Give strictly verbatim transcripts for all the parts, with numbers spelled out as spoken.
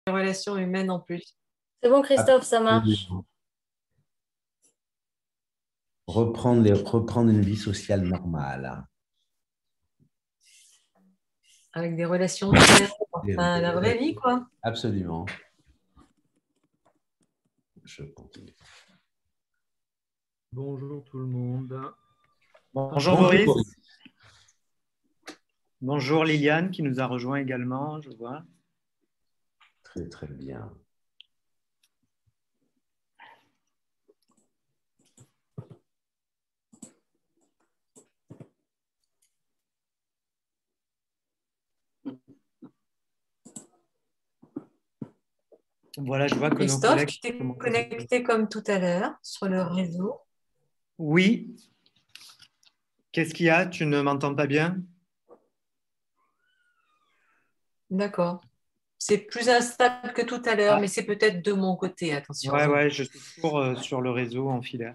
relations humaines en plus. C'est bon, Christophe, ça marche. Absolument. Reprendre, les, reprendre une vie sociale normale. Avec des relations humaines, Des- enfin, la vraie vie, des- quoi. Absolument. Je continue. Bonjour tout le monde. Bonjour Boris. Bonjour Liliane qui nous a rejoint également, je vois. Très très bien. Voilà, je vois que nos Christophe, collègues... tu t'es connecté comme tout à l'heure sur le réseau. Oui. Qu'est-ce qu'il y a? Tu ne m'entends pas bien? D'accord. C'est plus instable que tout à l'heure, Ah. mais c'est peut-être de mon côté, attention. Ouais, ouais, je suis toujours euh, sur le réseau en filaire.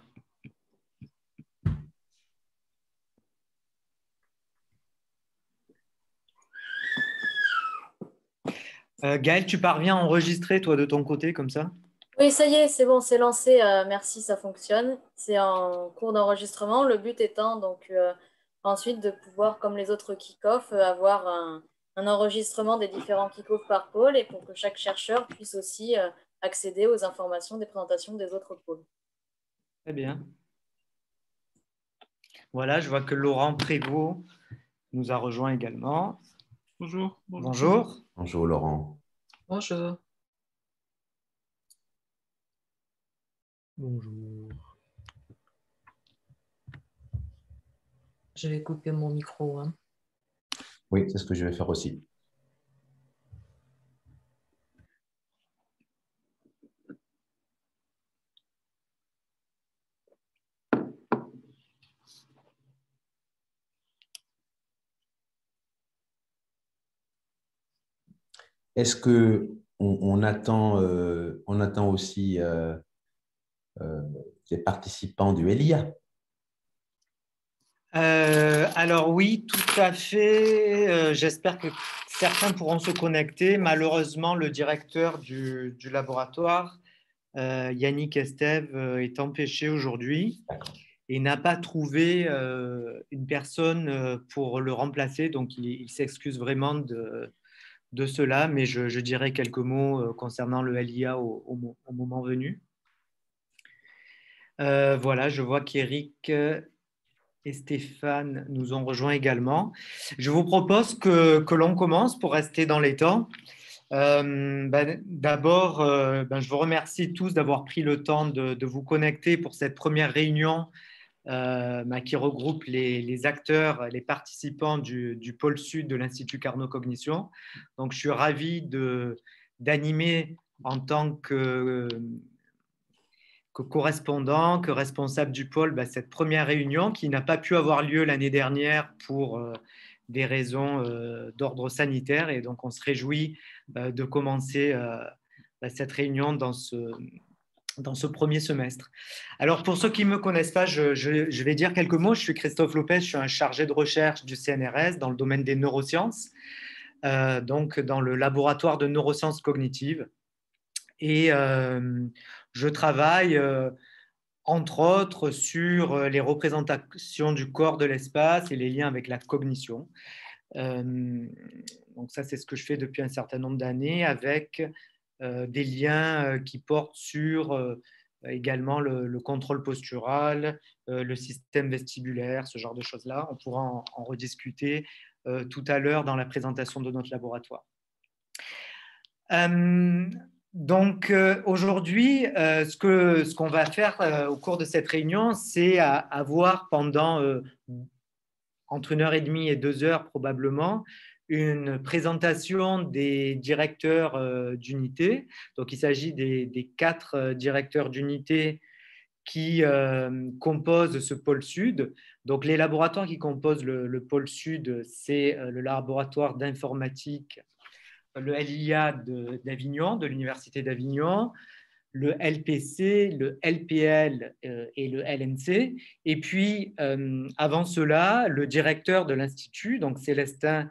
Euh, Gaël, tu parviens à enregistrer, toi, de ton côté, comme ça? Oui, ça y est, c'est bon, c'est lancé. Euh, merci, ça fonctionne. C'est en cours d'enregistrement. Le but étant donc euh, ensuite de pouvoir, comme les autres kick-off, euh, avoir un, un enregistrement des différents kick-off par pôle et pour que chaque chercheur puisse aussi euh, accéder aux informations des présentations des autres pôles. Très bien. Voilà, je vois que Laurent Prévost nous a rejoint également. Bonjour. Bonjour. Bonjour Laurent. Bonjour. Bonjour. Je vais couper mon micro. Hein. Oui, c'est ce que je vais faire aussi. Est-ce que on, on attend, euh, on attend aussi euh, euh, les participants du Elia? Euh, alors oui, tout à fait. Euh, j'espère que certains pourront se connecter. Malheureusement, le directeur du, du laboratoire, euh, Yannick Estève, euh, est empêché aujourd'hui et n'a pas trouvé euh, une personne euh, pour le remplacer. Donc, il, il s'excuse vraiment de, de cela, mais je, je dirai quelques mots euh, concernant le L I A au, au, au moment venu. Euh, voilà, je vois qu'Éric et Stéphane nous ont rejoints également. Je vous propose que, que l'on commence pour rester dans les temps. Euh, ben, D'abord, euh, ben, je vous remercie tous d'avoir pris le temps de, de vous connecter pour cette première réunion euh, ben, qui regroupe les, les acteurs, les participants du, du pôle sud de l'Institut Carnot Cognition. Donc, je suis ravi de, d'animer en tant que que correspondant, que responsable du pôle, bah, cette première réunion qui n'a pas pu avoir lieu l'année dernière pour euh, des raisons euh, d'ordre sanitaire. Et donc, on se réjouit euh, de commencer euh, bah, cette réunion dans ce, dans ce premier semestre. Alors, pour ceux qui ne me connaissent pas, je, je, je vais dire quelques mots. Je suis Christophe Lopez, je suis un chargé de recherche du C N R S dans le domaine des neurosciences, euh, donc dans le laboratoire de neurosciences cognitives. Et euh, je travaille, euh, entre autres, sur les représentations du corps de l'espace et les liens avec la cognition. Euh, donc ça, c'est ce que je fais depuis un certain nombre d'années, avec euh, des liens euh, qui portent sur euh, également le, le contrôle postural, euh, le système vestibulaire, ce genre de choses-là. On pourra en, en rediscuter euh, tout à l'heure dans la présentation de notre laboratoire. Euh, donc euh, aujourd'hui, euh, ce que ce qu'on va faire euh, au cours de cette réunion, c'est avoir pendant euh, entre une heure et demie et deux heures probablement une présentation des directeurs euh, d'unité. Donc il s'agit des, des quatre euh, directeurs d'unité qui euh, composent ce pôle sud. Donc les laboratoires qui composent le, le pôle sud, c'est euh, le laboratoire d'informatique, le L I A d'Avignon, de, de l'Université d'Avignon, le L P C, le L P L euh, et le L N C. Et puis, euh, avant cela, le directeur de l'Institut, donc Célestin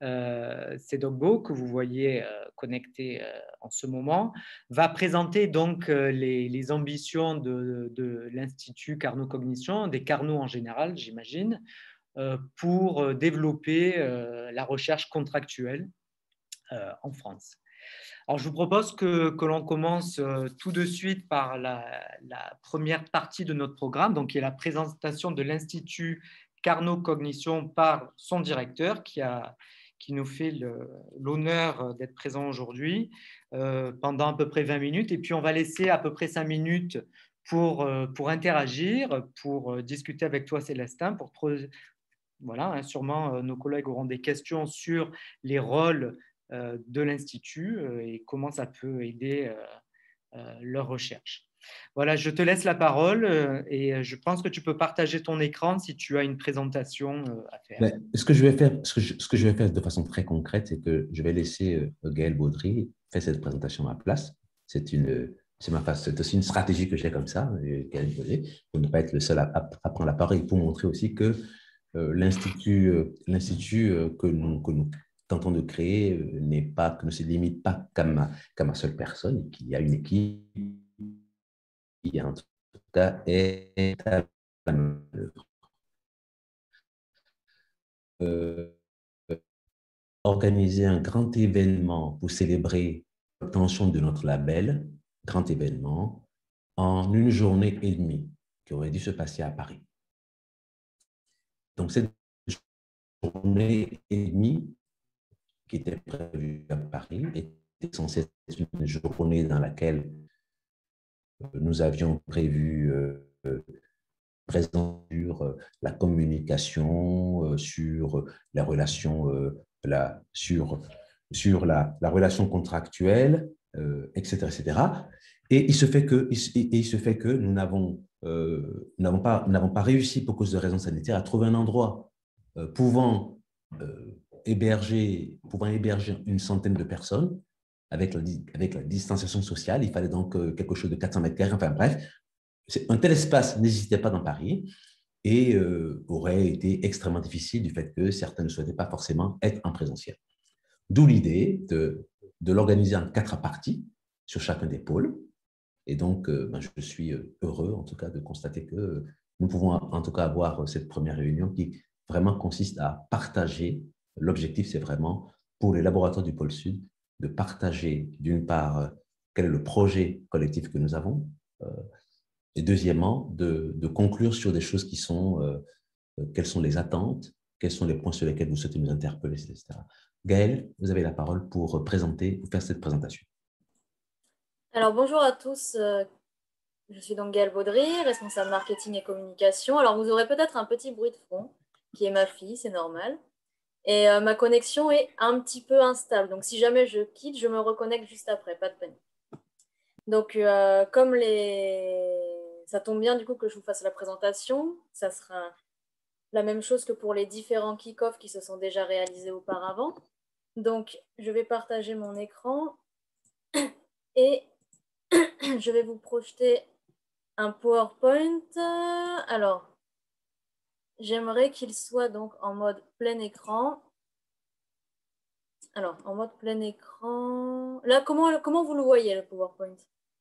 euh, Sedogbo, que vous voyez euh, connecté euh, en ce moment, va présenter donc euh, les, les ambitions de, de l'Institut Carnot Cognition, des Carnot en général, j'imagine, euh, pour développer euh, la recherche contractuelle euh, en France. Alors, je vous propose que, que l'on commence euh, tout de suite par la, la première partie de notre programme, donc qui est la présentation de l'Institut Carnot Cognition par son directeur, qui, a, qui nous fait l'honneur d'être présent aujourd'hui euh, pendant à peu près vingt minutes. Et puis, on va laisser à peu près cinq minutes pour, euh, pour interagir, pour euh, discuter avec toi, Célestin, pour voilà, hein, sûrement euh, nos collègues auront des questions sur les rôles euh, de l'Institut euh, et comment ça peut aider euh, euh, leur recherche. Voilà, je te laisse la parole euh, et je pense que tu peux partager ton écran si tu as une présentation euh, à faire. Mais ce que je vais faire, ce que je, ce que je vais faire de façon très concrète, c'est que je vais laisser euh, Gaël Baudry faire cette présentation à ma place. C'est une, c'est ma face, c'est aussi une stratégie que j'ai comme ça, euh, Gaël Baudry, pour ne pas être le seul à, à, à prendre la parole et pour montrer aussi que euh, l'Institut, euh, l'Institut euh, que, nous, que nous tentons de créer euh, n'est pas, que ne se limite pas qu'à ma, qu'à ma seule personne, qu'il y a une équipe qui, en tout cas, est à la manœuvre. Euh, organiser un grand événement pour célébrer l'obtention de notre label, grand événement, en une journée et demie, qui aurait dû se passer à Paris. Donc, cette journée et demie qui était prévue à Paris était censée être une journée dans laquelle nous avions prévu euh, présent sur la communication, sur la relation, la, sur, sur la, la relation contractuelle, euh, et cetera, et cetera. Et il se fait que, et il se fait que nous n'avons euh, n'avons pas, n'avons pas réussi, pour cause de raisons sanitaires, à trouver un endroit euh, pouvant, euh, héberger, pouvant héberger une centaine de personnes avec la, avec la distanciation sociale. Il fallait donc euh, quelque chose de quatre cents mètres carrés. Enfin bref, un tel espace n'existait pas dans Paris et euh, aurait été extrêmement difficile du fait que certains ne souhaitaient pas forcément être en présentiel. D'où l'idée de, de l'organiser en quatre parties sur chacun des pôles. Et donc, euh, ben, je suis heureux, en tout cas, de constater que nous pouvons, en tout cas, avoir cette première réunion qui vraiment consiste à partager. L'objectif, c'est vraiment, pour les laboratoires du pôle Sud, de partager, d'une part, quel est le projet collectif que nous avons, euh, et deuxièmement, de, de conclure sur des choses qui sont, euh, quelles sont les attentes, quels sont les points sur lesquels vous souhaitez nous interpeller, et cetera. Gaëlle, vous avez la parole pour présenter, pour faire cette présentation. Alors, bonjour à tous. Je suis donc Gaëlle Baudry, responsable marketing et communication. Alors, vous aurez peut-être un petit bruit de fond, qui est ma fille, c'est normal. Et euh, ma connexion est un petit peu instable. Donc, si jamais je quitte, je me reconnecte juste après, pas de panique. Donc, euh, comme les... ça tombe bien du coup que je vous fasse la présentation, ça sera la même chose que pour les différents kick-offs qui se sont déjà réalisés auparavant. Donc, je vais partager mon écran et je vais vous projeter un PowerPoint. Alors, j'aimerais qu'il soit donc en mode plein écran. Alors, en mode plein écran. Là, comment, comment vous le voyez, le PowerPoint?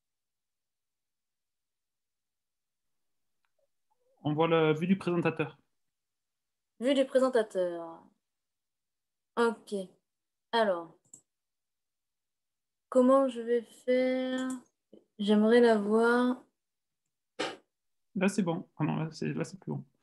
On voit la vue du présentateur. Vue du présentateur. Ok. Alors, comment je vais faire? J'aimerais la voir. Là, c'est bon. Ah non, là, c'est là, c'est plus bon.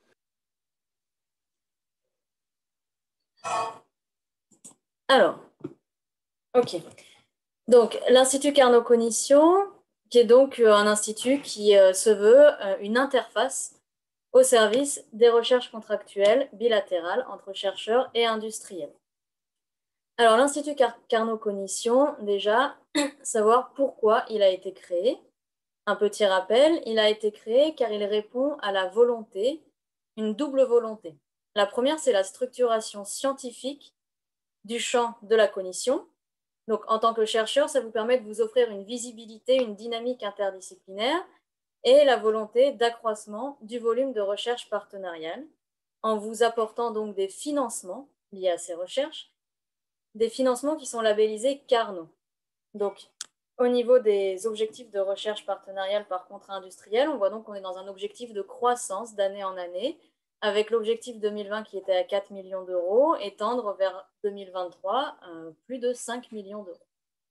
Alors, ok. Donc, l'Institut Carnot Cognition, qui est donc un institut qui euh, se veut euh, une interface au service des recherches contractuelles bilatérales entre chercheurs et industriels. Alors, l'Institut Car Carnot Cognition, déjà, savoir pourquoi il a été créé. Un petit rappel, il a été créé car il répond à la volonté, une double volonté. La première, c'est la structuration scientifique du champ de la cognition. Donc, en tant que chercheur, ça vous permet de vous offrir une visibilité, une dynamique interdisciplinaire et la volonté d'accroissement du volume de recherche partenariale en vous apportant donc des financements liés à ces recherches des financements qui sont labellisés Carnot. Donc, au niveau des objectifs de recherche partenariale par contrat industriel, on voit donc qu'on est dans un objectif de croissance d'année en année, avec l'objectif deux mille vingt qui était à quatre millions d'euros et tendre vers deux mille vingt-trois euh, plus de cinq millions d'euros.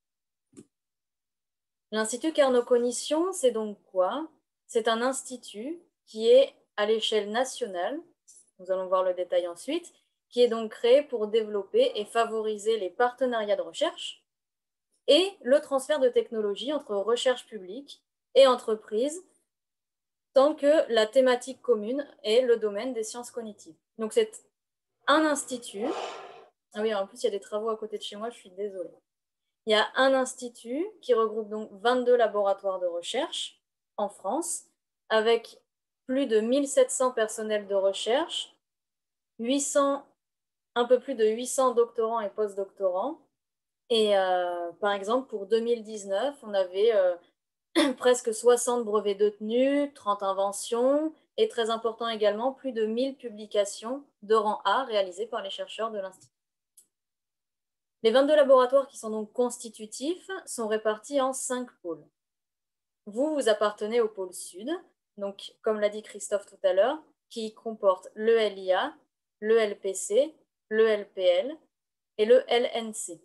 L'Institut Carnot-Cognition, c'est donc quoi? C'est un institut qui est à l'échelle nationale, nous allons voir le détail ensuite, qui est donc créé pour développer et favoriser les partenariats de recherche et le transfert de technologies entre recherche publique et entreprises, tant que la thématique commune est le domaine des sciences cognitives. Donc c'est un institut, ah oui, en plus il y a des travaux à côté de chez moi, je suis désolée. Il y a un institut qui regroupe donc vingt-deux laboratoires de recherche en France, avec plus de mille sept cents personnels de recherche, huit cents, un peu plus de huit cents doctorants et postdoctorants. Et euh, par exemple, pour deux mille dix-neuf, on avait euh, presque soixante brevets détenus, trente inventions, et très important également, plus de mille publications de rang A réalisées par les chercheurs de l'Institut. Les vingt-deux laboratoires qui sont donc constitutifs sont répartis en cinq pôles. Vous, vous appartenez au pôle sud, donc comme l'a dit Christophe tout à l'heure, qui comporte l'E L I A, l'E L P C, l'E L P L et le L N C.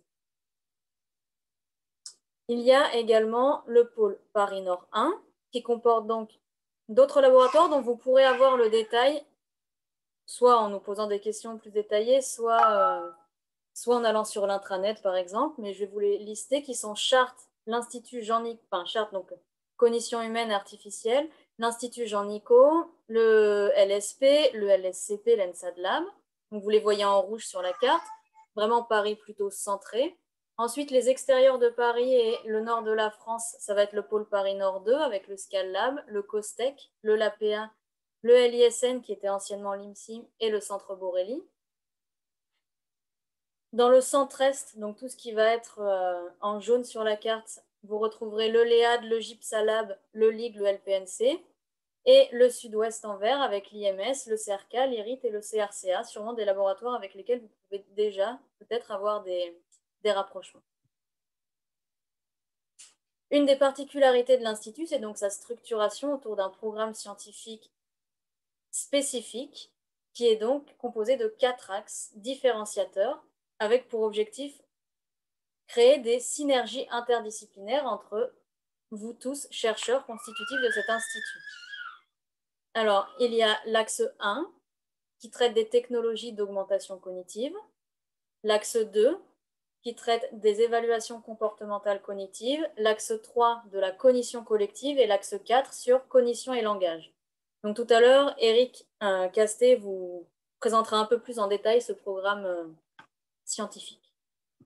Il y a également le pôle Paris Nord un, qui comporte donc d'autres laboratoires dont vous pourrez avoir le détail, soit en nous posant des questions plus détaillées, soit, euh, soit en allant sur l'intranet, par exemple. Mais je vais vous les lister, qui sont Chartres, l'Institut Jean-Nicot, enfin Chartres, donc Cognition humaine et artificielle, l'Institut Jean-Nicot, le L S P, le L S C P, l'ENSAD Lab. Donc vous les voyez en rouge sur la carte. Vraiment Paris plutôt centré. Ensuite, les extérieurs de Paris et le nord de la France, ça va être le pôle Paris Nord deux avec le Scal Lab, le COSTEC, le L A P A, le L I S N qui était anciennement l'I M S I M et le Centre Borelli. Dans le centre-est, donc tout ce qui va être euh, en jaune sur la carte, vous retrouverez le LEAD, le GIPSA-Lab, le L I G, le L P N C, et le sud-ouest en vert avec l'I M S, le C R K, l'I R I T et le C R C A, sûrement des laboratoires avec lesquels vous pouvez déjà peut-être avoir des, des rapprochements. Une des particularités de l'Institut, c'est donc sa structuration autour d'un programme scientifique spécifique qui est donc composé de quatre axes différenciateurs avec pour objectif créer des synergies interdisciplinaires entre vous tous, chercheurs constitutifs de cet institut. Alors, il y a l'axe un qui traite des technologies d'augmentation cognitive, l'axe deux qui traite des évaluations comportementales cognitives, l'axe trois de la cognition collective et l'axe quatre sur cognition et langage. Donc tout à l'heure, Eric euh, Castet vous présentera un peu plus en détail ce programme euh, scientifique.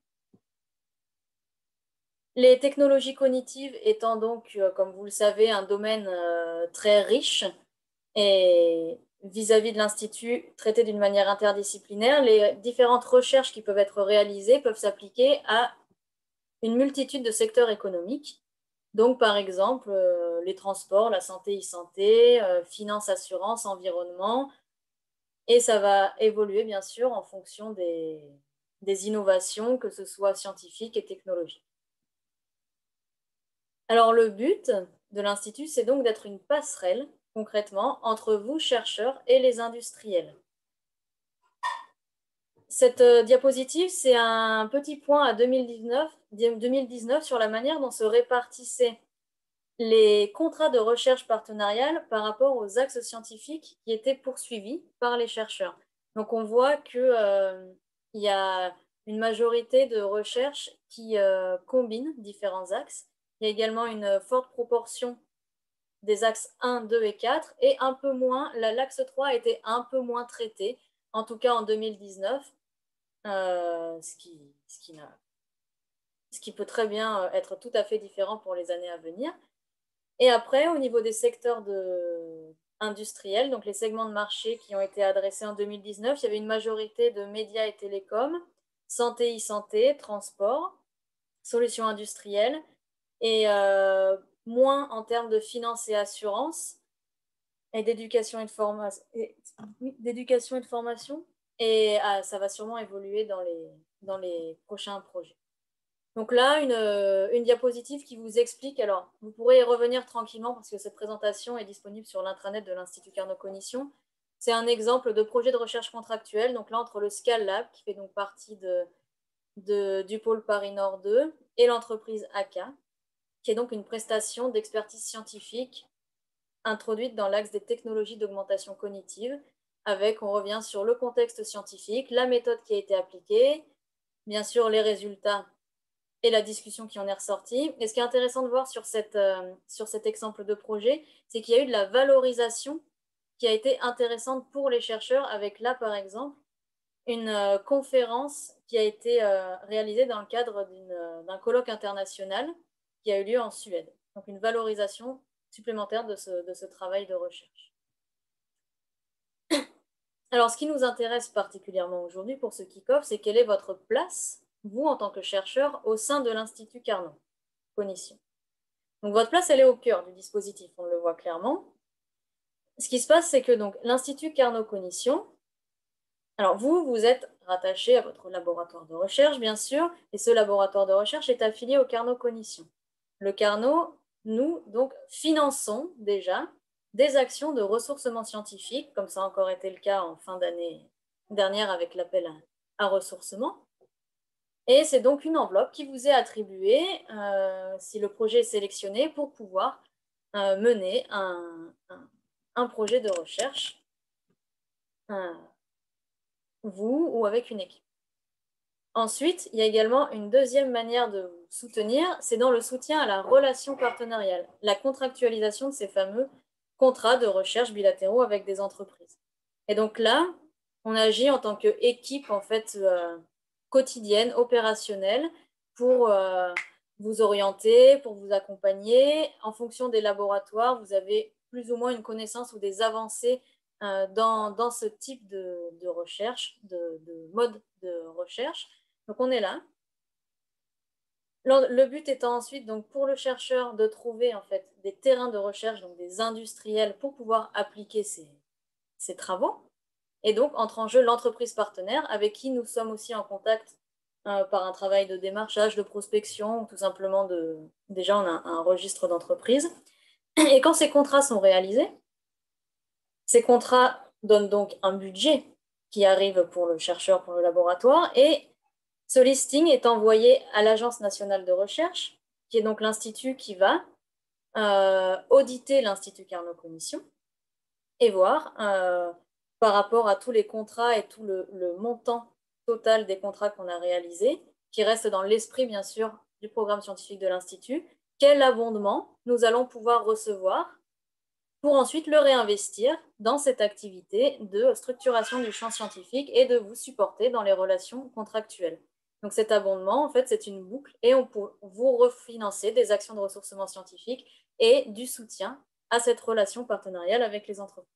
Les technologies cognitives étant donc, euh, comme vous le savez, un domaine euh, très riche et vis-à-vis de l'Institut traité d'une manière interdisciplinaire, les différentes recherches qui peuvent être réalisées peuvent s'appliquer à une multitude de secteurs économiques. Donc, par exemple, euh, les transports, la santé, e-santé, euh, finance, assurance, environnement. Et ça va évoluer, bien sûr, en fonction des, des innovations, que ce soit scientifiques et technologiques. Alors, le but de l'Institut, c'est donc d'être une passerelle, concrètement, entre vous, chercheurs, et les industriels. Cette euh, diapositive, c'est un petit point à deux mille dix-neuf, deux mille dix-neuf sur la manière dont se répartissaient les contrats de recherche partenariale par rapport aux axes scientifiques qui étaient poursuivis par les chercheurs. Donc, on voit qu'il euh, y a une majorité de recherches qui euh, combinent différents axes. Il y a également une forte proportion des axes un, deux et quatre, et un peu moins, l'axe trois a été un peu moins traité, en tout cas en deux mille dix-neuf, euh, ce, qui, ce, qui n'a, ce qui peut très bien être tout à fait différent pour les années à venir. Et après, au niveau des secteurs de... industriels, donc les segments de marché qui ont été adressés en deux mille dix-neuf, il y avait une majorité de médias et télécoms, santé, e-santé, transport, solutions industrielles, et euh, moins en termes de finance et assurance, et d'éducation et de formation. D'éducation et de formation. et ah, ça va sûrement évoluer dans les, dans les prochains projets. Donc là, une, une diapositive qui vous explique, alors vous pourrez y revenir tranquillement parce que cette présentation est disponible sur l'intranet de l'Institut Carnot Cognition. C'est un exemple de projet de recherche contractuel, donc là entre le Scal Lab, qui fait donc partie de, de, du pôle Paris Nord deux, et l'entreprise A K A, qui est donc une prestation d'expertise scientifique introduite dans l'axe des technologies d'augmentation cognitive, avec, on revient sur le contexte scientifique, la méthode qui a été appliquée, bien sûr les résultats et la discussion qui en est ressortie. Et ce qui est intéressant de voir sur, cette, euh, sur cet exemple de projet, c'est qu'il y a eu de la valorisation qui a été intéressante pour les chercheurs, avec là, par exemple, une euh, conférence qui a été euh, réalisée dans le cadre d'un euh, colloque international qui a eu lieu en Suède. Donc, une valorisation supplémentaire de ce, de ce travail de recherche. Alors, ce qui nous intéresse particulièrement aujourd'hui pour ce kick-off, c'est quelle est votre place, vous, en tant que chercheur, au sein de l'Institut Carnot Cognition. Donc, votre place, elle est au cœur du dispositif, on le voit clairement. Ce qui se passe, c'est que l'Institut Carnot Cognition, alors vous, vous êtes rattaché à votre laboratoire de recherche, bien sûr, et ce laboratoire de recherche est affilié au Carnot Cognition. Le Carnot, nous, donc, finançons déjà des actions de ressourcement scientifique, comme ça a encore été le cas en fin d'année dernière avec l'appel à, à ressourcement. Et c'est donc une enveloppe qui vous est attribuée, euh, si le projet est sélectionné, pour pouvoir euh, mener un, un, un projet de recherche, euh, vous ou avec une équipe. Ensuite, il y a également une deuxième manière de vous soutenir, c'est dans le soutien à la relation partenariale, la contractualisation de ces fameux contrats de recherche bilatéraux avec des entreprises. Et donc là, on agit en tant qu'équipe en fait euh, quotidienne, opérationnelle, pour euh, vous orienter, pour vous accompagner. En fonction des laboratoires, vous avez plus ou moins une connaissance ou des avancées euh, dans, dans ce type de, de recherche, de, de mode de recherche. Donc on est là. Le but étant ensuite, donc, pour le chercheur, de trouver en fait des terrains de recherche, donc des industriels, pour pouvoir appliquer ses, ses travaux. Et donc, entre en jeu l'entreprise partenaire, avec qui nous sommes aussi en contact euh, par un travail de démarchage, de prospection, ou tout simplement de... Déjà, on a un registre d'entreprise. Et quand ces contrats sont réalisés, ces contrats donnent donc un budget qui arrive pour le chercheur, pour le laboratoire, et ce listing est envoyé à l'Agence nationale de recherche, qui est donc l'institut qui va euh, auditer l'Institut Carnot Cognition et voir, euh, par rapport à tous les contrats et tout le, le montant total des contrats qu'on a réalisés, qui reste dans l'esprit, bien sûr, du programme scientifique de l'Institut, quel abondement nous allons pouvoir recevoir pour ensuite le réinvestir dans cette activité de structuration du champ scientifique et de vous supporter dans les relations contractuelles. Donc cet abondement, en fait, c'est une boucle et on peut vous refinancer des actions de ressourcement scientifique et du soutien à cette relation partenariale avec les entreprises.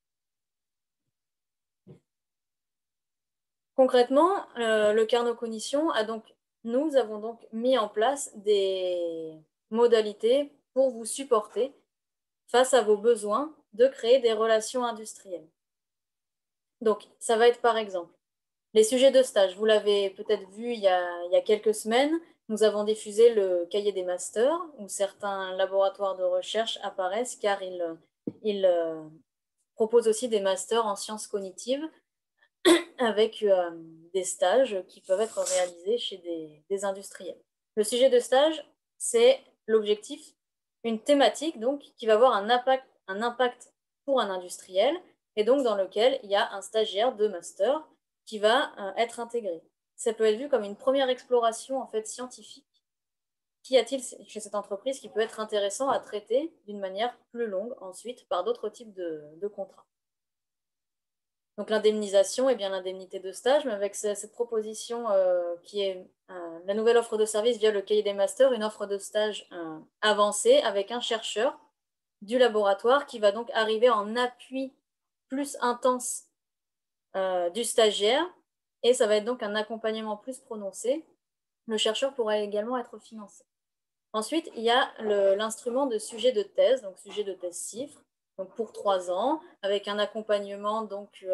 Concrètement, euh, le Carnot Cognition a donc, nous avons donc mis en place des modalités pour vous supporter face à vos besoins de créer des relations industrielles. Donc, ça va être par exemple les sujets de stage. Vous l'avez peut-être vu il y, a, il y a quelques semaines, nous avons diffusé le cahier des masters où certains laboratoires de recherche apparaissent car ils, ils euh, proposent aussi des masters en sciences cognitives avec euh, des stages qui peuvent être réalisés chez des, des industriels. Le sujet de stage, c'est l'objectif, une thématique donc qui va avoir un impact, un impact pour un industriel et donc dans lequel il y a un stagiaire de master qui va euh, être intégré. Ça peut être vu comme une première exploration en fait scientifique. Qu'y a-t-il chez cette entreprise qui peut être intéressant à traiter d'une manière plus longue ensuite par d'autres types de, de contrats. Donc l'indemnisation est bien l'indemnité de stage, mais avec cette proposition euh, qui est euh, la nouvelle offre de service via le cahier des masters, une offre de stage euh, avancée avec un chercheur du laboratoire qui va donc arriver en appui plus intense euh, du stagiaire et ça va être donc un accompagnement plus prononcé. Le chercheur pourra également être financé. Ensuite, il y a l'instrument de sujet de thèse, donc sujet de thèse CIFRE, donc pour trois ans, avec un accompagnement donc, euh,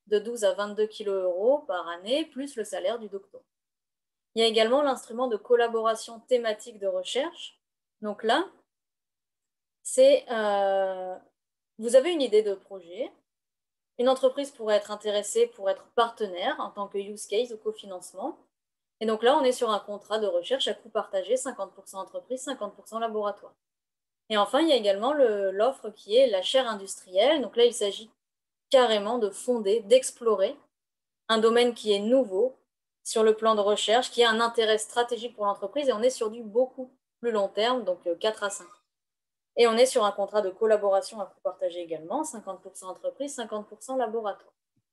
de douze à vingt-deux kilos euros par année, plus le salaire du doctorant. Il y a également l'instrument de collaboration thématique de recherche. Donc là, c'est, euh, vous avez une idée de projet. Une entreprise pourrait être intéressée pour être partenaire en tant que use case ou cofinancement. Et donc là, on est sur un contrat de recherche à coût partagé, cinquante pour cent entreprise, cinquante pour cent laboratoire. Et enfin, il y a également l'offre qui est la chaire industrielle. Donc là, il s'agit carrément de fonder, d'explorer un domaine qui est nouveau sur le plan de recherche, qui a un intérêt stratégique pour l'entreprise, et on est sur du beaucoup plus long terme, donc quatre à cinq ans. Et on est sur un contrat de collaboration à coût partagé également, cinquante pour cent entreprise, cinquante pour cent laboratoire.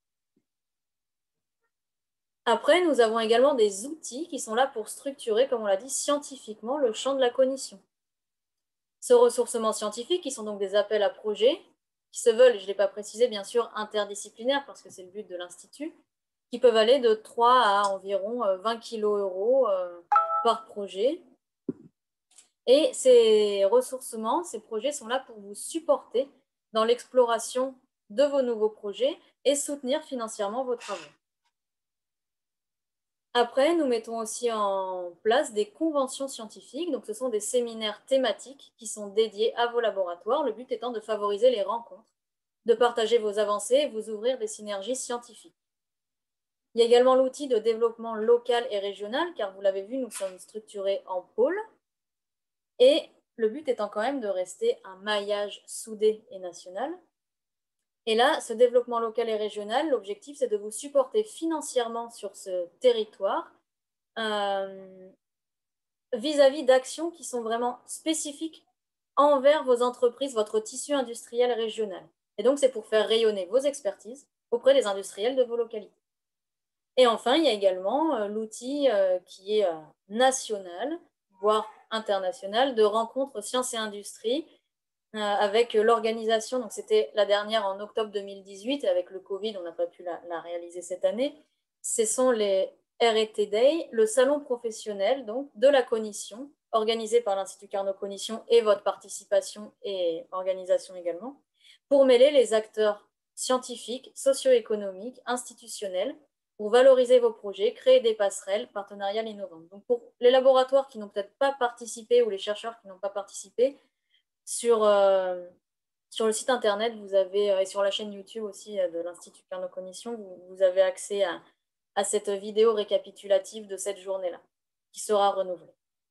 Après, nous avons également des outils qui sont là pour structurer, comme on l'a dit, scientifiquement le champ de la cognition. Ce ressourcement scientifique, qui sont donc des appels à projets, qui se veulent, je ne l'ai pas précisé, bien sûr, interdisciplinaires, parce que c'est le but de l'Institut, qui peuvent aller de trois à environ vingt kilos euros par projet. Et ces ressourcements, ces projets sont là pour vous supporter dans l'exploration de vos nouveaux projets et soutenir financièrement vos travaux. Après, nous mettons aussi en place des conventions scientifiques. Donc, ce sont des séminaires thématiques qui sont dédiés à vos laboratoires, le but étant de favoriser les rencontres, de partager vos avancées et vous ouvrir des synergies scientifiques. Il y a également l'outil de développement local et régional, car vous l'avez vu, nous sommes structurés en pôles. Et le but étant quand même de rester un maillage soudé et national. Et là, ce développement local et régional, l'objectif, c'est de vous supporter financièrement sur ce territoire euh, vis-à-vis d'actions qui sont vraiment spécifiques envers vos entreprises, votre tissu industriel régional. Et donc, c'est pour faire rayonner vos expertises auprès des industriels de vos localités. Et enfin, il y a également euh, l'outil euh, qui est euh, national, voire international, de rencontres sciences et industrie, Euh, avec l'organisation, donc c'était la dernière en octobre deux mille dix-huit, et avec le Covid, on n'a pas pu la, la réaliser cette année. Ce sont les R et T Day, le salon professionnel donc, de la cognition, organisé par l'Institut Carnot Cognition et votre participation et organisation également, pour mêler les acteurs scientifiques, socio-économiques, institutionnels, pour valoriser vos projets, créer des passerelles partenariales innovantes. Donc pour les laboratoires qui n'ont peut-être pas participé ou les chercheurs qui n'ont pas participé, Sur, euh, sur le site internet, vous avez, euh, et sur la chaîne YouTube aussi euh, de l'Institut Carnot Cognition, vous, vous avez accès à, à cette vidéo récapitulative de cette journée-là, qui sera renouvelée.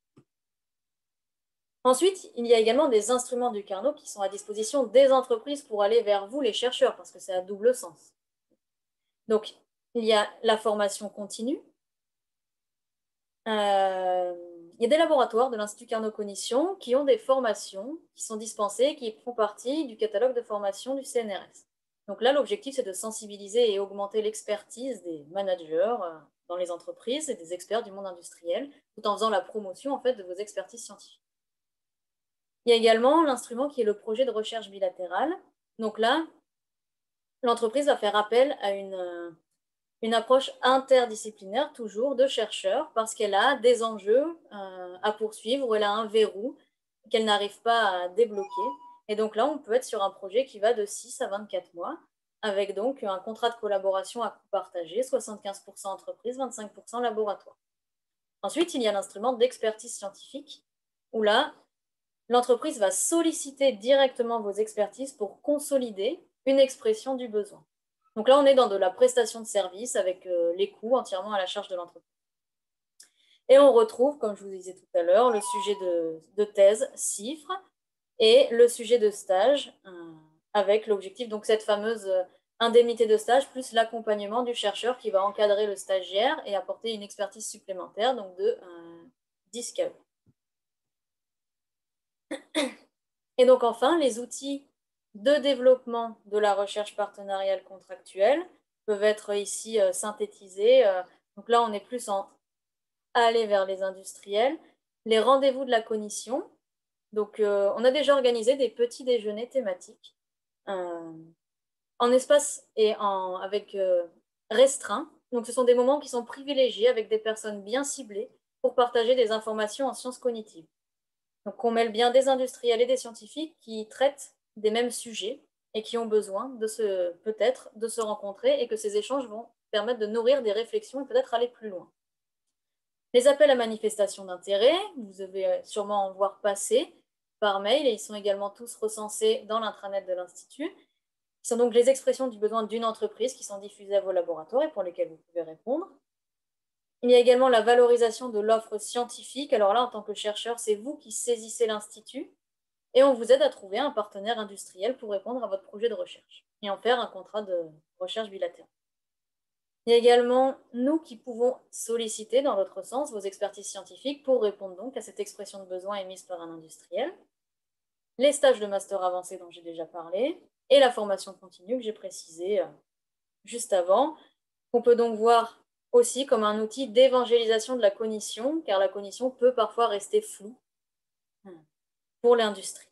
Ensuite, il y a également des instruments du Carnot qui sont à disposition des entreprises pour aller vers vous, les chercheurs, parce que c'est à double sens. Donc, il y a la formation continue. Euh, Il y a des laboratoires de l'Institut Carnot Cognition qui ont des formations qui sont dispensées, qui font partie du catalogue de formation du C N R S. Donc là, l'objectif, c'est de sensibiliser et augmenter l'expertise des managers dans les entreprises et des experts du monde industriel, tout en faisant la promotion en fait, de vos expertises scientifiques. Il y a également l'instrument qui est le projet de recherche bilatérale. Donc là, l'entreprise va faire appel à une... une approche interdisciplinaire toujours de chercheurs parce qu'elle a des enjeux euh, à poursuivre ou elle a un verrou qu'elle n'arrive pas à débloquer. Et donc là, on peut être sur un projet qui va de six à vingt-quatre mois avec donc un contrat de collaboration à coût partagé, soixante-quinze pour cent entreprise, vingt-cinq pour cent laboratoire. Ensuite, il y a l'instrument d'expertise scientifique où là, l'entreprise va solliciter directement vos expertises pour consolider une expression du besoin. Donc là, on est dans de la prestation de service avec euh, les coûts entièrement à la charge de l'entreprise. Et on retrouve, comme je vous disais tout à l'heure, le sujet de, de thèse, CIFRE, et le sujet de stage, euh, avec l'objectif, donc cette fameuse euh, indemnité de stage, plus l'accompagnement du chercheur qui va encadrer le stagiaire et apporter une expertise supplémentaire, donc de euh, dix K E. Et donc enfin, les outils de développement de la recherche partenariale contractuelle peuvent être ici euh, synthétisés. Euh, donc là, on est plus en aller vers les industriels. Les rendez-vous de la cognition. Donc, euh, on a déjà organisé des petits déjeuners thématiques euh, en espace et en, avec euh, restreint. Donc, ce sont des moments qui sont privilégiés avec des personnes bien ciblées pour partager des informations en sciences cognitives. Donc, on mêle bien des industriels et des scientifiques qui traitent des mêmes sujets et qui ont besoin de se, peut-être de se rencontrer et que ces échanges vont permettre de nourrir des réflexions et peut-être aller plus loin. Les appels à manifestation d'intérêt, vous devez sûrement en voir passer par mail et ils sont également tous recensés dans l'intranet de l'Institut. Ce sont donc les expressions du besoin d'une entreprise qui sont diffusées à vos laboratoires et pour lesquelles vous pouvez répondre. Il y a également la valorisation de l'offre scientifique. Alors là, en tant que chercheur, c'est vous qui saisissez l'Institut et on vous aide à trouver un partenaire industriel pour répondre à votre projet de recherche et en faire un contrat de recherche bilatéral. Il y a également nous qui pouvons solliciter, dans l'autre sens, vos expertises scientifiques pour répondre donc à cette expression de besoin émise par un industriel, les stages de master avancé dont j'ai déjà parlé, et la formation continue que j'ai précisée euh, juste avant, qu'on peut donc voir aussi comme un outil d'évangélisation de la cognition, car la cognition peut parfois rester floue pour l'industrie.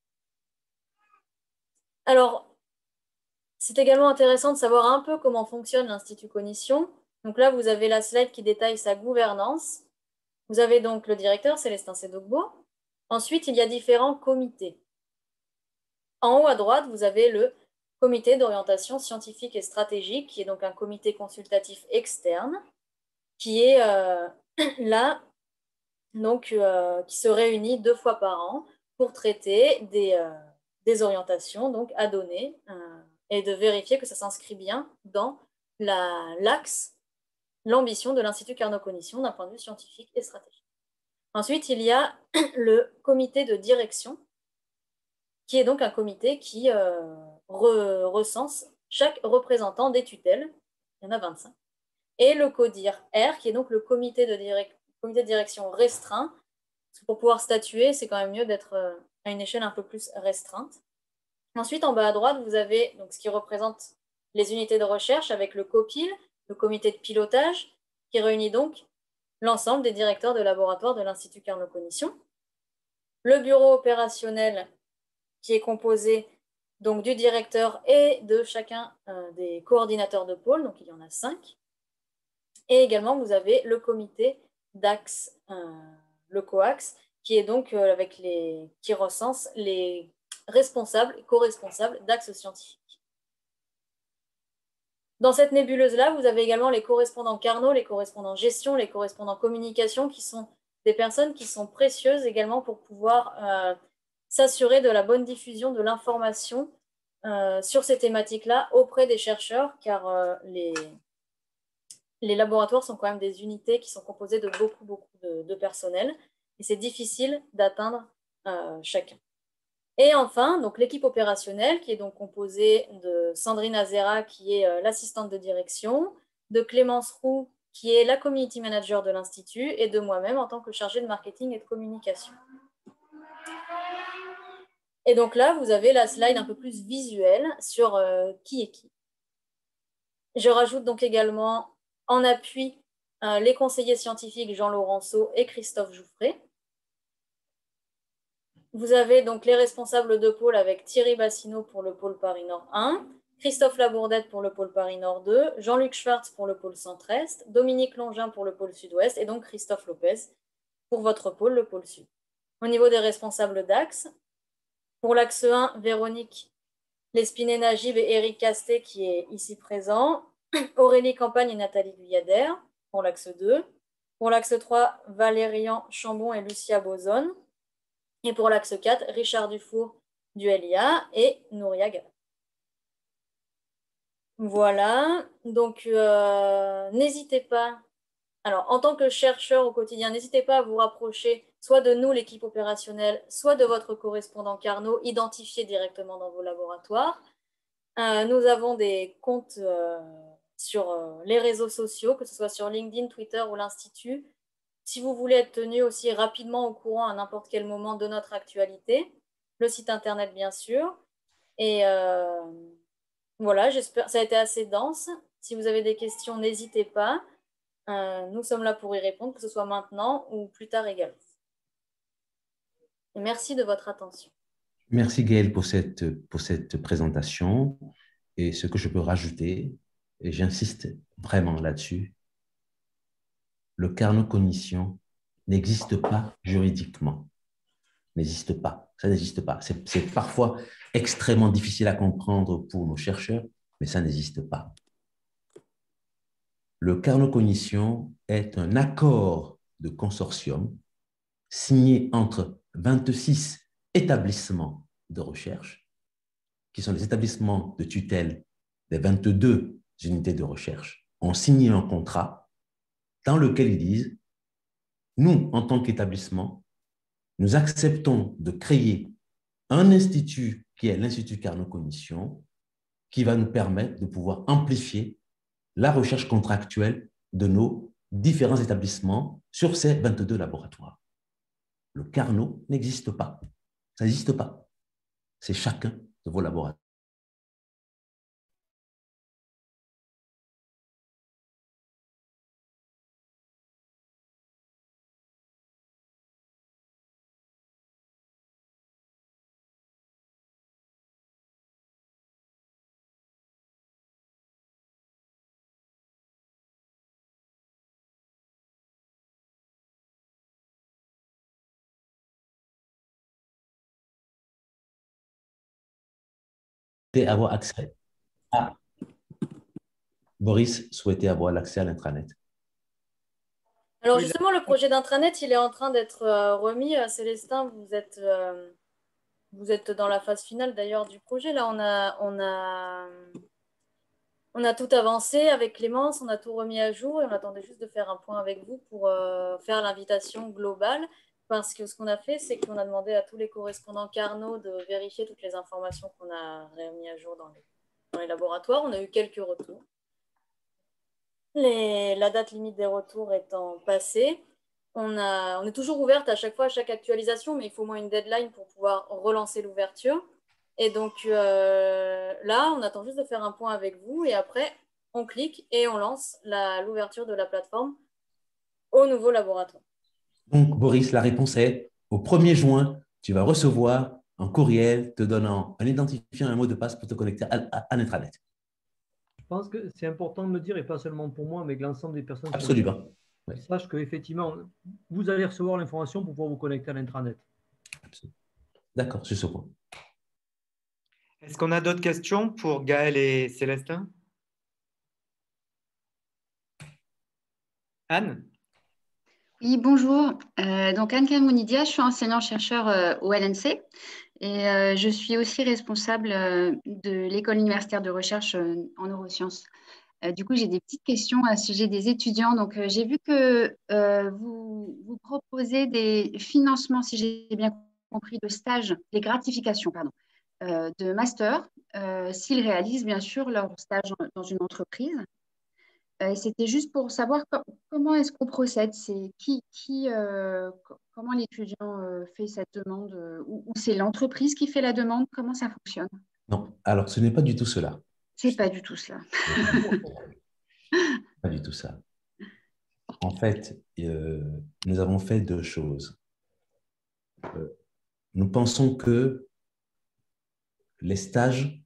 Alors, c'est également intéressant de savoir un peu comment fonctionne l'Institut Cognition. Donc là, vous avez la slide qui détaille sa gouvernance. Vous avez donc le directeur, Célestin Sedogbo. Ensuite, il y a différents comités. En haut à droite, vous avez le comité d'orientation scientifique et stratégique, qui est donc un comité consultatif externe, qui est euh, là, donc, euh, qui se réunit deux fois par an pour traiter des, euh, des orientations donc, à donner euh, et de vérifier que ça s'inscrit bien dans l'axe, l'ambition de l'Institut Carnot-Cognition d'un point de vue scientifique et stratégique. Ensuite, il y a le comité de direction, qui est donc un comité qui euh, re recense chaque représentant des tutelles, il y en a vingt-cinq, et le CODIR R, qui est donc le comité de, direc comité de direction restreint, parce que pour pouvoir statuer, c'est quand même mieux d'être euh, à une échelle un peu plus restreinte. Ensuite, en bas à droite, vous avez donc, ce qui représente les unités de recherche avec le COPIL, le comité de pilotage, qui réunit donc l'ensemble des directeurs de laboratoire de l'Institut Carnot-Cognition. Le bureau opérationnel, qui est composé donc, du directeur et de chacun euh, des coordinateurs de pôle, donc il y en a cinq. Et également, vous avez le comité d'axe, euh, le COAX, qui est donc euh, avec les, qui recense les responsables et co-responsables d'axes scientifiques. Dans cette nébuleuse-là, vous avez également les correspondants Carnot, les correspondants gestion, les correspondants communication, qui sont des personnes qui sont précieuses également pour pouvoir euh, s'assurer de la bonne diffusion de l'information euh, sur ces thématiques-là auprès des chercheurs, car euh, les, les laboratoires sont quand même des unités qui sont composées de beaucoup, beaucoup de, de personnel, et c'est difficile d'atteindre euh, chacun. Et enfin, donc l'équipe opérationnelle, qui est donc composée de Sandrine Azera, qui est euh, l'assistante de direction, de Clémence Roux, qui est la community manager de l'Institut, et de moi-même en tant que chargée de marketing et de communication. Et donc là, vous avez la slide un peu plus visuelle sur euh, qui est qui. Je rajoute donc également en appui euh, les conseillers scientifiques Jean Laurenceau et Christophe Jouffret. Vous avez donc les responsables de pôle avec Thierry Bassineau pour le pôle Paris-Nord un, Christophe Labourdette pour le pôle Paris-Nord deux, Jean-Luc Schwartz pour le pôle Centre-Est, Dominique Longin pour le pôle Sud-Ouest et donc Christophe Lopez pour votre pôle, le pôle Sud. Au niveau des responsables d'axe, pour l'axe un, Véronique Lespinet-Najib et Éric Castet qui est ici présent, Aurélie Campagne et Nathalie Guyader pour l'axe deux, pour l'axe trois, Valérian Chambon et Lucia Bozone, et pour l'axe quatre, Richard Dufour du L I A et Nouria Gaba. Voilà, donc euh, n'hésitez pas, alors en tant que chercheur au quotidien, n'hésitez pas à vous rapprocher soit de nous, l'équipe opérationnelle, soit de votre correspondant Carnot, identifié directement dans vos laboratoires. Euh, nous avons des comptes euh, sur euh, les réseaux sociaux, que ce soit sur LinkedIn, Twitter ou l'Institut. Si vous voulez être tenu aussi rapidement au courant à n'importe quel moment de notre actualité, le site internet bien sûr. Et euh, voilà, j'espère ça a été assez dense. Si vous avez des questions, n'hésitez pas. Euh, nous sommes là pour y répondre, que ce soit maintenant ou plus tard également. Et merci de votre attention. Merci Gaëlle pour cette, pour cette présentation. Et ce que je peux rajouter, et j'insiste vraiment là-dessus, le Carnot-Cognition n'existe pas juridiquement. n'existe pas. Ça n'existe pas. C'est parfois extrêmement difficile à comprendre pour nos chercheurs, mais ça n'existe pas. Le Carnot Cognition est un accord de consortium signé entre vingt-six établissements de recherche, qui sont les établissements de tutelle des vingt-deux unités de recherche, ont signé un contrat dans lequel ils disent, nous, en tant qu'établissement, nous acceptons de créer un institut qui est l'Institut Carnot Cognition, qui va nous permettre de pouvoir amplifier la recherche contractuelle de nos différents établissements sur ces vingt-deux laboratoires. Le Carnot n'existe pas. Ça n'existe pas. C'est chacun de vos laboratoires. Avoir accès. Ah, Boris souhaitait avoir l'accès à l'intranet. Alors justement, le projet d'intranet, il est en train d'être euh, remis. Célestin, vous êtes, euh, vous êtes dans la phase finale d'ailleurs du projet. Là, on a, on, a, on a tout avancé avec Clémence, on a tout remis à jour et on attendait juste de faire un point avec vous pour euh, faire l'invitation globale. Parce que ce qu'on a fait, c'est qu'on a demandé à tous les correspondants Carnot de vérifier toutes les informations qu'on a remis à jour dans les, dans les laboratoires. On a eu quelques retours. Les, la date limite des retours étant passée, on, a, on est toujours ouverte à chaque fois, à chaque actualisation, mais il faut au moins une deadline pour pouvoir relancer l'ouverture. Et donc euh, là, on attend juste de faire un point avec vous et après, on clique et on lance l'ouverture de la plateforme au nouveau laboratoire. Donc, Boris, la réponse est au premier juin, tu vas recevoir un courriel te donnant un identifiant et un mot de passe pour te connecter à, à, à l'intranet. Je pense que c'est important de me dire, et pas seulement pour moi, mais que l'ensemble des personnes Absolument. Oui. Sachent qu'effectivement, vous allez recevoir l'information pour pouvoir vous connecter à l'intranet. D'accord, sur ce point. Est-ce qu'on a d'autres questions pour Gaël et Célestin? Anne? Oui, bonjour. Euh, donc Anne Kamounidia, je suis enseignant-chercheur euh, au L N C et euh, je suis aussi responsable euh, de l'école universitaire de recherche euh, en neurosciences. Euh, du coup, j'ai des petites questions à ce sujet des étudiants. Donc, euh, j'ai vu que euh, vous, vous proposez des financements, si j'ai bien compris, de stages, des gratifications, pardon, euh, de master, euh, s'ils réalisent bien sûr leur stage dans une entreprise. Euh, C'était juste pour savoir co comment est-ce qu'on procède, c'est qui, qui euh, comment l'étudiant euh, fait cette demande, euh, ou, ou c'est l'entreprise qui fait la demande, comment ça fonctionne? Non, alors ce n'est pas du tout cela. C'est pas du tout cela. Pas du tout ça. En fait, euh, nous avons fait deux choses. Euh, nous pensons que les stages,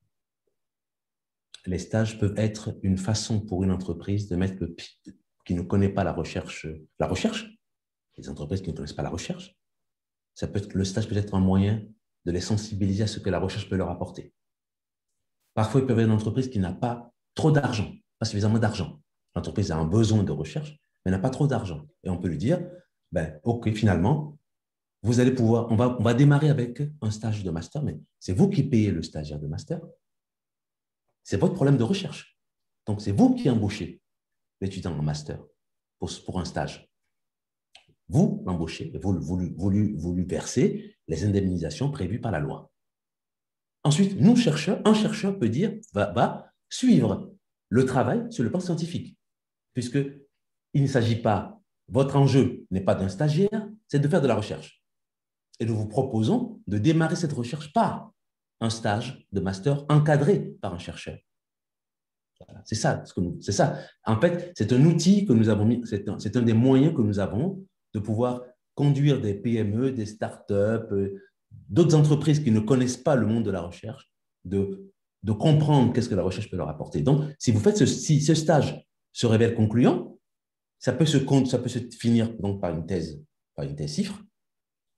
les stages peuvent être une façon pour une entreprise de mettre le pied, qui ne connaît pas la recherche, la recherche, les entreprises qui ne connaissent pas la recherche, ça peut être, le stage peut être un moyen de les sensibiliser à ce que la recherche peut leur apporter. Parfois, il peut y avoir une entreprise qui n'a pas trop d'argent, pas suffisamment d'argent. L'entreprise a un besoin de recherche, mais n'a pas trop d'argent. Et on peut lui dire, ben, OK, finalement, vous allez pouvoir, on va, on va démarrer avec un stage de master, mais c'est vous qui payez le stagiaire de master. C'est votre problème de recherche. Donc, c'est vous qui embauchez l'étudiant en master pour, pour un stage. Vous l'embauchez, vous, vous, vous, lui, vous lui versez les indemnisations prévues par la loi. Ensuite, nous, chercheurs, un chercheur peut dire, va, va suivre le travail sur le plan scientifique, puisqu'il ne s'agit pas, votre enjeu n'est pas d'un stagiaire, c'est de faire de la recherche. Et nous vous proposons de démarrer cette recherche par un stage de master encadré par un chercheur. Voilà, c'est ça, c'est ça. En fait, c'est un outil que nous avons mis, c'est un, c'est un des moyens que nous avons de pouvoir conduire des P M E, des startups, d'autres entreprises qui ne connaissent pas le monde de la recherche, de, de comprendre qu'est-ce que la recherche peut leur apporter. Donc, si vous faites ce, si ce stage se révèle concluant, ça peut se, ça peut se finir donc par une thèse, par une thèse cifre,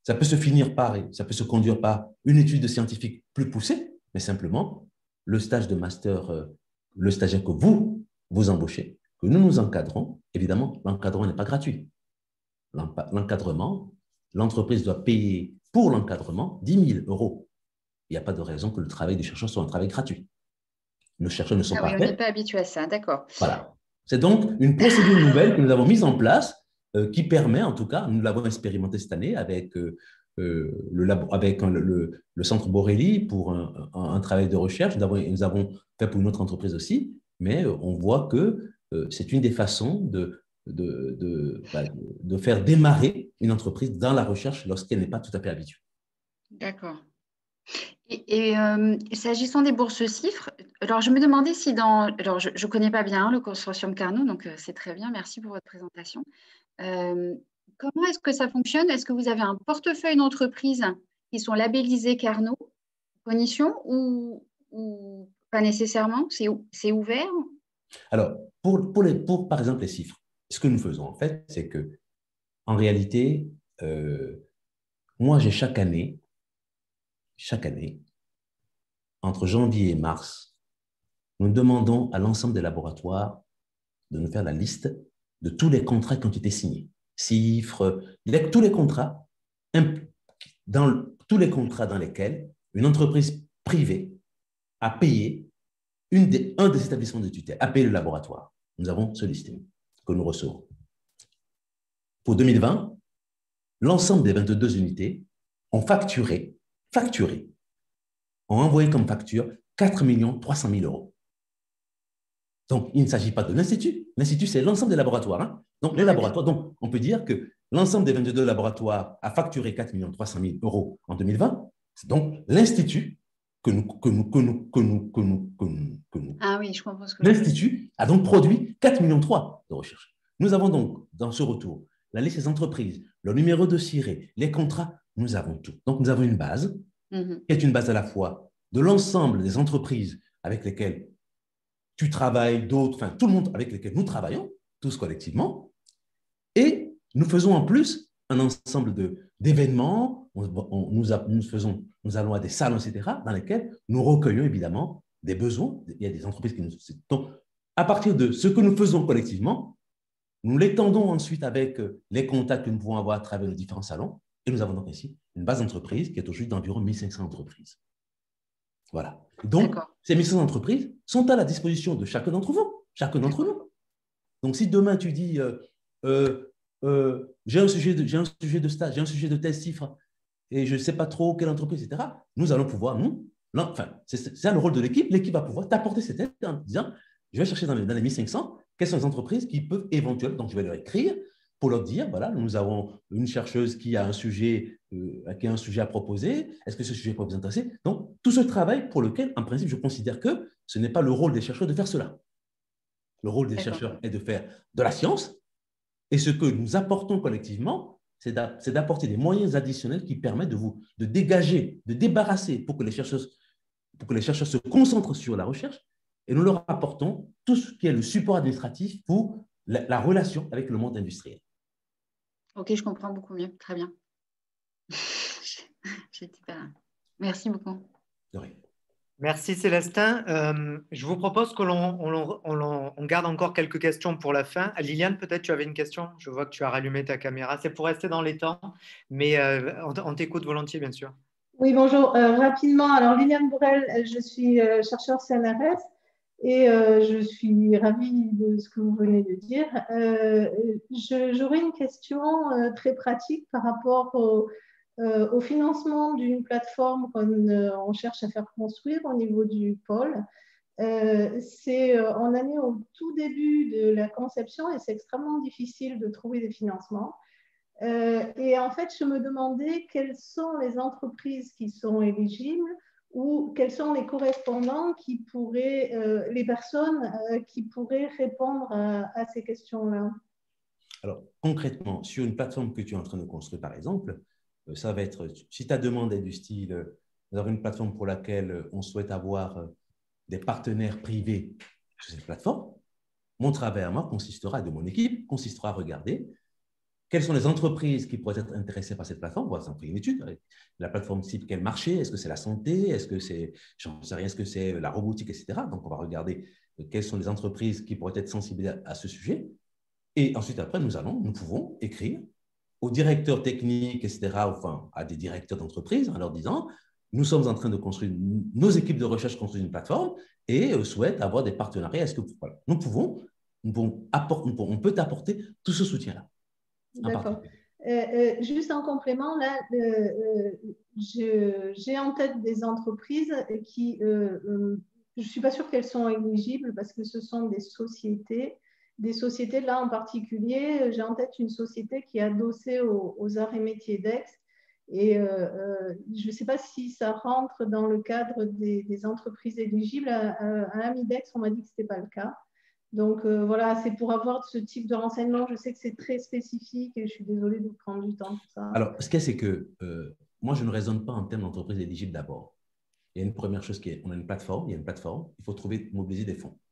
Ça peut se finir par, ça peut se conduire par une étude scientifique plus poussée, mais simplement le stage de master, euh, le stagiaire que vous, vous embauchez, que nous nous encadrons. Évidemment, l'encadrement n'est pas gratuit. L'encadrement, l'entreprise doit payer pour l'encadrement dix mille euros. Il n'y a pas de raison que le travail des chercheurs soit un travail gratuit. Nos chercheurs ne sont Ah pas oui, on faits. n'est pas habitué à ça, d'accord. Voilà. C'est donc une procédure nouvelle que nous avons mise en place euh, qui permet, en tout cas, nous l'avons expérimenté cette année avec, euh, euh, le, labo, avec un, le, le centre Borelli pour un, un, un travail de recherche. Nous avons, nous avons fait pour une autre entreprise aussi, mais euh, on voit que euh, c'est une des façons de, de, de, bah, de faire démarrer une entreprise dans la recherche lorsqu'elle n'est pas tout à fait habituée. D'accord. Et, et euh, s'agissant des bourses CIFRE, alors je me demandais si dans... Alors je ne connais pas bien le consortium Carnot, donc euh, c'est très bien, merci pour votre présentation. Euh, comment est-ce que ça fonctionne? Est-ce que vous avez un portefeuille d'entreprises qui sont labellisées Carnot, Cognition, ou, ou pas nécessairement? C'est ouvert? Alors, pour, pour, les, pour par exemple les chiffres, ce que nous faisons en fait, c'est que en réalité, euh, moi j'ai chaque année, chaque année, entre janvier et mars, nous demandons à l'ensemble des laboratoires de nous faire la liste de tous les contrats qui ont été signés. Chiffres, les, tous les contrats, dans, tous les contrats dans lesquels une entreprise privée a payé une des, un des établissements de tutelle, a payé le laboratoire. Nous avons ce listing que nous recevons. Pour deux mille vingt, l'ensemble des vingt-deux unités ont facturé, facturé, ont envoyé comme facture quatre millions trois cent mille euros. Donc, il ne s'agit pas de l'Institut. L'Institut, c'est l'ensemble des laboratoires. Hein. Donc, les laboratoires. Donc, on peut dire que l'ensemble des vingt-deux laboratoires a facturé quatre millions trois cent mille euros en deux mille vingt. Donc, l'Institut que nous, que nous, que nous, que nous, que nous, que nous, que nous. Ah oui, je comprends ce que L'Institut a donc produit quatre millions trois de recherche. Nous avons donc, dans ce retour, la liste des entreprises, le numéro de ciré, les contrats, nous avons tout. Donc, nous avons une base, mm-hmm. qui est une base à la fois de l'ensemble des entreprises avec lesquelles tu travailles, d'autres, enfin, tout le monde avec lesquels nous travaillons, tous collectivement. Et nous faisons en plus un ensemble d'événements, on, on, nous, nous, faisons, nous allons à des salons, et cetera, dans lesquels nous recueillons évidemment des besoins. Il y a des entreprises qui nous... Donc, à partir de ce que nous faisons collectivement, nous l'étendons ensuite avec les contacts que nous pouvons avoir à travers les différents salons. Et nous avons donc ici une base d'entreprise qui est aujourd'hui d'environ mille cinq cents entreprises. Voilà. Donc, ces mille cinq cents entreprises sont à la disposition de chacun d'entre vous, chacun d'entre nous. Donc, si demain tu dis, euh, euh, euh, j'ai un sujet de, j'ai un sujet de stage, j'ai un sujet de tel chiffre, et je ne sais pas trop quelle entreprise, et cetera, nous allons pouvoir, nous, là, enfin, c'est ça le rôle de l'équipe, l'équipe va pouvoir t'apporter cette aide en disant, je vais chercher dans les, dans les mille cinq cents, quelles sont les entreprises qui peuvent éventuellement, donc je vais leur écrire, pour leur dire, voilà, nous avons une chercheuse qui a un sujet, euh, qui a un sujet à proposer. Est-ce que ce sujet peut vous intéresser? Donc, tout ce travail pour lequel, en principe, je considère que ce n'est pas le rôle des chercheurs de faire cela. Le rôle des chercheurs est de faire de la science. Et ce que nous apportons collectivement, c'est d'apporter des moyens additionnels qui permettent de vous de dégager, de débarrasser pour que les chercheurs, pour que les chercheurs se concentrent sur la recherche. Et nous leur apportons tout ce qui est le support administratif pour la, la relation avec le monde industriel. Ok, je comprends beaucoup mieux. Très bien. pas... Merci beaucoup. Oui. Merci Célestin. Euh, je vous propose que l'on on, on, on garde encore quelques questions pour la fin. Liliane, peut-être tu avais une question. Je vois que tu as rallumé ta caméra. C'est pour rester dans les temps, mais euh, on, on t'écoute volontiers, bien sûr. Oui, bonjour. Euh, rapidement, alors Liliane Bourrel, je suis euh, chercheur C N R S. Et euh, je suis ravie de ce que vous venez de dire. Euh, J'aurais une question euh, très pratique par rapport au, euh, au financement d'une plateforme qu'on euh, cherche à faire construire au niveau du pôle. Euh, c'est, euh, on en est au tout début de la conception et c'est extrêmement difficile de trouver des financements. Euh, et en fait, je me demandais quelles sont les entreprises qui sont éligibles ou quels sont les correspondants qui pourraient, euh, les personnes euh, qui pourraient répondre à, à ces questions-là. Alors, concrètement, sur une plateforme que tu es en train de construire, par exemple, euh, ça va être, si ta demande est du style, euh, nous avons une plateforme pour laquelle on souhaite avoir euh, des partenaires privés sur cette plateforme, mon travail à moi consistera, de mon équipe, consistera à regarder quelles sont les entreprises qui pourraient être intéressées par cette plateforme? On va faire une étude. La plateforme cible quel marché? Est-ce que c'est la santé? Est-ce que c'est, j'en sais rien, est-ce que c'est la robotique, et cetera. Donc, on va regarder quelles sont les entreprises qui pourraient être sensibilisées à ce sujet. Et ensuite, après, nous allons, nous pouvons écrire aux directeurs techniques, et cetera, enfin, à des directeurs d'entreprise en leur disant, nous sommes en train de construire, nos équipes de recherche construisent une plateforme et souhaitent avoir des partenariats. Est-ce que voilà, nous pouvons, nous pouvons apporter, nous pouvons, on peut apporter tout ce soutien-là. D'accord. Euh, euh, juste en complément, là, euh, j'ai en tête des entreprises qui, euh, euh, je ne suis pas sûre qu'elles sont éligibles parce que ce sont des sociétés. Des sociétés, là en particulier, j'ai en tête une société qui est adossée aux, aux arts et métiers d'Aix. Et euh, euh, je ne sais pas si ça rentre dans le cadre des, des entreprises éligibles. À, à l'Amidex, on m'a dit que ce n'était pas le cas. Donc euh, voilà, c'est pour avoir ce type de renseignement. Je sais que c'est très spécifique et je suis désolée de vous prendre du temps pour ça. Alors, ce qu'il y a, c'est que euh, moi, je ne raisonne pas en termes d'entreprise éligible d'abord. Il y a une première chose qui est, on a une plateforme, il y a une plateforme, il faut trouver, mobiliser des fonds.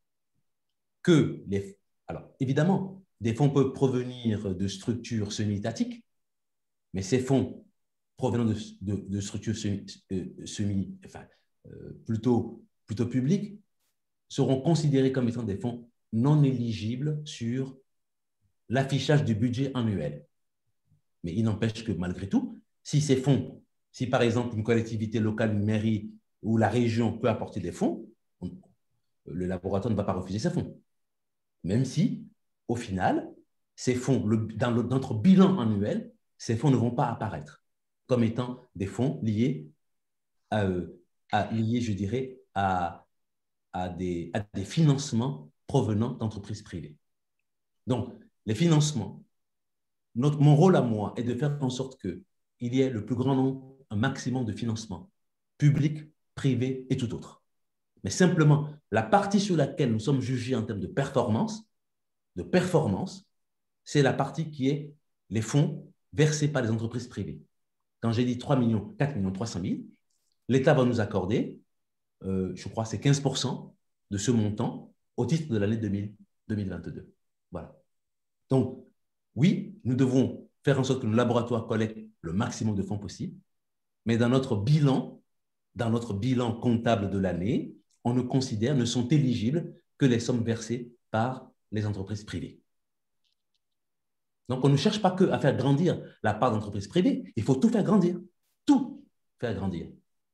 Que les, alors, évidemment, des fonds peuvent provenir de structures semi-étatiques, mais ces fonds provenant de, de, de structures semi, euh, semi enfin, euh, plutôt, plutôt publiques seront considérés comme étant des fonds non éligibles sur l'affichage du budget annuel. Mais il n'empêche que malgré tout, si ces fonds, si par exemple une collectivité locale, une mairie ou la région peut apporter des fonds, on, le laboratoire ne va pas refuser ces fonds. Même si, au final, ces fonds, le, dans le, notre bilan annuel, ces fonds ne vont pas apparaître comme étant des fonds liés, à, à, liés je dirais, à, à, des, à des financements provenant d'entreprises privées. Donc, les financements, notre, mon rôle à moi est de faire en sorte qu'il y ait le plus grand nombre, un maximum de financements publics, privés et tout autre. Mais simplement, la partie sur laquelle nous sommes jugés en termes de performance, de performance, c'est la partie qui est les fonds versés par les entreprises privées. Quand j'ai dit trois millions, quatre millions trois cent mille, l'État va nous accorder, euh, je crois, c'est quinze pour cent de ce montant au titre de l'année deux mille vingt-deux. Voilà. Donc, oui, nous devons faire en sorte que nos laboratoires collectent le maximum de fonds possible, mais dans notre bilan, dans notre bilan comptable de l'année, on ne considère, ne sont éligibles que les sommes versées par les entreprises privées. Donc, on ne cherche pas que à faire grandir la part d'entreprises privées, il faut tout faire grandir, tout faire grandir.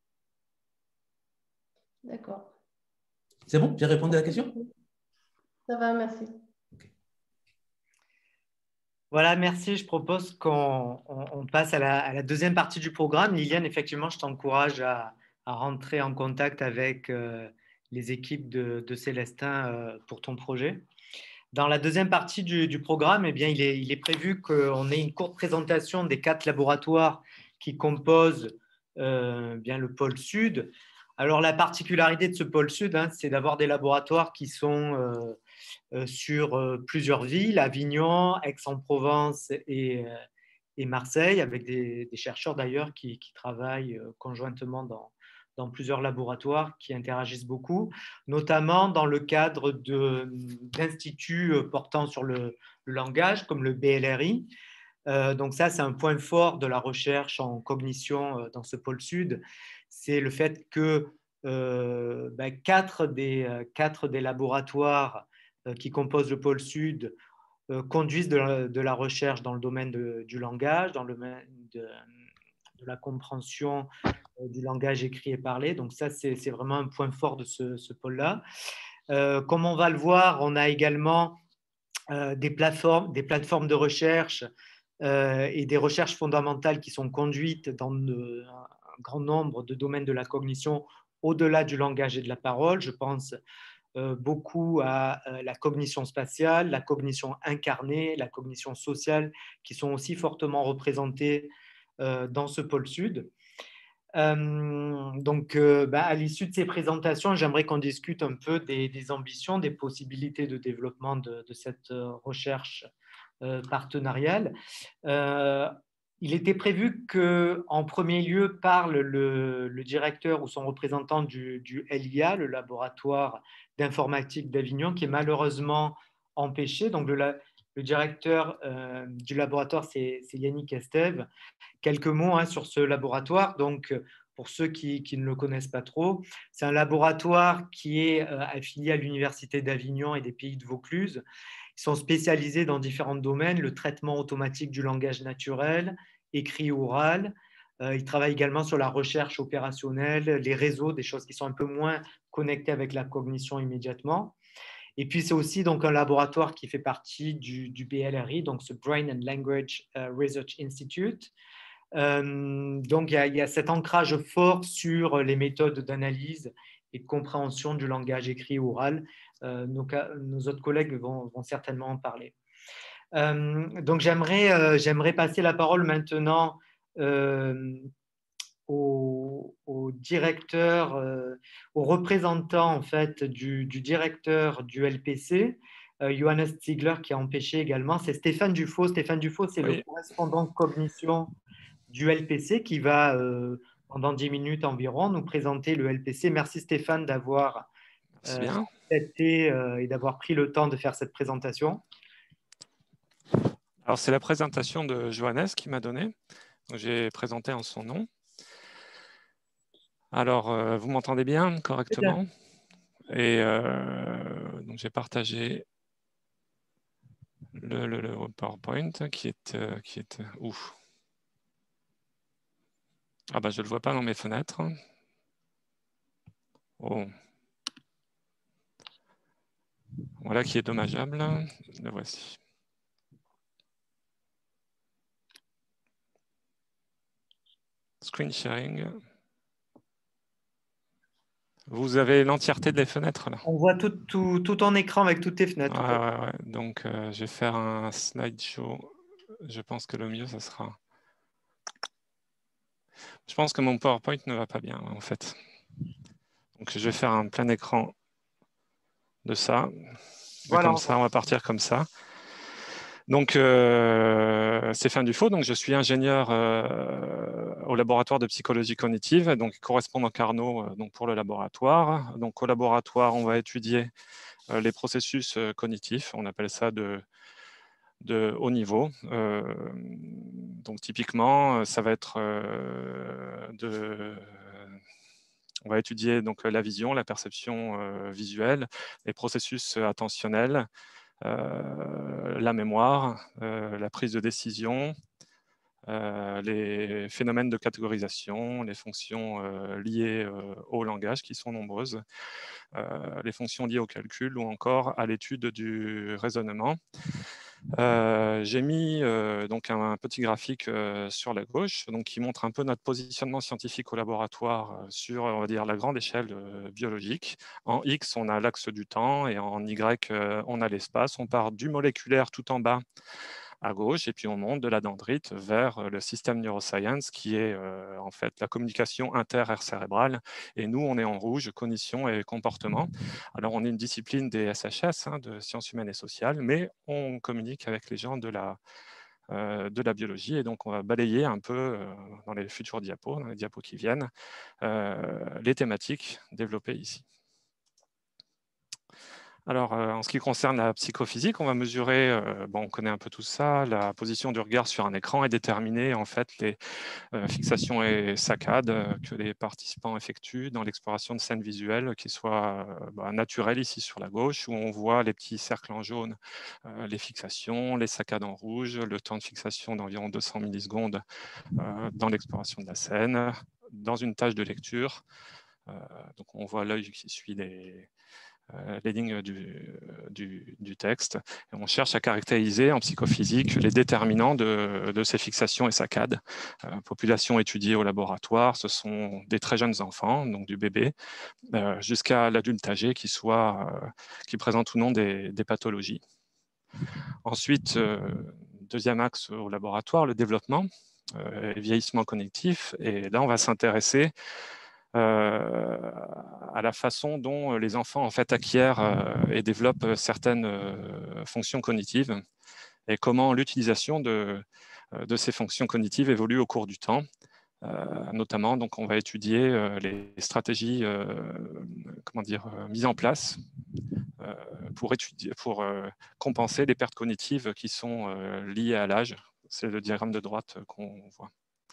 D'accord. C'est bon? J'ai répondu à la question? Ça va, merci. Okay. Voilà, merci. Je propose qu'on on, on passe à la, à la deuxième partie du programme. Liliane, effectivement, je t'encourage à, à rentrer en contact avec euh, les équipes de, de Célestin euh, pour ton projet. Dans la deuxième partie du, du programme, eh bien, il, est, il est prévu qu'on ait une courte présentation des quatre laboratoires qui composent euh, bien le pôle sud. Alors, la particularité de ce pôle sud, hein, c'est d'avoir des laboratoires qui sont euh, euh, sur euh, plusieurs villes, Avignon, Aix-en-Provence et, euh, et Marseille, avec des, des chercheurs d'ailleurs qui, qui travaillent euh, conjointement dans, dans plusieurs laboratoires qui interagissent beaucoup, notamment dans le cadre d'instituts portant sur le, le langage, comme le B L R I. Euh, donc ça, c'est un point fort de la recherche en cognition euh, dans ce pôle sud, c'est le fait que euh, ben, quatre, des, euh, quatre des laboratoires euh, qui composent le pôle sud euh, conduisent de la, de la recherche dans le domaine de, du langage, dans le domaine de, de la compréhension du langage écrit et parlé. Donc ça, c'est vraiment un point fort de ce, ce pôle-là. Euh, comme on va le voir, on a également euh, des, plateformes, des plateformes de recherche euh, et des recherches fondamentales qui sont conduites dans de, un grand nombre de domaines de la cognition au-delà du langage et de la parole. Je pense euh, beaucoup à euh, la cognition spatiale, la cognition incarnée, la cognition sociale, qui sont aussi fortement représentées euh, dans ce pôle sud. Euh, donc, euh, bah, à l'issue de ces présentations, j'aimerais qu'on discute un peu des, des ambitions, des possibilités de développement de, de cette recherche euh, partenariale. Euh, il était prévu qu'en premier lieu parle le, le directeur ou son représentant du, du L I A, le laboratoire d'informatique d'Avignon, qui est malheureusement empêché. Donc, le, le le directeur euh, du laboratoire, c'est Yannick Estève. Quelques mots hein, sur ce laboratoire. Donc, pour ceux qui, qui ne le connaissent pas trop, c'est un laboratoire qui est euh, affilié à l'Université d'Avignon et des Pays de Vaucluse. Ils sont spécialisés dans différents domaines, le traitement automatique du langage naturel, écrit ou oral. Euh, ils travaillent également sur la recherche opérationnelle, les réseaux, des choses qui sont un peu moins connectées avec la cognition immédiatement. Et puis, c'est aussi donc, un laboratoire qui fait partie du, du B L R I, donc ce Brain and Language Research Institute. Euh, donc, il y, a, il y a cet ancrage fort sur les méthodes d'analyse et de compréhension du langage écrit ou oral. Euh, nos, nos autres collègues vont, vont certainement en parler. Euh, donc, j'aimerais euh, j'aimerais passer la parole maintenant euh, au, au directeur, euh, au représentant en fait, du, du directeur du L P C, euh, Johannes Ziegler, qui a empêché également. C'est Stéphane Dufaux. Stéphane Dufaux, c'est oui. le correspondant cognition du L P C qui va, euh, pendant dix minutes environ, nous présenter le L P C. Merci Stéphane d'avoir euh, accepté euh, et d'avoir pris le temps de faire cette présentation. Alors, c'est la présentation de Johannes qui m'a donné. J'ai présenté en son nom. Alors, euh, vous m'entendez bien correctement? Et euh, donc, j'ai partagé le, le, le PowerPoint qui est, euh, qui est où? Ah bah, je ne le vois pas dans mes fenêtres. Oh. Voilà qui est dommageable. Le voici. Screen sharing. Vous avez l'entièreté des fenêtres là. On voit tout, tout, tout en écran avec toutes tes fenêtres. Ouais, ouais, ouais. Donc, euh, je vais faire un slideshow. Je pense que le mieux, ça sera... Je pense que mon PowerPoint ne va pas bien, en fait. Donc, je vais faire un plein écran de ça. Voilà. Comme ça, on va partir comme ça. Donc, euh, Stéphane Dufaux, donc je suis ingénieur euh, au laboratoire de psychologie cognitive, donc correspondant Carnot euh, donc pour le laboratoire. Donc, au laboratoire, on va étudier euh, les processus euh, cognitifs, on appelle ça de, de haut niveau. Euh, donc, typiquement, ça va être euh, de... On va étudier donc, la vision, la perception euh, visuelle, les processus attentionnels, Euh, la mémoire, euh, la prise de décision, euh, les phénomènes de catégorisation, les fonctions euh, liées euh, au langage qui sont nombreuses, euh, les fonctions liées au calcul ou encore à l'étude du raisonnement. Euh, J'ai mis euh, donc un, un petit graphique euh, sur la gauche donc, qui montre un peu notre positionnement scientifique au laboratoire euh, sur on va dire, la grande échelle euh, biologique. En X, on a l'axe du temps et en Y, euh, on a l'espace. On part du moléculaire tout en bas à gauche et puis on monte de la dendrite vers le système neuroscience qui est euh, en fait la communication inter-aire cérébrale et nous on est en rouge, cognition et comportement. Alors on est une discipline des S H S, hein, de sciences humaines et sociales, mais on communique avec les gens de la, euh, de la biologie et donc on va balayer un peu euh, dans les futurs diapos, dans les diapos qui viennent, euh, les thématiques développées ici. Alors, euh, en ce qui concerne la psychophysique, on va mesurer, euh, bon, on connaît un peu tout ça, la position du regard sur un écran et déterminer en fait les euh, fixations et saccades euh, que les participants effectuent dans l'exploration de scènes visuelles qui soient euh, bah, naturelles ici sur la gauche où on voit les petits cercles en jaune, euh, les fixations, les saccades en rouge, le temps de fixation d'environ deux cents millisecondes euh, dans l'exploration de la scène, dans une tâche de lecture. Euh, donc, on voit l'œil qui suit les Euh, les lignes du, du, du texte. Et on cherche à caractériser en psychophysique les déterminants de, de ces fixations et saccades. Euh, population étudiée au laboratoire, ce sont des très jeunes enfants, donc du bébé, euh, jusqu'à l'adulte âgé qui, soit, euh, qui présente ou non des, des pathologies. Ensuite, euh, deuxième axe au laboratoire, le développement euh, et vieillissement cognitif. Et là, on va s'intéresser Euh, à la façon dont les enfants en fait acquièrent euh, et développent certaines euh, fonctions cognitives et comment l'utilisation de, de ces fonctions cognitives évolue au cours du temps. Euh, notamment, donc, on va étudier euh, les stratégies euh, comment dire, euh, mises en place euh, pour, étudier, pour euh, compenser les pertes cognitives qui sont euh, liées à l'âge. C'est le diagramme de droite qu'on voit.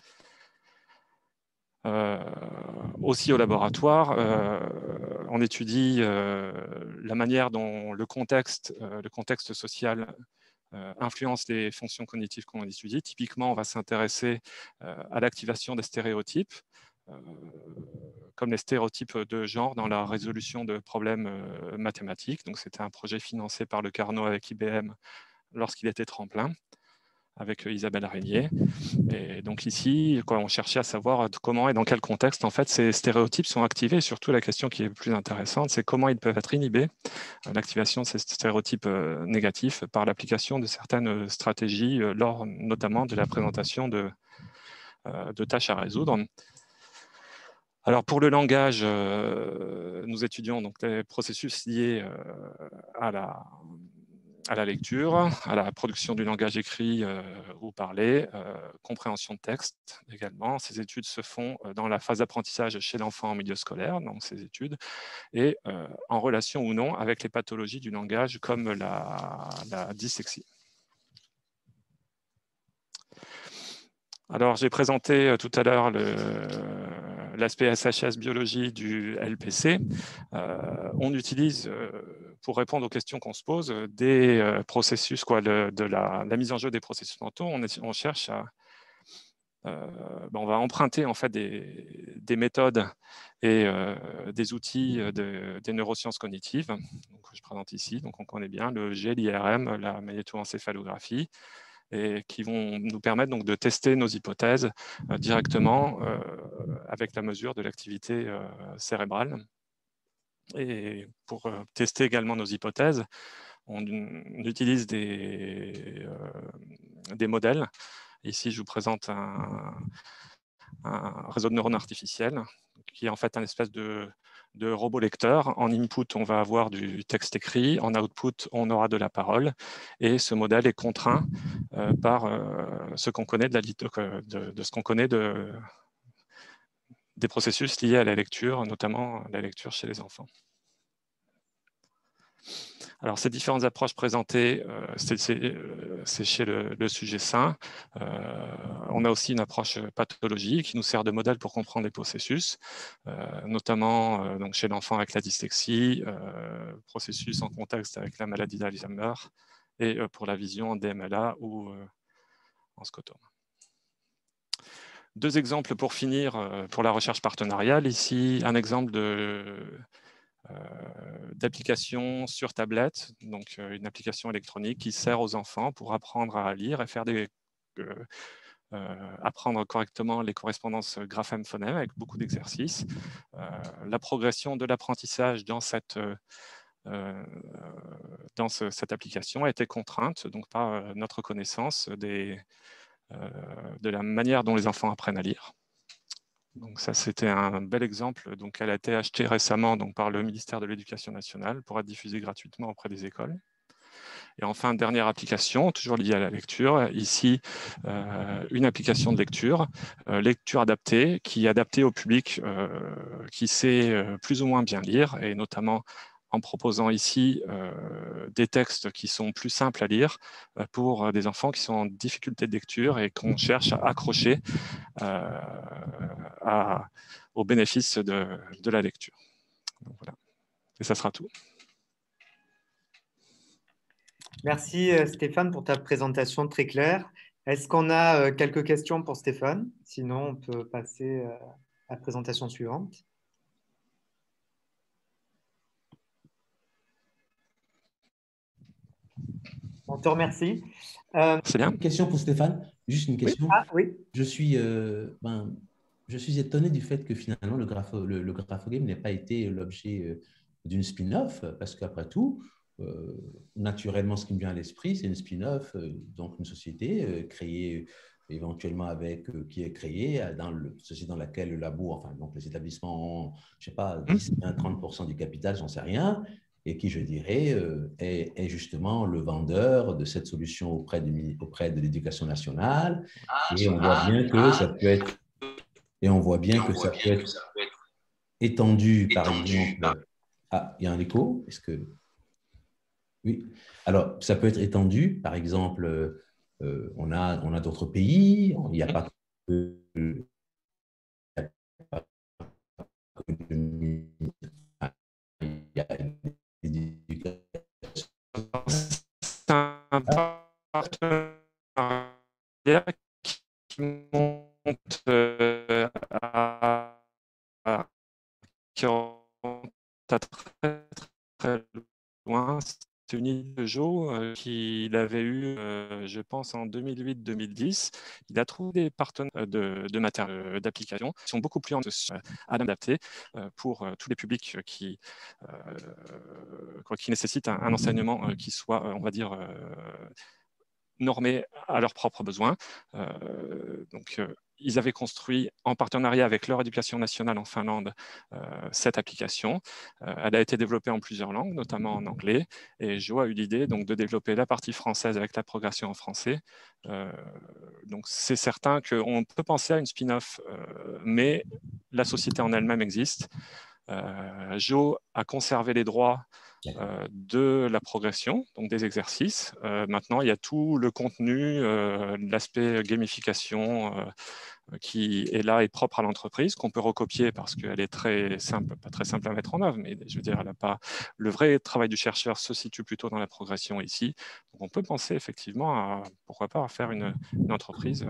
Euh, aussi au laboratoire, euh, on étudie euh, la manière dont le contexte, euh, le contexte social euh, influence les fonctions cognitives qu'on étudie. Typiquement, on va s'intéresser euh, à l'activation des stéréotypes, euh, comme les stéréotypes de genre dans la résolution de problèmes euh, mathématiques. Donc, c'était un projet financé par le Carnot avec I B M lorsqu'il était tremplin, avec Isabelle Régnier. Et donc ici, quoi, on cherchait à savoir comment et dans quel contexte en fait, ces stéréotypes sont activés. Et surtout, la question qui est plus intéressante, c'est comment ils peuvent être inhibés, l'activation de ces stéréotypes euh, négatifs, par l'application de certaines stratégies, euh, lors notamment de la présentation de, euh, de tâches à résoudre. Alors pour le langage, euh, nous étudions donc les processus liés euh, à la à la lecture, à la production du langage écrit euh, ou parlé, euh, compréhension de texte également. Ces études se font dans la phase d'apprentissage chez l'enfant en milieu scolaire, donc ces études, et euh, en relation ou non avec les pathologies du langage comme la, la dyslexie. Alors j'ai présenté tout à l'heure l'aspect S H S biologie du L P C. Euh, on utilise, euh, pour répondre aux questions qu'on se pose, des euh, processus, quoi, le, de la, la mise en jeu des processus mentaux. On, est, on cherche à... Euh, ben on va emprunter en fait des, des méthodes et euh, des outils de, des neurosciences cognitives. Donc, je présente ici, donc on connaît bien le G, l'I R M, la magnétoencéphalographie, et qui vont nous permettre donc de tester nos hypothèses euh, directement euh, avec la mesure de l'activité euh, cérébrale. Et pour euh, tester également nos hypothèses, on, on utilise des, euh, des modèles. Ici, je vous présente un, un réseau de neurones artificiels qui est en fait un espèce de, de robot lecteur. En input, on va avoir du texte écrit. En output, on aura de la parole. Et ce modèle est contraint euh, par euh, ce qu'on connaît de, la, de, de ce qu'on connaît de, des processus liés à la lecture, notamment la lecture chez les enfants. Alors, ces différentes approches présentées, euh, c'est euh, chez le, le sujet sain. Euh, on a aussi une approche pathologique qui nous sert de modèle pour comprendre les processus, euh, notamment euh, donc chez l'enfant avec la dyslexie, euh, processus en contexte avec la maladie d'Alzheimer, et euh, pour la vision en D M L A ou euh, en scotome. Deux exemples pour finir euh, pour la recherche partenariale. Ici, un exemple de... Euh, d'application sur tablette, donc euh, une application électronique qui sert aux enfants pour apprendre à lire et faire des, euh, euh, apprendre correctement les correspondances graphème-phonème avec beaucoup d'exercices. Euh, la progression de l'apprentissage dans cette euh, dans ce, cette application a été contrainte donc par euh, notre connaissance des, euh, de la manière dont les enfants apprennent à lire. Donc ça, c'était un bel exemple. Donc, elle a été achetée récemment donc, par le ministère de l'Éducation nationale pour être diffusée gratuitement auprès des écoles. Et enfin, dernière application, toujours liée à la lecture. Ici, euh, une application de lecture, euh, lecture adaptée, qui est adaptée au public euh, qui sait euh, plus ou moins bien lire, et notamment en proposant ici euh, des textes qui sont plus simples à lire euh, pour des enfants qui sont en difficulté de lecture et qu'on cherche à accrocher euh, à, au bénéfice de, de la lecture. Donc, voilà. Et ça sera tout. Merci Stéphane pour ta présentation très claire. Est-ce qu'on a quelques questions pour Stéphane? Sinon, on peut passer à la présentation suivante. On te remercie. Euh, C'est bien. Une question pour Stéphane. Juste une question. Oui. Ah, oui. Je suis, euh, ben, je suis étonné du fait que finalement le, grapho, le, le graphogame n'ait pas été l'objet euh, d'une spin-off, parce qu'après tout, euh, naturellement, ce qui me vient à l'esprit, c'est une spin-off, euh, donc une société euh, créée éventuellement avec, euh, qui est créée dans le société dans laquelle le labo, enfin, donc les établissements ont, je sais pas, dix, vingt, trente pour cent du capital, j'en sais rien, et qui, je dirais, euh, est, est justement le vendeur de cette solution auprès de, auprès de l'éducation nationale. Ah, et on voit bien que ça peut être, et on voit bien que ça peut être étendu, par exemple. Ah, il y a un écho. Est-ce que Oui, alors ça peut être étendu. Par exemple, euh, on a, on a d'autres pays, il n'y a pas de... Il y a l'éducation. C'est un partenariat qui monte euh, à, à, qui remonte à très, très loin. C'est une idée de Jo euh, qu'il avait eu, euh, je pense, en deux mille huit deux mille dix. Il a trouvé des partenaires de, de matériaux d'application qui sont beaucoup plus adaptés euh, pour euh, tous les publics qui, euh, qui nécessitent un, un enseignement euh, qui soit, on va dire, euh, normés à leurs propres besoins. Euh, donc, euh, ils avaient construit en partenariat avec leur éducation nationale en Finlande euh, cette application. Euh, elle a été développée en plusieurs langues, notamment en anglais. Et Jo a eu l'idée donc, de développer la partie française avec la progression en français. Euh, donc, c'est certain qu'on peut penser à une spin-off, euh, mais la société en elle-même existe. Euh, Jo a conservé les droits Euh, de la progression, donc des exercices. Euh, maintenant, il y a tout le contenu, euh, l'aspect gamification euh, qui est là et propre à l'entreprise, qu'on peut recopier parce qu'elle est très simple, pas très simple à mettre en œuvre, mais je veux dire, elle a pas... le vrai travail du chercheur se situe plutôt dans la progression ici. Donc, on peut penser effectivement à, pourquoi pas, à faire une, une entreprise.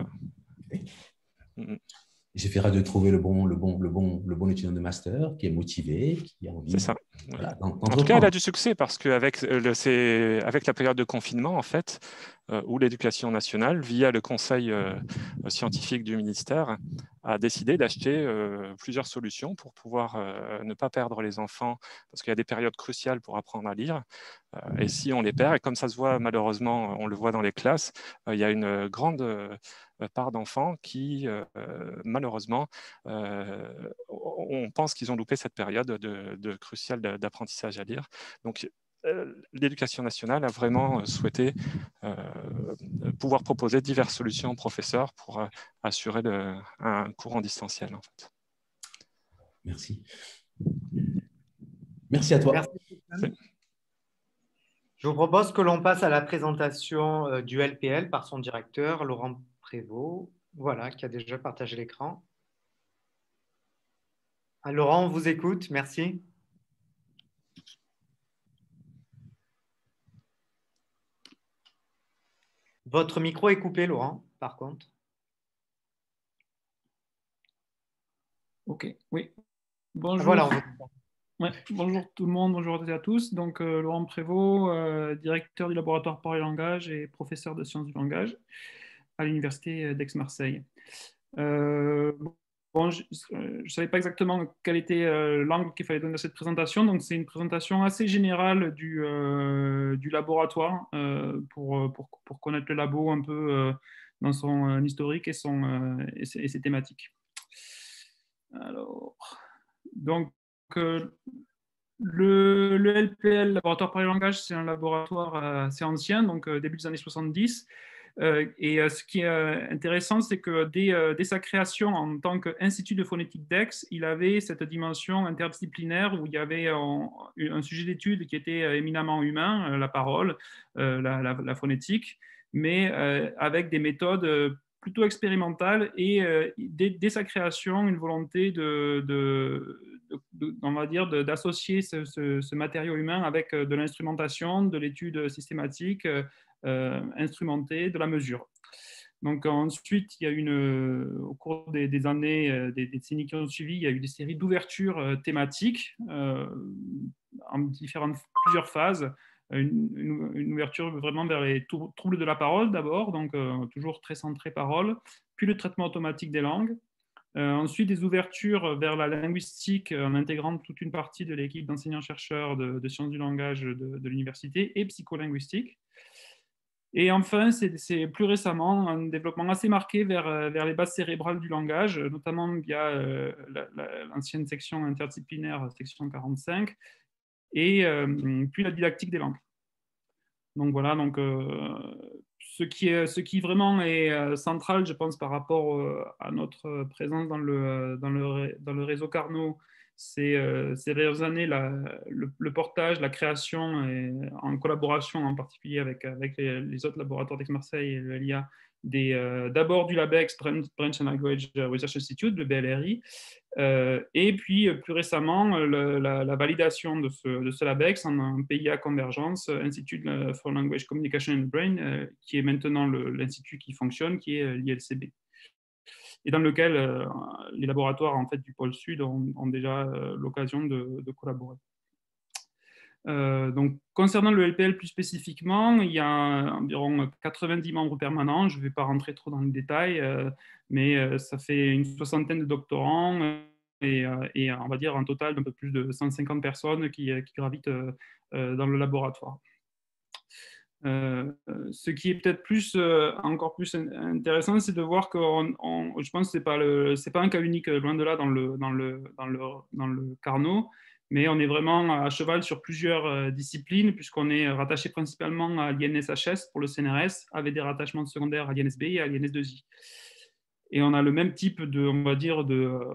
Il suffira de trouver le bon, le, bon, le, bon, le bon étudiant de master qui est motivé, qui a envie. C'est ça. Voilà, en tout cas, elle a du succès parce qu'avec le, avec la période de confinement, en fait, euh, où l'éducation nationale, via le conseil euh, scientifique du ministère, a décidé d'acheter euh, plusieurs solutions pour pouvoir euh, ne pas perdre les enfants, parce qu'il y a des périodes cruciales pour apprendre à lire. Euh, et si on les perd, et comme ça se voit malheureusement, on le voit dans les classes, euh, il y a une grande euh, part d'enfants qui, euh, malheureusement, euh, on pense qu'ils ont loupé cette période de, de cruciale d'apprentissage à lire. Donc, euh, l'éducation nationale a vraiment souhaité euh, pouvoir proposer diverses solutions aux professeurs pour euh, assurer le, un cours en distanciel, en fait. Merci. Merci à toi. Merci. Je vous propose que l'on passe à la présentation euh, du L P L par son directeur, Laurent Prévost, voilà, qui a déjà partagé l'écran. Ah, Laurent, on vous écoute, merci. Votre micro est coupé, Laurent, par contre. Ok, oui. Bonjour. Ah, voilà, on vous... Ouais, bonjour tout le monde, bonjour à tous. Donc, euh, Laurent Prévost, euh, directeur du laboratoire Parole et Langage et professeur de sciences du langage à l'université d'Aix-Marseille. Euh, bon, je ne savais pas exactement quel était euh, l'angle qu'il fallait donner à cette présentation, donc c'est une présentation assez générale du, euh, du laboratoire euh, pour, pour, pour connaître le labo un peu euh, dans son euh, historique et, son, euh, et, ses, et ses thématiques. Alors, donc, euh, le, le L P L, Laboratoire Parole et Langage, c'est un laboratoire euh, assez ancien, donc euh, début des années soixante-dix. Euh, et euh, ce qui est euh, intéressant, c'est que dès, euh, dès sa création en tant qu'Institut de phonétique d'Aix, il avait cette dimension interdisciplinaire où il y avait un, un sujet d'étude qui était éminemment humain, euh, la parole, euh, la, la, la phonétique, mais euh, avec des méthodes plutôt expérimentales et euh, dès, dès sa création, une volonté de, de, de, de on va dire, d'associer ce, ce, ce matériau humain avec de l'instrumentation, de l'étude systématique, Euh, instrumentée, de la mesure. Donc ensuite, il y a une, au cours des, des années, euh, des, des décennies qui ont suivi, il y a eu des séries d'ouvertures euh, thématiques euh, en différentes, plusieurs phases. Une, une, une ouverture vraiment vers les troubles de la parole d'abord, donc euh, toujours très centré parole, puis le traitement automatique des langues. Euh, ensuite, des ouvertures vers la linguistique en intégrant toute une partie de l'équipe d'enseignants-chercheurs de, de sciences du langage de, de l'université et psycholinguistique. Et enfin, c'est plus récemment un développement assez marqué vers, vers les bases cérébrales du langage, notamment via euh, l'ancienne section interdisciplinaire, section quarante-cinq, et euh, puis la didactique des langues. Donc voilà, donc, euh, ce, qui est, ce qui vraiment est euh, central, je pense, par rapport euh, à notre présence dans le, dans le, dans le réseau Carnot ces, euh, ces dernières années, la, le, le portage, la création, et, en collaboration en particulier avec, avec les, les autres laboratoires d'Aix-Marseille et l'I A, euh, d'abord du LabEx, Branch and Language Research Institute, le B L R I, euh, et puis plus récemment le, la, la validation de ce, de ce LabEx en un P I A Convergence, Institute for Language Communication and Brain, euh, qui est maintenant l'institut qui fonctionne, qui est l'I L C B. Et dans lequel euh, les laboratoires en fait, du pôle Sud ont, ont déjà euh, l'occasion de, de collaborer. Euh, donc, concernant le L P L plus spécifiquement, il y a environ quatre-vingt-dix membres permanents. Je ne vais pas rentrer trop dans les détails, euh, mais euh, ça fait une soixantaine de doctorants euh, et, euh, et on va dire un total d'un peu plus de cent cinquante personnes qui, qui gravitent euh, dans le laboratoire. Euh, ce qui est peut-être plus, euh, encore plus intéressant, c'est de voir que je pense que ce n'est pas, pas un cas unique, loin de là, dans le, dans le, dans le, dans le Carnot, mais on est vraiment à cheval sur plusieurs euh, disciplines, puisqu'on est rattaché principalement à l'I N S H S pour le C N R S, avec des rattachements secondaires à l'I N S B et à l'I N S deux I. Et on a le même type de, on va dire, de... Euh,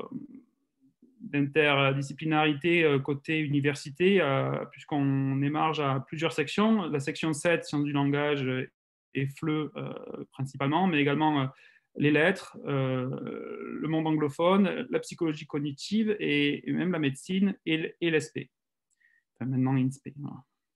d'interdisciplinarité côté université, euh, puisqu'on émarge à plusieurs sections. La section sept, sciences du langage et F L E euh, principalement, mais également euh, les lettres, euh, le monde anglophone, la psychologie cognitive et, et même la médecine et, et l'E S P. Enfin, maintenant, I N S P. Voilà.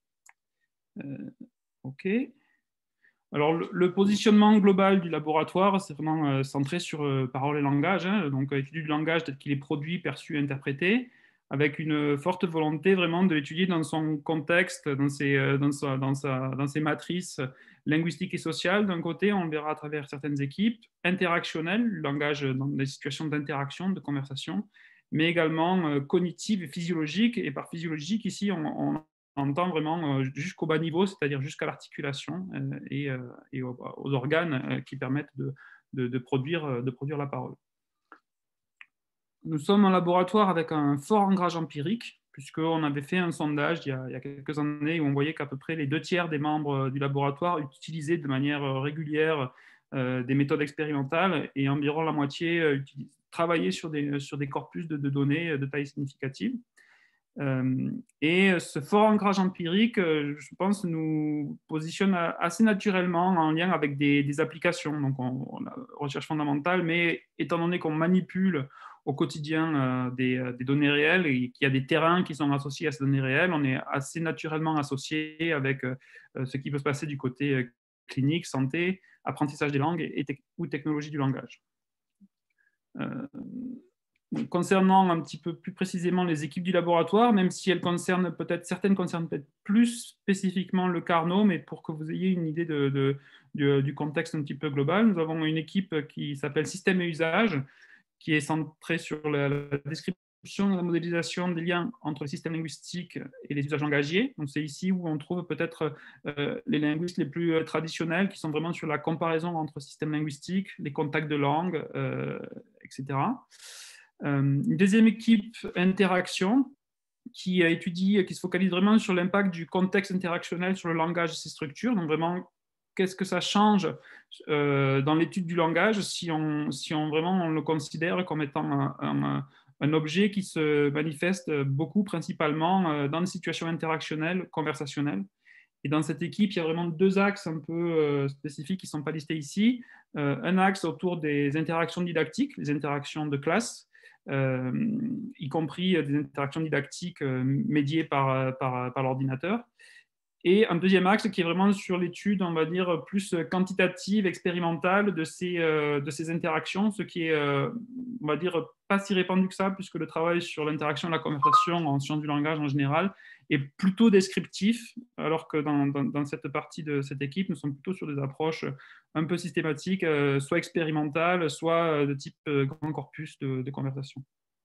Euh, OK. Alors, le, le positionnement global du laboratoire, c'est vraiment euh, centré sur euh, parole et langage, hein, donc euh, étude du langage tel qu'il est produit, perçu, interprété, avec une forte volonté vraiment de l'étudier dans son contexte, dans ses, euh, dans sa, dans sa, dans ses matrices linguistiques et sociales. D'un côté, on le verra à travers certaines équipes, interactionnelles, le langage dans des situations d'interaction, de conversation, mais également euh, cognitive et physiologique. Et par physiologique, ici, on, on entend vraiment jusqu'au bas niveau, c'est-à-dire jusqu'à l'articulation euh, et, euh, et aux, aux organes euh, qui permettent de, de, de, produire, de produire la parole. Nous sommes en laboratoire avec un fort ancrage empirique, puisqu'on avait fait un sondage il y, a, il y a quelques années où on voyait qu'à peu près les deux tiers des membres du laboratoire utilisaient de manière régulière euh, des méthodes expérimentales et environ la moitié euh, travaillaient sur des, sur des corpus de, de données de taille significative. Euh, et ce fort ancrage empirique, euh, je pense, nous positionne assez naturellement en lien avec des, des applications, donc on, on a recherche fondamentale, mais étant donné qu'on manipule au quotidien euh, des, des données réelles et qu'il y a des terrains qui sont associés à ces données réelles, on est assez naturellement associé avec euh, ce qui peut se passer du côté euh, clinique, santé, apprentissage des langues et, et te ou technologie du langage. Euh, Concernant un petit peu plus précisément les équipes du laboratoire, même si elles concernent peut-être, certaines concernent peut-être plus spécifiquement le Carnot, mais pour que vous ayez une idée de, de, de, du contexte un petit peu global, nous avons une équipe qui s'appelle Système et Usage, qui est centrée sur la, la description et la modélisation des liens entre le système linguistique et les usages langagiers. Donc c'est ici où on trouve peut-être euh, les linguistes les plus traditionnels, qui sont vraiment sur la comparaison entre systèmes linguistiques, les contacts de langue, euh, et cetera. Euh, une deuxième équipe, interaction, qui étudie, qui se focalise vraiment sur l'impact du contexte interactionnel sur le langage et ses structures. Donc vraiment, qu'est-ce que ça change euh, dans l'étude du langage si on, si on vraiment on le considère comme étant un, un, un objet qui se manifeste beaucoup principalement dans des situations interactionnelles, conversationnelles. Et dans cette équipe, il y a vraiment deux axes un peu euh, spécifiques qui ne sont pas listés ici. Euh, un axe autour des interactions didactiques, les interactions de classe, Euh, y compris des interactions didactiques euh, médiées par, par, par l'ordinateur. Et un deuxième axe qui est vraiment sur l'étude, on va dire, plus quantitative, expérimentale de ces, euh, de ces interactions, ce qui est, euh, on va dire, pas si répandu que ça, puisque le travail sur l'interaction et la conversation en sciences du langage en général est plutôt descriptif, alors que dans, dans, dans cette partie de cette équipe, nous sommes plutôt sur des approches un peu systématiques, euh, soit expérimentales, soit de type euh, grand corpus de, de conversation.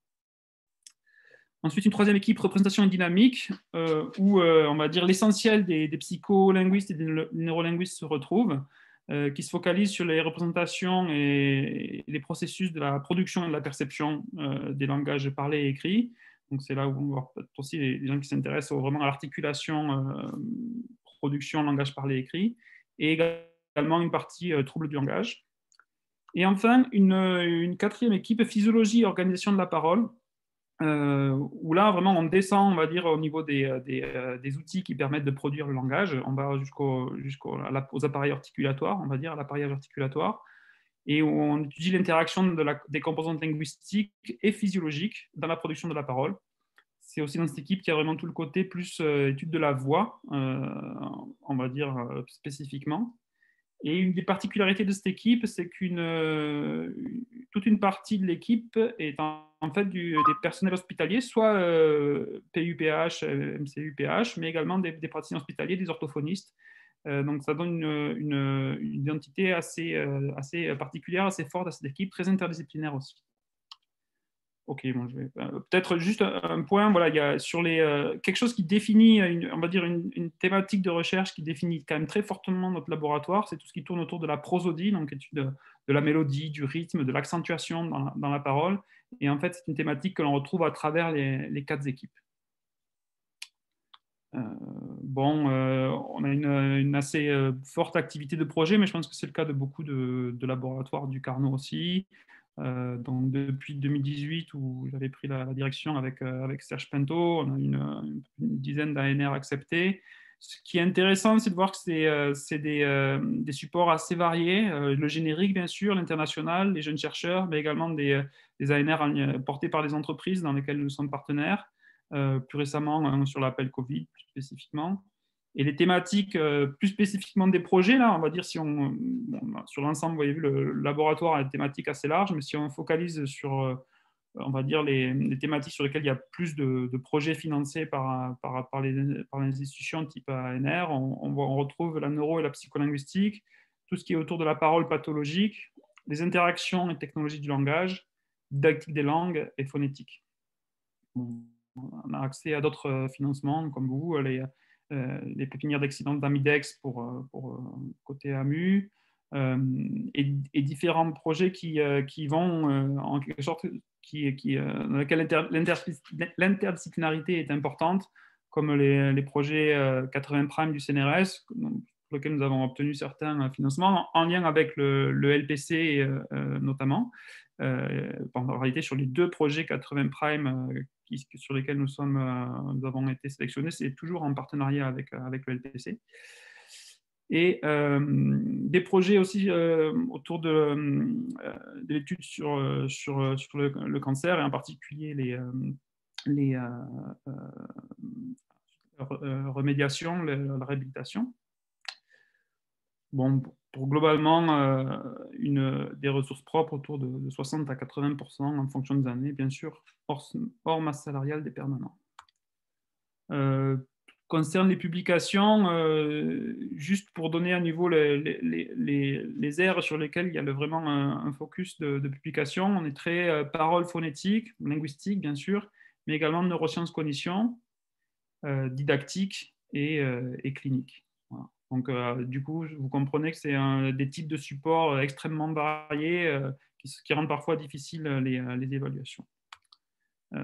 Ensuite, une troisième équipe, représentation dynamique, euh, où euh, on va dire l'essentiel des, des psycholinguistes et des neurolinguistes se retrouvent, euh, qui se focalisent sur les représentations et, et les processus de la production et de la perception euh, des langages parlés et écrits. Donc c'est là où on va voir aussi les, les gens qui s'intéressent vraiment à l'articulation, euh, production, langage parlé et écrit, et également une partie euh, trouble du langage. Et enfin, une, une quatrième équipe, physiologie et organisation de la parole, euh, où là, vraiment, on descend, on va dire, au niveau des, des, euh, des outils qui permettent de produire le langage. On va jusqu'au, jusqu'aux aux appareils articulatoires, on va dire, à l'appareillage articulatoire, et où on étudie l'interaction de la, des composantes linguistiques et physiologiques dans la production de la parole. C'est aussi dans cette équipe qu'il y a vraiment tout le côté plus euh, étude de la voix, euh, on va dire euh, spécifiquement. Et une des particularités de cette équipe, c'est qu'une euh, toute une partie de l'équipe est en, en fait du, des personnels hospitaliers, soit euh, P U P H, M C U P H, mais également des, des praticiens hospitaliers, des orthophonistes. Euh, donc ça donne une, une, une identité assez, euh, assez particulière, assez forte à cette équipe, très interdisciplinaire aussi. Ok, bon, je vais euh, peut-être juste un, un point. Voilà, il y a sur les euh, quelque chose qui définit, une, on va dire une, une thématique de recherche qui définit quand même très fortement notre laboratoire. C'est tout ce qui tourne autour de la prosodie, donc étude de, de la mélodie, du rythme, de l'accentuation dans la, dans la parole. Et en fait, c'est une thématique que l'on retrouve à travers les, les quatre équipes. Euh, bon, euh, on a une, une assez euh, forte activité de projet, mais je pense que c'est le cas de beaucoup de, de laboratoires du Carnot aussi. Euh, donc depuis deux mille dix-huit, où j'avais pris la, la direction avec, euh, avec Serge Pinto, on a une, une, une dizaine d'A N R acceptés. Ce qui est intéressant, c'est de voir que c'est euh, des, euh, des supports assez variés. Euh, le générique, bien sûr, l'international, les jeunes chercheurs, mais également des, des A N R portés par les entreprises dans lesquelles nous sommes partenaires. Euh, plus récemment, hein, sur l'appel Covid, plus spécifiquement. Et les thématiques, euh, plus spécifiquement des projets, là, on va dire, si on, bon, sur l'ensemble, vous voyez vu, le, le laboratoire a une thématique assez large, mais si on focalise sur, euh, on va dire, les, les thématiques sur lesquelles il y a plus de, de projets financés par, par, par, les, par les institutions type A N R, on, on, on retrouve la neuro et la psycholinguistique, tout ce qui est autour de la parole pathologique, les interactions et technologies du langage, didactique des langues et phonétique. Bon, on a accès à d'autres financements, comme vous, les Euh, les pépinières d'accidents d'Amidex pour, pour euh, côté A M U, euh, et, et différents projets qui, euh, qui vont euh, en quelque sorte, qui, qui, euh, dans lesquels l'interdisciplinarité est importante, comme les, les projets euh, quatre-vingts Prime du C N R S, pour lesquels nous avons obtenu certains financements, en lien avec le, le L P C euh, euh, notamment. Euh, en réalité, sur les deux projets quatre-vingts Prime euh, qui, sur lesquels nous, sommes, euh, nous avons été sélectionnés, c'est toujours en partenariat avec, avec le L P C. Et euh, des projets aussi euh, autour de, euh, de l'étude sur, sur, sur le, le cancer, et en particulier les, euh, les euh, euh, remédiations, la, la réhabilitation. Bon, pour globalement euh, une, des ressources propres autour de, de soixante à quatre-vingts pour cent en fonction des années, bien sûr, hors, hors masse salariale des permanents. Euh, concerne les publications, euh, juste pour donner à niveau les, les, les, les aires sur lesquelles il y a le, vraiment un, un focus de, de publication, on est très euh, parole phonétique, linguistique bien sûr, mais également neurosciences cognition, euh, didactique et, euh, et clinique. Voilà. Donc, euh, du coup, vous comprenez que c'est des types de supports extrêmement variés euh, qui, qui rendent parfois difficiles les, les évaluations. Euh,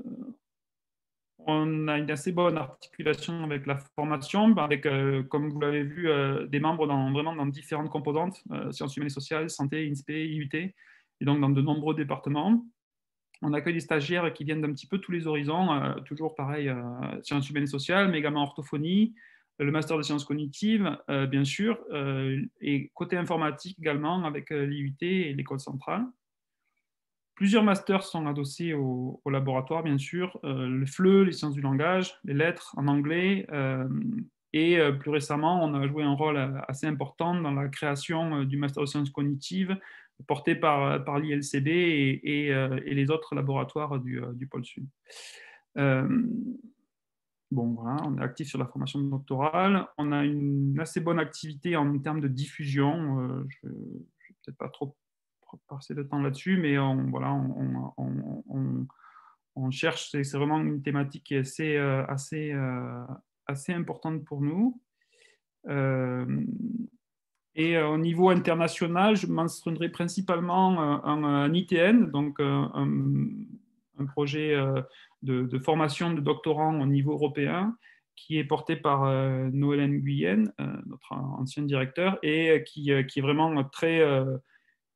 on a une assez bonne articulation avec la formation, avec, euh, comme vous l'avez vu, euh, des membres dans, vraiment dans différentes composantes, euh, sciences humaines et sociales, santé, I N S P E, I U T, et donc dans de nombreux départements. On accueille des stagiaires qui viennent d'un petit peu tous les horizons, euh, toujours pareil, euh, sciences humaines et sociales, mais également orthophonie, le master de sciences cognitives, euh, bien sûr, euh, et côté informatique également avec euh, l'I U T et l'école centrale. Plusieurs masters sont adossés au, au laboratoire, bien sûr, euh, le F L E, les sciences du langage, les lettres en anglais, euh, et euh, plus récemment, on a joué un rôle assez important dans la création euh, du master de sciences cognitives, porté par, par l'I L C B et, et, euh, et les autres laboratoires du, du pôle Sud. Euh, Bon, voilà, on est actif sur la formation doctorale. On a une assez bonne activité en termes de diffusion. Euh, je ne vais peut-être pas trop passer de temps là-dessus, mais on, voilà, on, on, on, on cherche, c'est vraiment une thématique qui est assez, euh, assez, euh, assez importante pour nous. Euh, et euh, au niveau international, je mentionnerai principalement un, un I T N, donc un, un projet euh, de, de formation de doctorants au niveau européen, qui est porté par euh, Noël Nguyen, euh, notre ancien directeur, et qui, euh, qui est vraiment très, euh,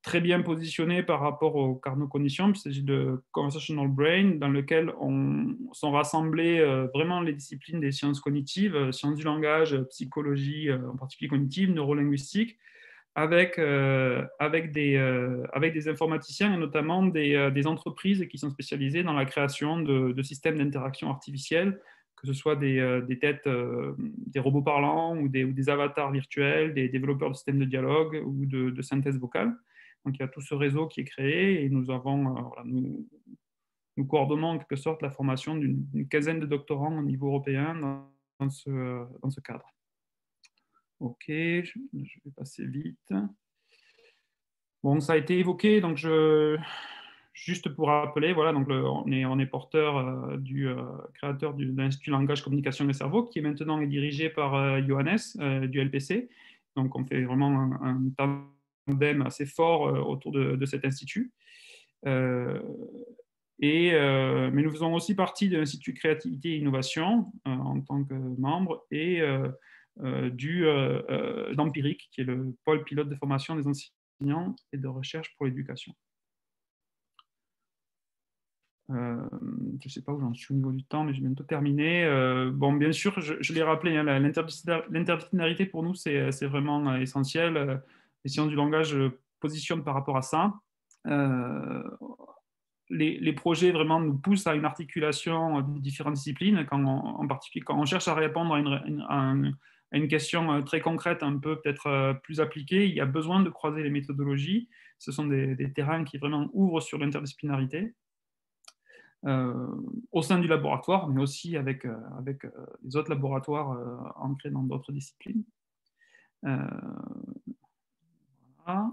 très bien positionné par rapport aux Carnot cognition. Il s'agit de Conversational Brain, dans lequel on, sont rassemblées euh, vraiment les disciplines des sciences cognitives, euh, sciences du langage, psychologie, euh, en particulier cognitive, neurolinguistique, avec, euh, avec, des, euh, avec des informaticiens et notamment des, euh, des entreprises qui sont spécialisées dans la création de, de systèmes d'interaction artificielle, que ce soit des, euh, des têtes, euh, des robots parlants ou des, ou des avatars virtuels, des développeurs de systèmes de dialogue ou de, de synthèse vocale. Donc il y a tout ce réseau qui est créé et nous, avons, euh, voilà, nous, nous coordonnons en quelque sorte la formation d'une quinzaine de doctorants au niveau européen dans, dans, ce, dans ce cadre. Ok, je, je vais passer vite. Bon, ça a été évoqué, donc je, juste pour rappeler, voilà, donc le, on, est, on est porteur euh, du euh, créateur du, de l'Institut Langage, Communication et Cerveau, qui est maintenant dirigé par euh, Johannes euh, du L P C. Donc, on fait vraiment un, un tandem assez fort euh, autour de, de cet institut. Euh, et, euh, mais nous faisons aussi partie de l'Institut Créativité et Innovation euh, en tant que membre et euh, euh, du euh, euh, d'Empirique, qui est le pôle pilote de formation des enseignants et de recherche pour l'éducation. Euh, je ne sais pas où j'en suis au niveau du temps, mais j'ai bientôt terminé. Euh, bon, bien sûr, je, je l'ai rappelé, hein, l'interdisciplinarité pour nous, c'est vraiment euh, essentiel. Les sciences du langage positionnent par rapport à ça. Euh, les, les projets vraiment nous poussent à une articulation de différentes disciplines, quand on, en particulier quand on cherche à répondre à une, à une, à une question très concrète, un peu peut-être plus appliquée, il y a besoin de croiser les méthodologies. Ce sont des, des terrains qui vraiment ouvrent sur l'interdisciplinarité. Euh, au sein du laboratoire, mais aussi avec, euh, avec euh, les autres laboratoires euh, ancrés dans d'autres disciplines. Euh, voilà.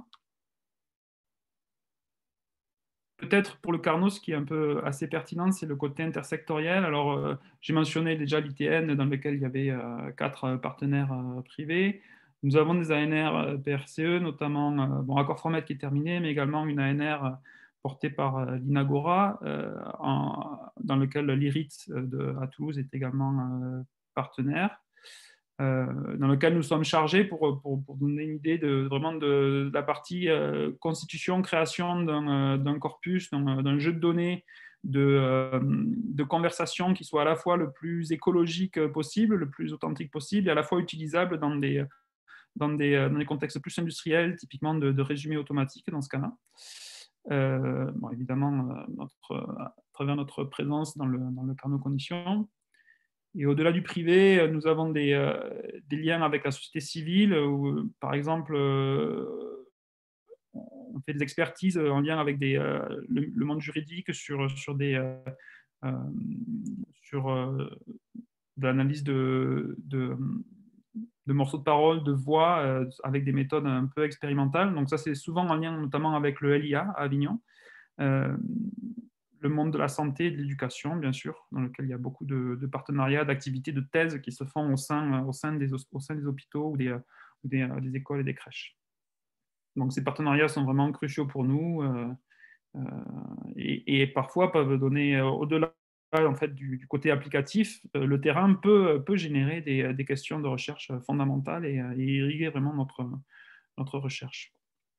Peut-être pour le Carnot, ce qui est un peu assez pertinent, c'est le côté intersectoriel. Alors, euh, j'ai mentionné déjà l'I T N, dans lequel il y avait euh, quatre partenaires euh, privés. Nous avons des A N R P R C E, notamment euh, bon, Accord Formet qui est terminé, mais également une A N R portée par euh, l'Inagora, euh, dans lequel l'I R I T de, à Toulouse est également euh, partenaire. Euh, dans lequel nous sommes chargés pour, pour, pour donner une idée de, vraiment de, de la partie euh, constitution, création d'un euh, corpus, d'un jeu de données de, euh, de conversation qui soit à la fois le plus écologique possible, le plus authentique possible, et à la fois utilisable dans des, dans des, dans des contextes plus industriels, typiquement de, de résumé automatique dans ce cas-là. Euh, bon, évidemment, notre, à travers notre présence dans le, dans le Carnot Cognition. Et au-delà du privé, nous avons des, euh, des liens avec la société civile, où, par exemple, euh, on fait des expertises en lien avec des, euh, le, le monde juridique sur, sur, des, euh, euh, sur euh, de l'analyse de, de, de morceaux de parole, de voix, euh, avec des méthodes un peu expérimentales. Donc ça, c'est souvent en lien notamment avec le L I A à Avignon. Euh, le monde de la santé et de l'éducation, bien sûr, dans lequel il y a beaucoup de, de partenariats, d'activités, de thèses qui se font au sein, au sein, des, au sein des hôpitaux ou des, ou des, des écoles et des crèches. Donc ces partenariats sont vraiment cruciaux pour nous euh, euh, et, et parfois peuvent donner, euh, au-delà en fait, du, du côté applicatif, euh, le terrain peut, peut générer des, des questions de recherche fondamentales et, et irriguer vraiment notre, notre recherche.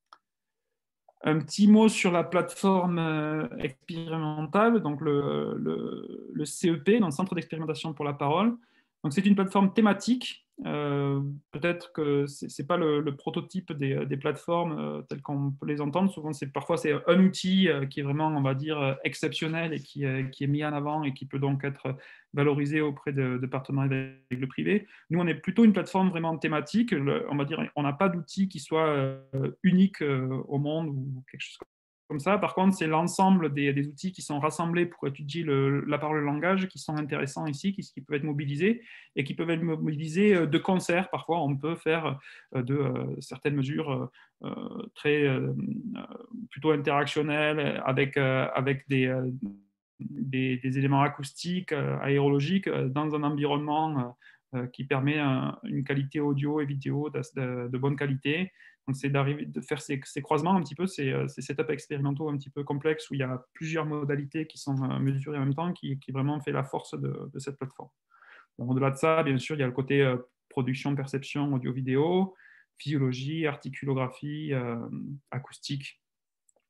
Un petit mot sur la plateforme euh, expérimentale, donc le, le, le C E P, dans le Centre d'expérimentation pour la parole. C'est une plateforme thématique. Euh, Peut-être que ce n'est pas le, le prototype des, des plateformes euh, telles qu'on peut les entendre. Souvent, parfois, c'est un outil euh, qui est vraiment, on va dire, exceptionnel et qui, euh, qui est mis en avant et qui peut donc être valorisé auprès de, de partenaires avec le privé. Nous, on est plutôt une plateforme vraiment thématique. Le, on va dire, on n'a pas d'outil qui soit euh, unique euh, au monde ou quelque chose comme ça. Par contre, c'est l'ensemble des, des outils qui sont rassemblés pour étudier le, la parole et le langage qui sont intéressants ici, qui, qui peuvent être mobilisés et qui peuvent être mobilisés de concert. Parfois, on peut faire de euh, certaines mesures euh, très euh, plutôt interactionnelles avec, euh, avec des, euh, des, des éléments acoustiques, euh, aérologiques, euh, dans un environnement euh, qui permet un, une qualité audio et vidéo de, de, de bonne qualité. Donc, c'est d'arriver de faire ces, ces croisements un petit peu, ces, ces setups expérimentaux un petit peu complexes où il y a plusieurs modalités qui sont mesurées en même temps, qui, qui vraiment fait la force de, de cette plateforme. Bon, au-delà de ça, bien sûr, il y a le côté euh, production, perception, audio-vidéo, physiologie, articulographie, euh, acoustique,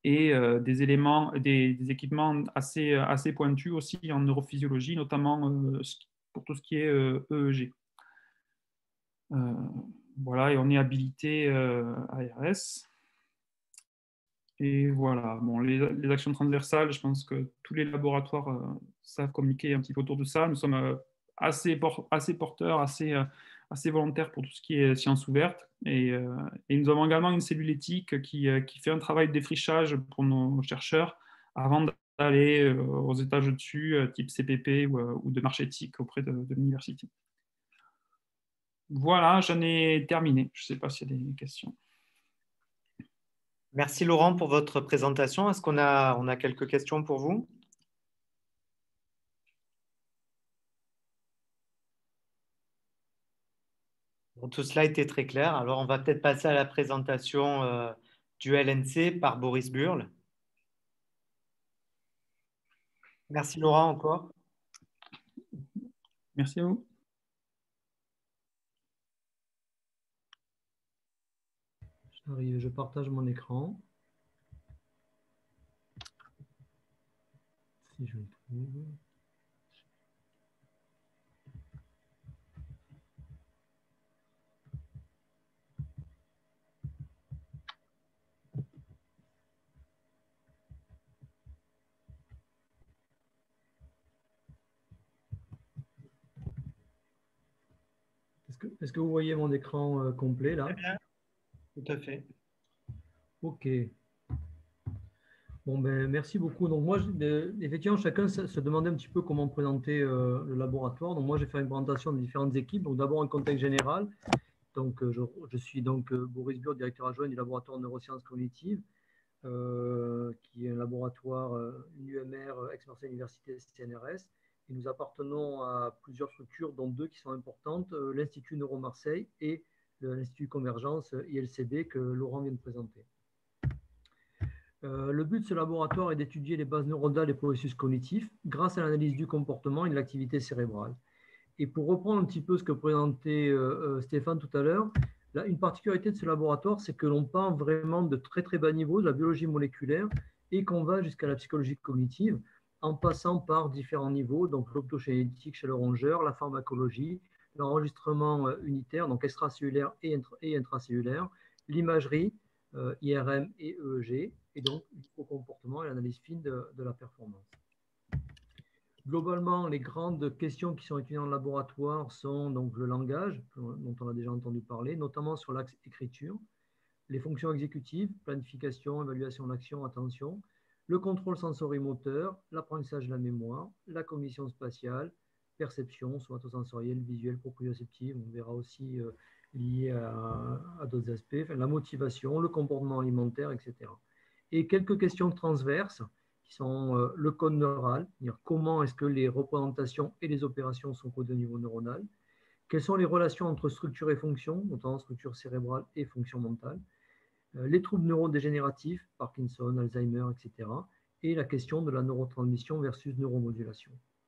et euh, des éléments, des, des équipements assez, assez pointus aussi en neurophysiologie, notamment euh, pour tout ce qui est euh, E E G. Euh, voilà, et on est habilité euh, A R S. Et voilà, bon, les, les actions transversales, je pense que tous les laboratoires euh, savent communiquer un petit peu autour de ça. Nous sommes euh, assez, por assez porteurs, assez, euh, assez volontaires pour tout ce qui est sciences ouvertes. Et, euh, et nous avons également une cellule éthique qui, euh, qui fait un travail de défrichage pour nos chercheurs avant d'aller euh, aux étages au-dessus, euh, type C P P ou, euh, ou de marché éthique auprès de, de l'université. Voilà, j'en ai terminé. Je ne sais pas s'il y a des questions. Merci Laurent pour votre présentation. Est-ce qu'on a, on a quelques questions pour vous? Bon, tout cela était très clair. Alors, on va peut-être passer à la présentation euh, du L N C par Boris Burle. Merci Laurent encore. Merci à vous. J'arrive, je partage mon écran. Si je le trouve. Est-ce que, est-ce que vous voyez mon écran euh, complet là? Très bien, tout à fait. Ok. Bon, ben, merci beaucoup. Donc, moi, je, effectivement, chacun se, se demandait un petit peu comment présenter euh, le laboratoire. Donc, moi, j'ai fait une présentation des différentes équipes. Donc, d'abord, un contexte général. Donc, euh, je, je suis donc euh, Boris Burle, directeur adjoint du laboratoire de neurosciences cognitives, euh, qui est un laboratoire euh, U M R, ex-Marseille Université C N R S. Et nous appartenons à plusieurs structures, dont deux qui sont importantes, euh, l'Institut Neuro-Marseille et l'Institut Convergence I L C B que Laurent vient de présenter. Euh, le but de ce laboratoire est d'étudier les bases neuronales et processus cognitifs grâce à l'analyse du comportement et de l'activité cérébrale. Et pour reprendre un petit peu ce que présentait euh, Stéphane tout à l'heure, une particularité de ce laboratoire, c'est que l'on part vraiment de très très bas niveau de la biologie moléculaire et qu'on va jusqu'à la psychologie cognitive en passant par différents niveaux, donc l'optogénétique chez le rongeur, la pharmacologie, l'enregistrement unitaire, donc extracellulaire et, intra et intracellulaire, l'imagerie, euh, I R M et E E G, et donc au comportement et l'analyse fine de, de la performance. Globalement, les grandes questions qui sont étudiées dans le laboratoire sont donc le langage, dont on a déjà entendu parler, notamment sur l'axe écriture, les fonctions exécutives, planification, évaluation d'action, attention, le contrôle sensorimoteur, l'apprentissage de la mémoire, la cognition spatiale, perception, somatosensorielle, visuelle, proprioceptive, on verra aussi euh, lié à, à d'autres aspects, enfin, la motivation, le comportement alimentaire, et cetera. Et quelques questions transverses, qui sont euh, le code neural, c'est-à-dire comment est-ce que les représentations et les opérations sont codées au niveau neuronal, quelles sont les relations entre structure et fonction, notamment structure cérébrale et fonction mentale, euh, les troubles neurodégénératifs, Parkinson, Alzheimer, et cetera, et la question de la neurotransmission versus neuromodulation.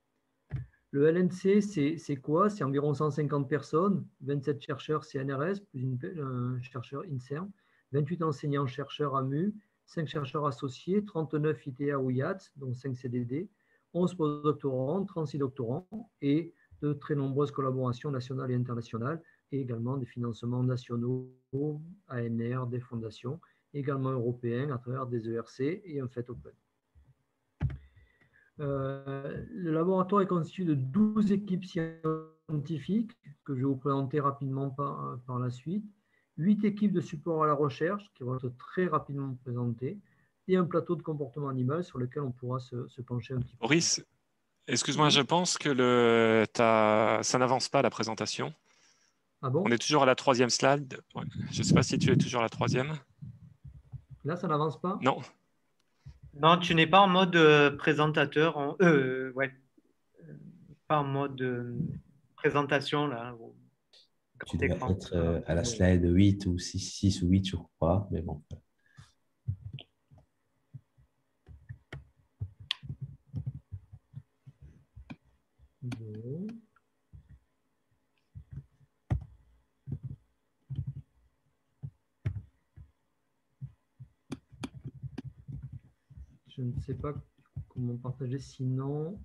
Le L N C, c'est quoi? C'est environ cent cinquante personnes, vingt-sept chercheurs C N R S, plus une, un chercheur INSERM, vingt-huit enseignants-chercheurs A M U, cinq chercheurs associés, trente-neuf I T A ou I A T, dont cinq C D D, onze postdoctorants, trente-six doctorants et de très nombreuses collaborations nationales et internationales et également des financements nationaux, A N R, des fondations, également européens à travers des E R C et un fait open. Euh, le laboratoire est constitué de douze équipes scientifiques que je vais vous présenter rapidement par, par la suite, huit équipes de support à la recherche qui vont être très rapidement présentées et un plateau de comportement animal sur lequel on pourra se, se pencher un petit peu. Boris, excuse-moi, oui. Je pense que le, ta, ça n'avance pas la présentation. Ah bon? On est toujours à la troisième slide. Ouais. Je ne sais pas si tu es toujours à la troisième. Là, ça n'avance pas? Non. Non, tu n'es pas en mode euh, présentateur, en, euh, ouais, pas en mode euh, présentation là. Tu dois écran. être euh, à la slide huit ou six, six ou huit, je crois, mais bon. Bon. je ne sais pas comment partager, sinon...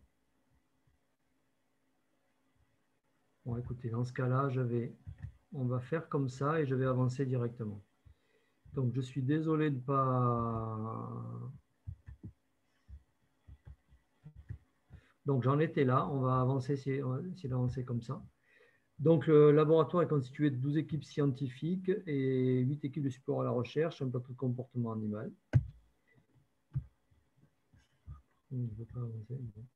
Bon, écoutez, dans ce cas-là, je vais... on va faire comme ça et je vais avancer directement. Donc, je suis désolé de ne pas... Donc, j'en étais là. On va avancer, essayer d'avancer comme ça. Donc, le laboratoire est constitué de douze équipes scientifiques et huit équipes de support à la recherche, un plateau de comportement animal. Je ne veux pas avancer.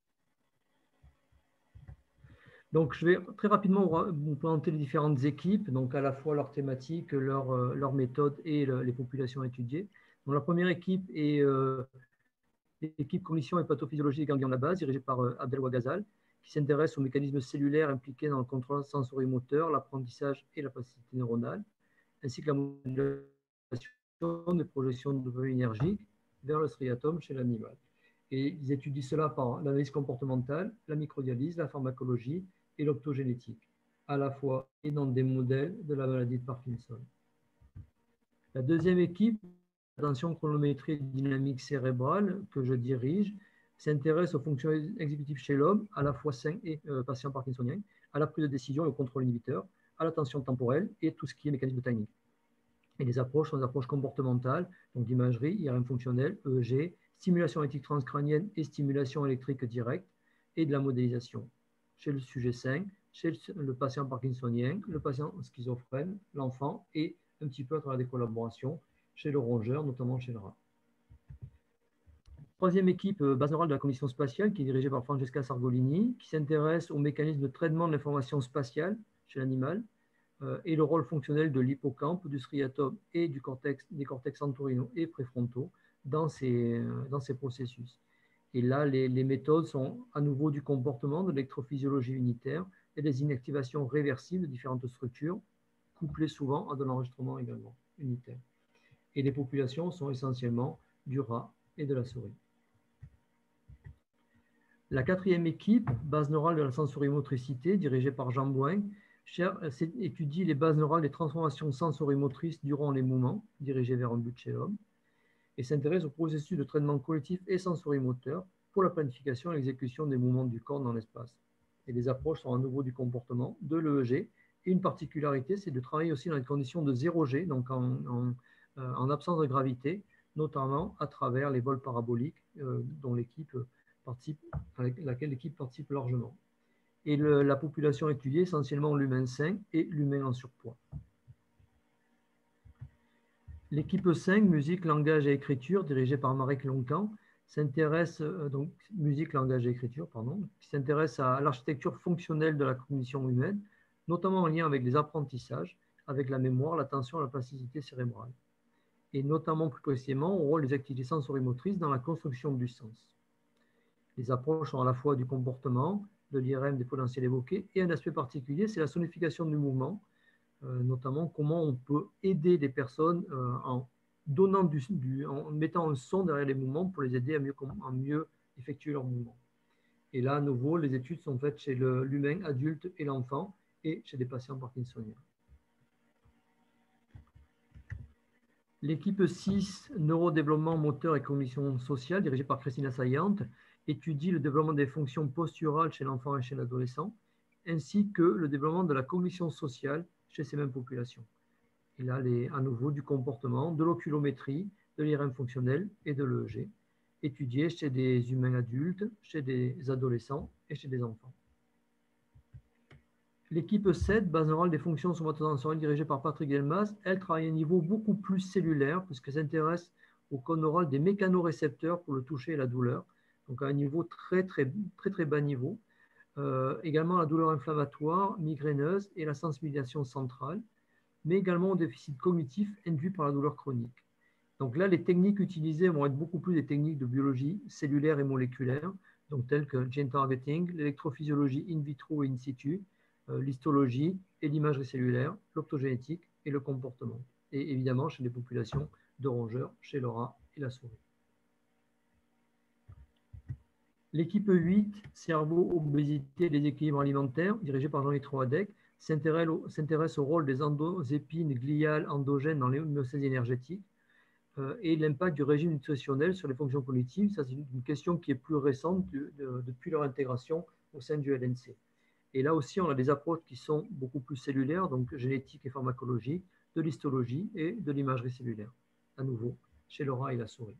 Donc, je vais très rapidement vous présenter les différentes équipes, donc à la fois leur thématique, leur, leur méthode et le, les populations étudiées. Donc, la première équipe est euh, l'équipe cognition et pathophysiologie des ganglions de la base, dirigée par euh, Abdelwa Ghazal, qui s'intéresse aux mécanismes cellulaires impliqués dans le contrôle sensorimoteur, l'apprentissage et la plasticité neuronale, ainsi que la modulation des projections de dopamine énergique vers le striatum chez l'animal. Et ils étudient cela par l'analyse comportementale, la microdialyse, la pharmacologie et l'optogénétique, à la fois et dans des modèles de la maladie de Parkinson. La deuxième équipe, l'attention chronométrie dynamique cérébrale, que je dirige, s'intéresse aux fonctions exécutives chez l'homme, à la fois sain et euh, patient parkinsonien, à la prise de décision et au contrôle inhibiteur, à l'attention temporelle et tout ce qui est mécanisme de timing. Et les approches sont des approches comportementales, donc d'imagerie, I R M fonctionnelle, E E G, stimulation électrique transcrânienne et stimulation électrique directe, et de la modélisation chez le sujet sain, chez le patient parkinsonien, le patient schizophrène, l'enfant, et un petit peu à travers des collaborations chez le rongeur, notamment chez le rat. Troisième équipe, base neurale de la cognition spatiale, qui est dirigée par Francesca Sargolini, qui s'intéresse aux mécanismes de traitement de l'information spatiale chez l'animal euh, et le rôle fonctionnel de l'hippocampe, du striatum et du cortex, des cortex entorhinaux et préfrontaux dans ces, euh, dans ces processus. Et là, les, les méthodes sont à nouveau du comportement, de l'électrophysiologie unitaire et des inactivations réversibles de différentes structures, couplées souvent à de l'enregistrement également unitaire. Et les populations sont essentiellement du rat et de la souris. La quatrième équipe, base neurale de la sensorimotricité, dirigée par Jean Bouin, étudie les bases neurales des transformations sensorimotrices durant les mouvements, dirigées vers un but chez l'homme, et s'intéresse au processus de traitement collectif et sensorimoteur pour la planification et l'exécution des mouvements du corps dans l'espace. Et les approches sont à nouveau du comportement, de l'E E G, et une particularité, c'est de travailler aussi dans les conditions de zéro G, donc en, en, en absence de gravité, notamment à travers les vols paraboliques euh, dont l'équipe participe, avec laquelle l'équipe participe largement. Et le, la population étudiée, essentiellement l'humain sain et l'humain en surpoids. L'équipe cinq, musique, langage et écriture, dirigée par Marek Lonkan, s'intéresse, euh, donc musique, langage et écriture, pardon, qui s'intéresse à l'architecture fonctionnelle de la cognition humaine, notamment en lien avec les apprentissages, avec la mémoire, l'attention et la plasticité cérébrale, et notamment plus précisément au rôle des activités sensorimotrices dans la construction du sens. Les approches sont à la fois du comportement, de l'I R M des potentiels évoqués, et un aspect particulier, c'est la sonification du mouvement, euh, notamment comment on peut aider les personnes euh, en, donnant du, du, en mettant un son derrière les mouvements pour les aider à mieux, à mieux effectuer leurs mouvements. Et là, à nouveau, les études sont faites chez l'humain adulte et l'enfant et chez des patients parkinsoniens. L'équipe six, neurodéveloppement moteur et cognition sociale, dirigée par Christina Sayante, étudie le développement des fonctions posturales chez l'enfant et chez l'adolescent, ainsi que le développement de la cognition sociale chez ces mêmes populations. Et là, les, à nouveau, du comportement, de l'oculométrie, de l'I R M fonctionnel et de l'E E G, étudiés chez des humains adultes, chez des adolescents et chez des enfants. L'équipe sept, base neurale des fonctions somatosensorielles, dirigée par Patrick Delmas, elle travaille à un niveau beaucoup plus cellulaire, puisqu'elle s'intéresse au code neural des mécanorécepteurs pour le toucher et la douleur, donc à un niveau très très très très bas niveau. Euh, également la douleur inflammatoire, migraineuse et la sensibilisation centrale, mais également au déficit cognitif induit par la douleur chronique. Donc là, les techniques utilisées vont être beaucoup plus des techniques de biologie cellulaire et moléculaire, donc telles que gene targeting, l'électrophysiologie in vitro et in situ, euh, l'histologie et l'imagerie cellulaire, l'optogénétique et le comportement. Et évidemment, chez les populations de rongeurs, chez le rat et la souris. L'équipe huit, cerveau, obésité et déséquilibre alimentaire, dirigée par Jean-Yves Troadec, s'intéresse au rôle des endozépines gliales endogènes dans l'homéostasie énergétique, euh, et l'impact du régime nutritionnel sur les fonctions cognitives. Ça, c'est une question qui est plus récente de, de, depuis leur intégration au sein du L N C. Et là aussi, on a des approches qui sont beaucoup plus cellulaires, donc génétiques et pharmacologiques, de l'histologie et de l'imagerie cellulaire, à nouveau, chez le rat et la souris.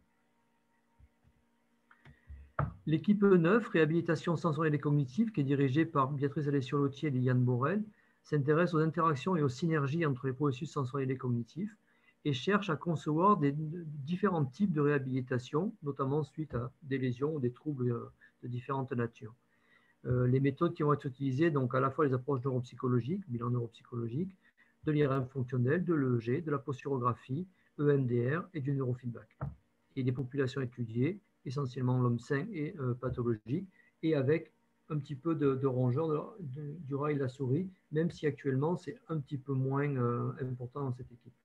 L'équipe neuf, réhabilitation sensorielle et cognitive, qui est dirigée par Béatrice Alessio-Lottier et Liliane Borel, s'intéresse aux interactions et aux synergies entre les processus sensoriels et cognitifs et cherche à concevoir des, de, différents types de réhabilitation, notamment suite à des lésions ou des troubles de différentes natures. Euh, les méthodes qui vont être utilisées, donc à la fois les approches neuropsychologiques, bilan neuropsychologique, de l'I R M fonctionnel, de l'E E G, de la posturographie, E M D R et du neurofeedback. Et des populations étudiées, essentiellement l'homme sain et euh, pathologique, et avec un petit peu de, de rongeurs de, de, du rat et de la souris, même si actuellement c'est un petit peu moins euh, important dans cette équipe.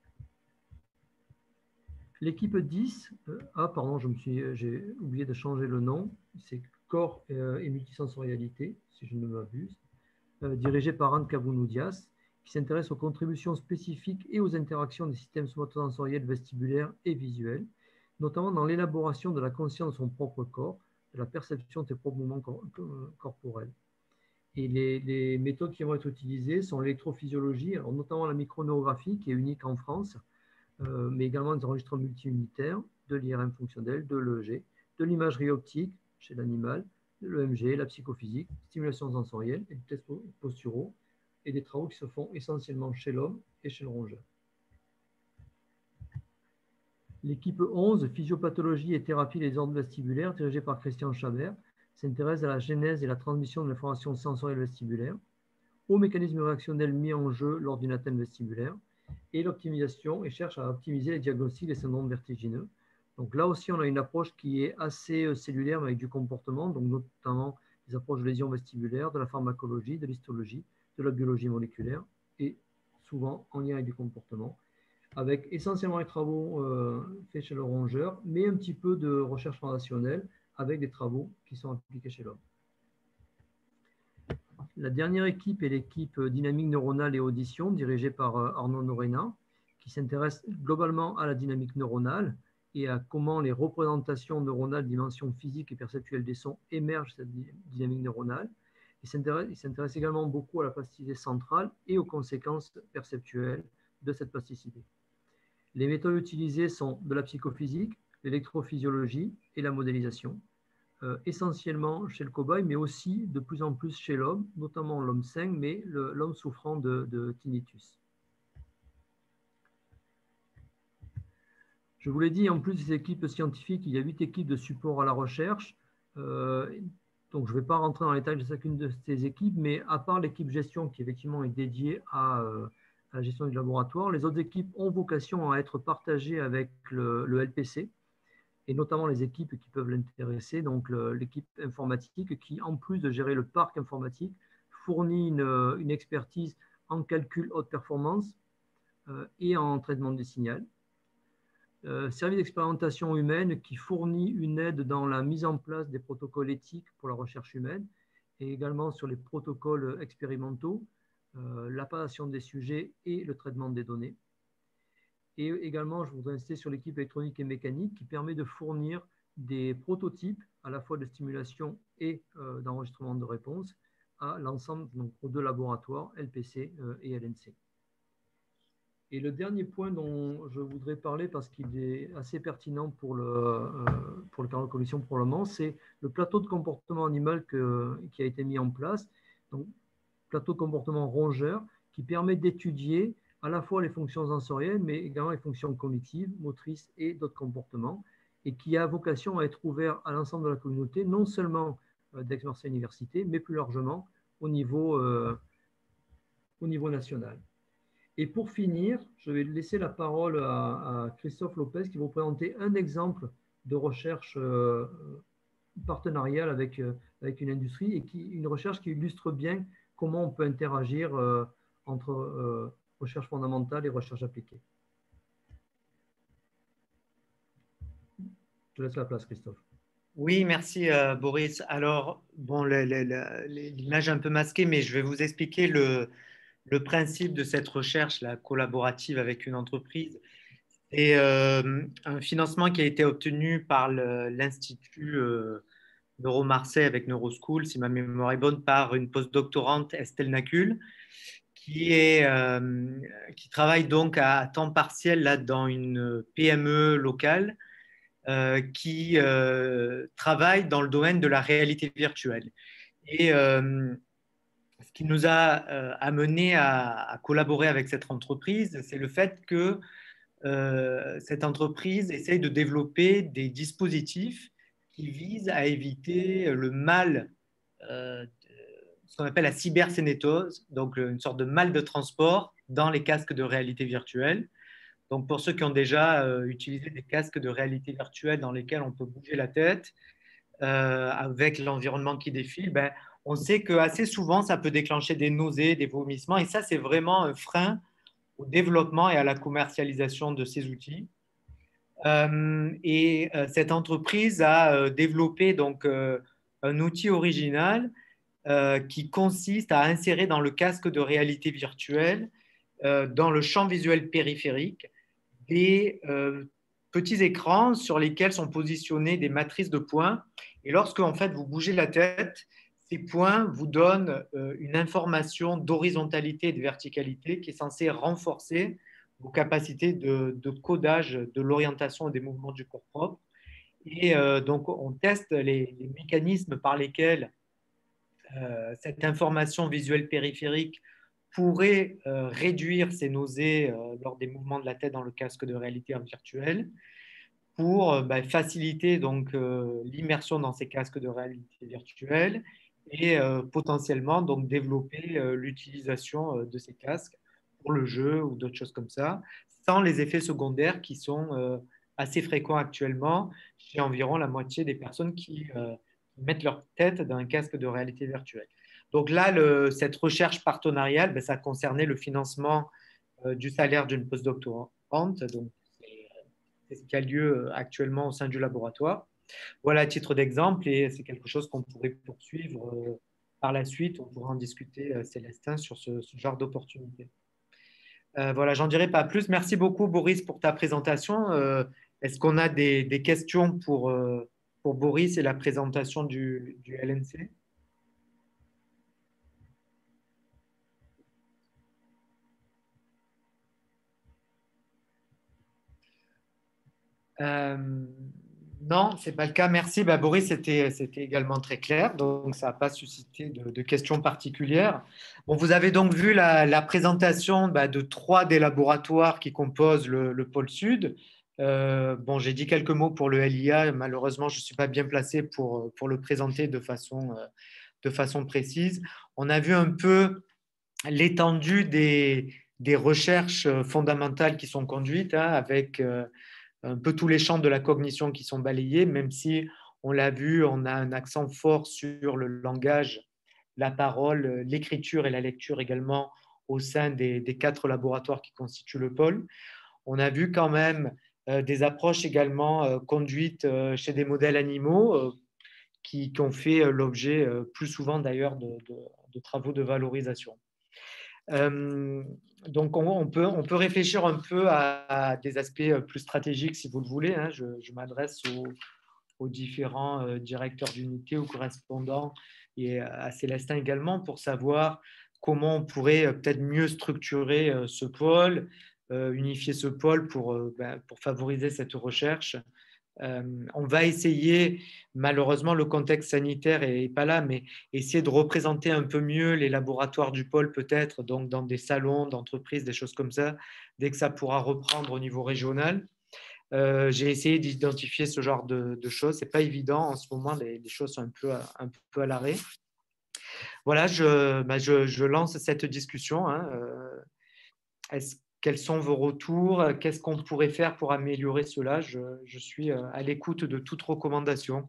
L'équipe dix, euh, ah pardon, je me suis, j'ai oublié de changer le nom, c'est corps euh, et multisensorialité, si je ne m'abuse, euh, dirigée par Anne Cavounou-Dias, qui s'intéresse aux contributions spécifiques et aux interactions des systèmes somatosensoriels, vestibulaires et visuels, notamment dans l'élaboration de la conscience de son propre corps, de la perception de ses propres mouvements cor corporels. Et les, les méthodes qui vont être utilisées sont l'électrophysiologie, alors notamment la microneurographie, qui est unique en France, euh, mais également des enregistrements multi-unitaires, de l'I R M fonctionnel, de l'E E G, de l'imagerie optique chez l'animal, de l'E M G, la psychophysique, stimulation sensorielle et des tests posturaux, et des travaux qui se font essentiellement chez l'homme et chez le rongeur. L'équipe onze, physiopathologie et thérapie des ordres vestibulaires, dirigée par Christian Chabert, s'intéresse à la genèse et la transmission de l'information sensorielle vestibulaire, aux mécanismes réactionnels mis en jeu lors d'une atteinte vestibulaire, et l'optimisation, et cherche à optimiser les diagnostics des syndromes vertigineux. Donc là aussi, on a une approche qui est assez cellulaire, mais avec du comportement, donc notamment des approches de lésions vestibulaires, de la pharmacologie, de l'histologie, de la biologie moléculaire, et souvent en lien avec du comportement, avec essentiellement les travaux euh, faits chez le rongeur, mais un petit peu de recherche fondationnelle avec des travaux qui sont appliqués chez l'homme. La dernière équipe est l'équipe dynamique neuronale et audition, dirigée par euh, Arnaud Norena, qui s'intéresse globalement à la dynamique neuronale et à comment les représentations neuronales, dimensions physiques et perceptuelles des sons émergent de cette dynamique neuronale. Il s'intéresse également beaucoup à la plasticité centrale et aux conséquences perceptuelles de cette plasticité. Les méthodes utilisées sont de la psychophysique, l'électrophysiologie et la modélisation, euh, essentiellement chez le cobaye, mais aussi de plus en plus chez l'homme, notamment l'homme sain, mais l'homme souffrant de, de tinnitus. Je vous l'ai dit, en plus des équipes scientifiques, il y a huit équipes de support à la recherche. Euh, donc, je ne vais pas rentrer dans les détails de chacune de ces équipes, mais à part l'équipe gestion qui effectivement est dédiée à, euh, à la gestion du laboratoire, les autres équipes ont vocation à être partagées avec le, le L P C, et notamment les équipes qui peuvent l'intéresser, donc l'équipe informatique qui, en plus de gérer le parc informatique, fournit une, une expertise en calcul haute performance euh, et en traitement des signaux. Euh, service d'expérimentation humaine qui fournit une aide dans la mise en place des protocoles éthiques pour la recherche humaine et également sur les protocoles expérimentaux, euh, l'apparition des sujets et le traitement des données. Et également, je voudrais insister sur l'équipe électronique et mécanique qui permet de fournir des prototypes à la fois de stimulation et euh, d'enregistrement de réponses à l'ensemble aux deux laboratoires L P C euh, et L N C. Et le dernier point dont je voudrais parler, parce qu'il est assez pertinent pour le, euh, pour le cadre de commission pour le moment, c'est le plateau de comportement animal que, qui a été mis en place. Donc, plateau de comportement rongeur qui permet d'étudier à la fois les fonctions sensorielles, mais également les fonctions cognitives, motrices et d'autres comportements, et qui a vocation à être ouvert à l'ensemble de la communauté, non seulement euh, d'Aix-Marseille Université, mais plus largement au niveau, euh, au niveau national. Et pour finir, je vais laisser la parole à, à Christophe Lopez qui va vous présenter un exemple de recherche euh, partenariale avec, euh, avec une industrie et qui, une recherche qui illustre bien comment on peut interagir euh, entre euh, recherche fondamentale et recherche appliquée. Je te laisse la place, Christophe. Oui, merci euh, Boris. Alors, bon, l'image est un peu masquée, mais je vais vous expliquer le, le principe de cette recherche là, collaborative avec une entreprise. C'est euh, un financement qui a été obtenu par l'Institut euh, Neuro-Marseille avec Neuroschool, si ma mémoire est bonne, par une postdoctorante, Estelle Nacul, qui, est, euh, qui travaille donc à temps partiel là, dans une P M E locale euh, qui euh, travaille dans le domaine de la réalité virtuelle. Et euh, ce qui nous a euh, amené à, à collaborer avec cette entreprise, c'est le fait que euh, cette entreprise essaye de développer des dispositifs qui visent à éviter le mal, euh, ce qu'on appelle la cybersénétose, donc une sorte de mal de transport dans les casques de réalité virtuelle. Donc pour ceux qui ont déjà euh, utilisé des casques de réalité virtuelle dans lesquels on peut bouger la tête euh, avec l'environnement qui défile, ben, on sait que assez souvent ça peut déclencher des nausées, des vomissements, et ça c'est vraiment un frein au développement et à la commercialisation de ces outils. Euh, et euh, cette entreprise a euh, développé donc euh, un outil original euh, qui consiste à insérer dans le casque de réalité virtuelle, euh, dans le champ visuel périphérique, des euh, petits écrans sur lesquels sont positionnées des matrices de points. Et lorsque en fait, vous bougez la tête, ces points vous donnent euh, une information d'horizontalité et de verticalité qui est censée renforcer vos capacités de, de codage de l'orientation et des mouvements du corps propre. Et euh, donc, on teste les, les mécanismes par lesquels euh, cette information visuelle périphérique pourrait euh, réduire ces nausées euh, lors des mouvements de la tête dans le casque de réalité virtuelle pour euh, bah, faciliter donc euh, l'immersion dans ces casques de réalité virtuelle et euh, potentiellement donc développer euh, l'utilisation euh, de ces casques pour le jeu ou d'autres choses comme ça, sans les effets secondaires qui sont euh, assez fréquents actuellement chez environ la moitié des personnes qui euh, mettent leur tête dans un casque de réalité virtuelle. Donc là, le, cette recherche partenariale, ben, ça concernait le financement euh, du salaire d'une postdoctorante. Donc, c'est ce qui a lieu actuellement au sein du laboratoire. Voilà à titre d'exemple, et c'est quelque chose qu'on pourrait poursuivre euh, par la suite. On pourra en discuter, euh, Célestin, sur ce, ce genre d'opportunités. Euh, voilà, j'en dirai pas plus. Merci beaucoup, Boris, pour ta présentation. Euh, est-ce qu'on a des, des questions pour, euh, pour Boris et la présentation du, du L N C ? Euh, non, ce n'est pas le cas. Merci. Bah, Boris, c'était, c'était également très clair. Donc, ça n'a pas suscité de, de questions particulières. Bon, vous avez donc vu la, la présentation bah, de trois des laboratoires qui composent le, le pôle sud. Euh, bon, j'ai dit quelques mots pour le L I A. Malheureusement, je ne suis pas bien placé pour, pour le présenter de façon, de façon précise. On a vu un peu l'étendue des, des recherches fondamentales qui sont conduites hein, avec euh, un peu tous les champs de la cognition qui sont balayés, même si on l'a vu, on a un accent fort sur le langage, la parole, l'écriture et la lecture également au sein des, des quatre laboratoires qui constituent le pôle. On a vu quand même euh, des approches également euh, conduites euh, chez des modèles animaux euh, qui, qui ont fait l'objet euh, plus souvent d'ailleurs de, de, de travaux de valorisation. Euh, donc, on, on, peut, on peut réfléchir un peu à, à des aspects plus stratégiques si vous le voulez. Hein. Je, je m'adresse aux, aux différents euh, directeurs d'unité ou correspondants et à Célestin également pour savoir comment on pourrait euh, peut-être mieux structurer euh, ce pôle, euh, unifier ce pôle pour, euh, ben, pour favoriser cette recherche. Euh, on va essayer, malheureusement le contexte sanitaire n'est pas là, mais essayer de représenter un peu mieux les laboratoires du pôle peut-être, donc dans des salons d'entreprise, des choses comme ça, dès que ça pourra reprendre au niveau régional. Euh, j'ai essayé d'identifier ce genre de, de choses, ce n'est pas évident en ce moment, les, les choses sont un peu, un peu à l'arrêt. Voilà, je, bah je, je lance cette discussion. Hein. Euh, est-ce Quels sont vos retours? Qu'est-ce qu'on pourrait faire pour améliorer cela? je, je suis à l'écoute de toute recommandation.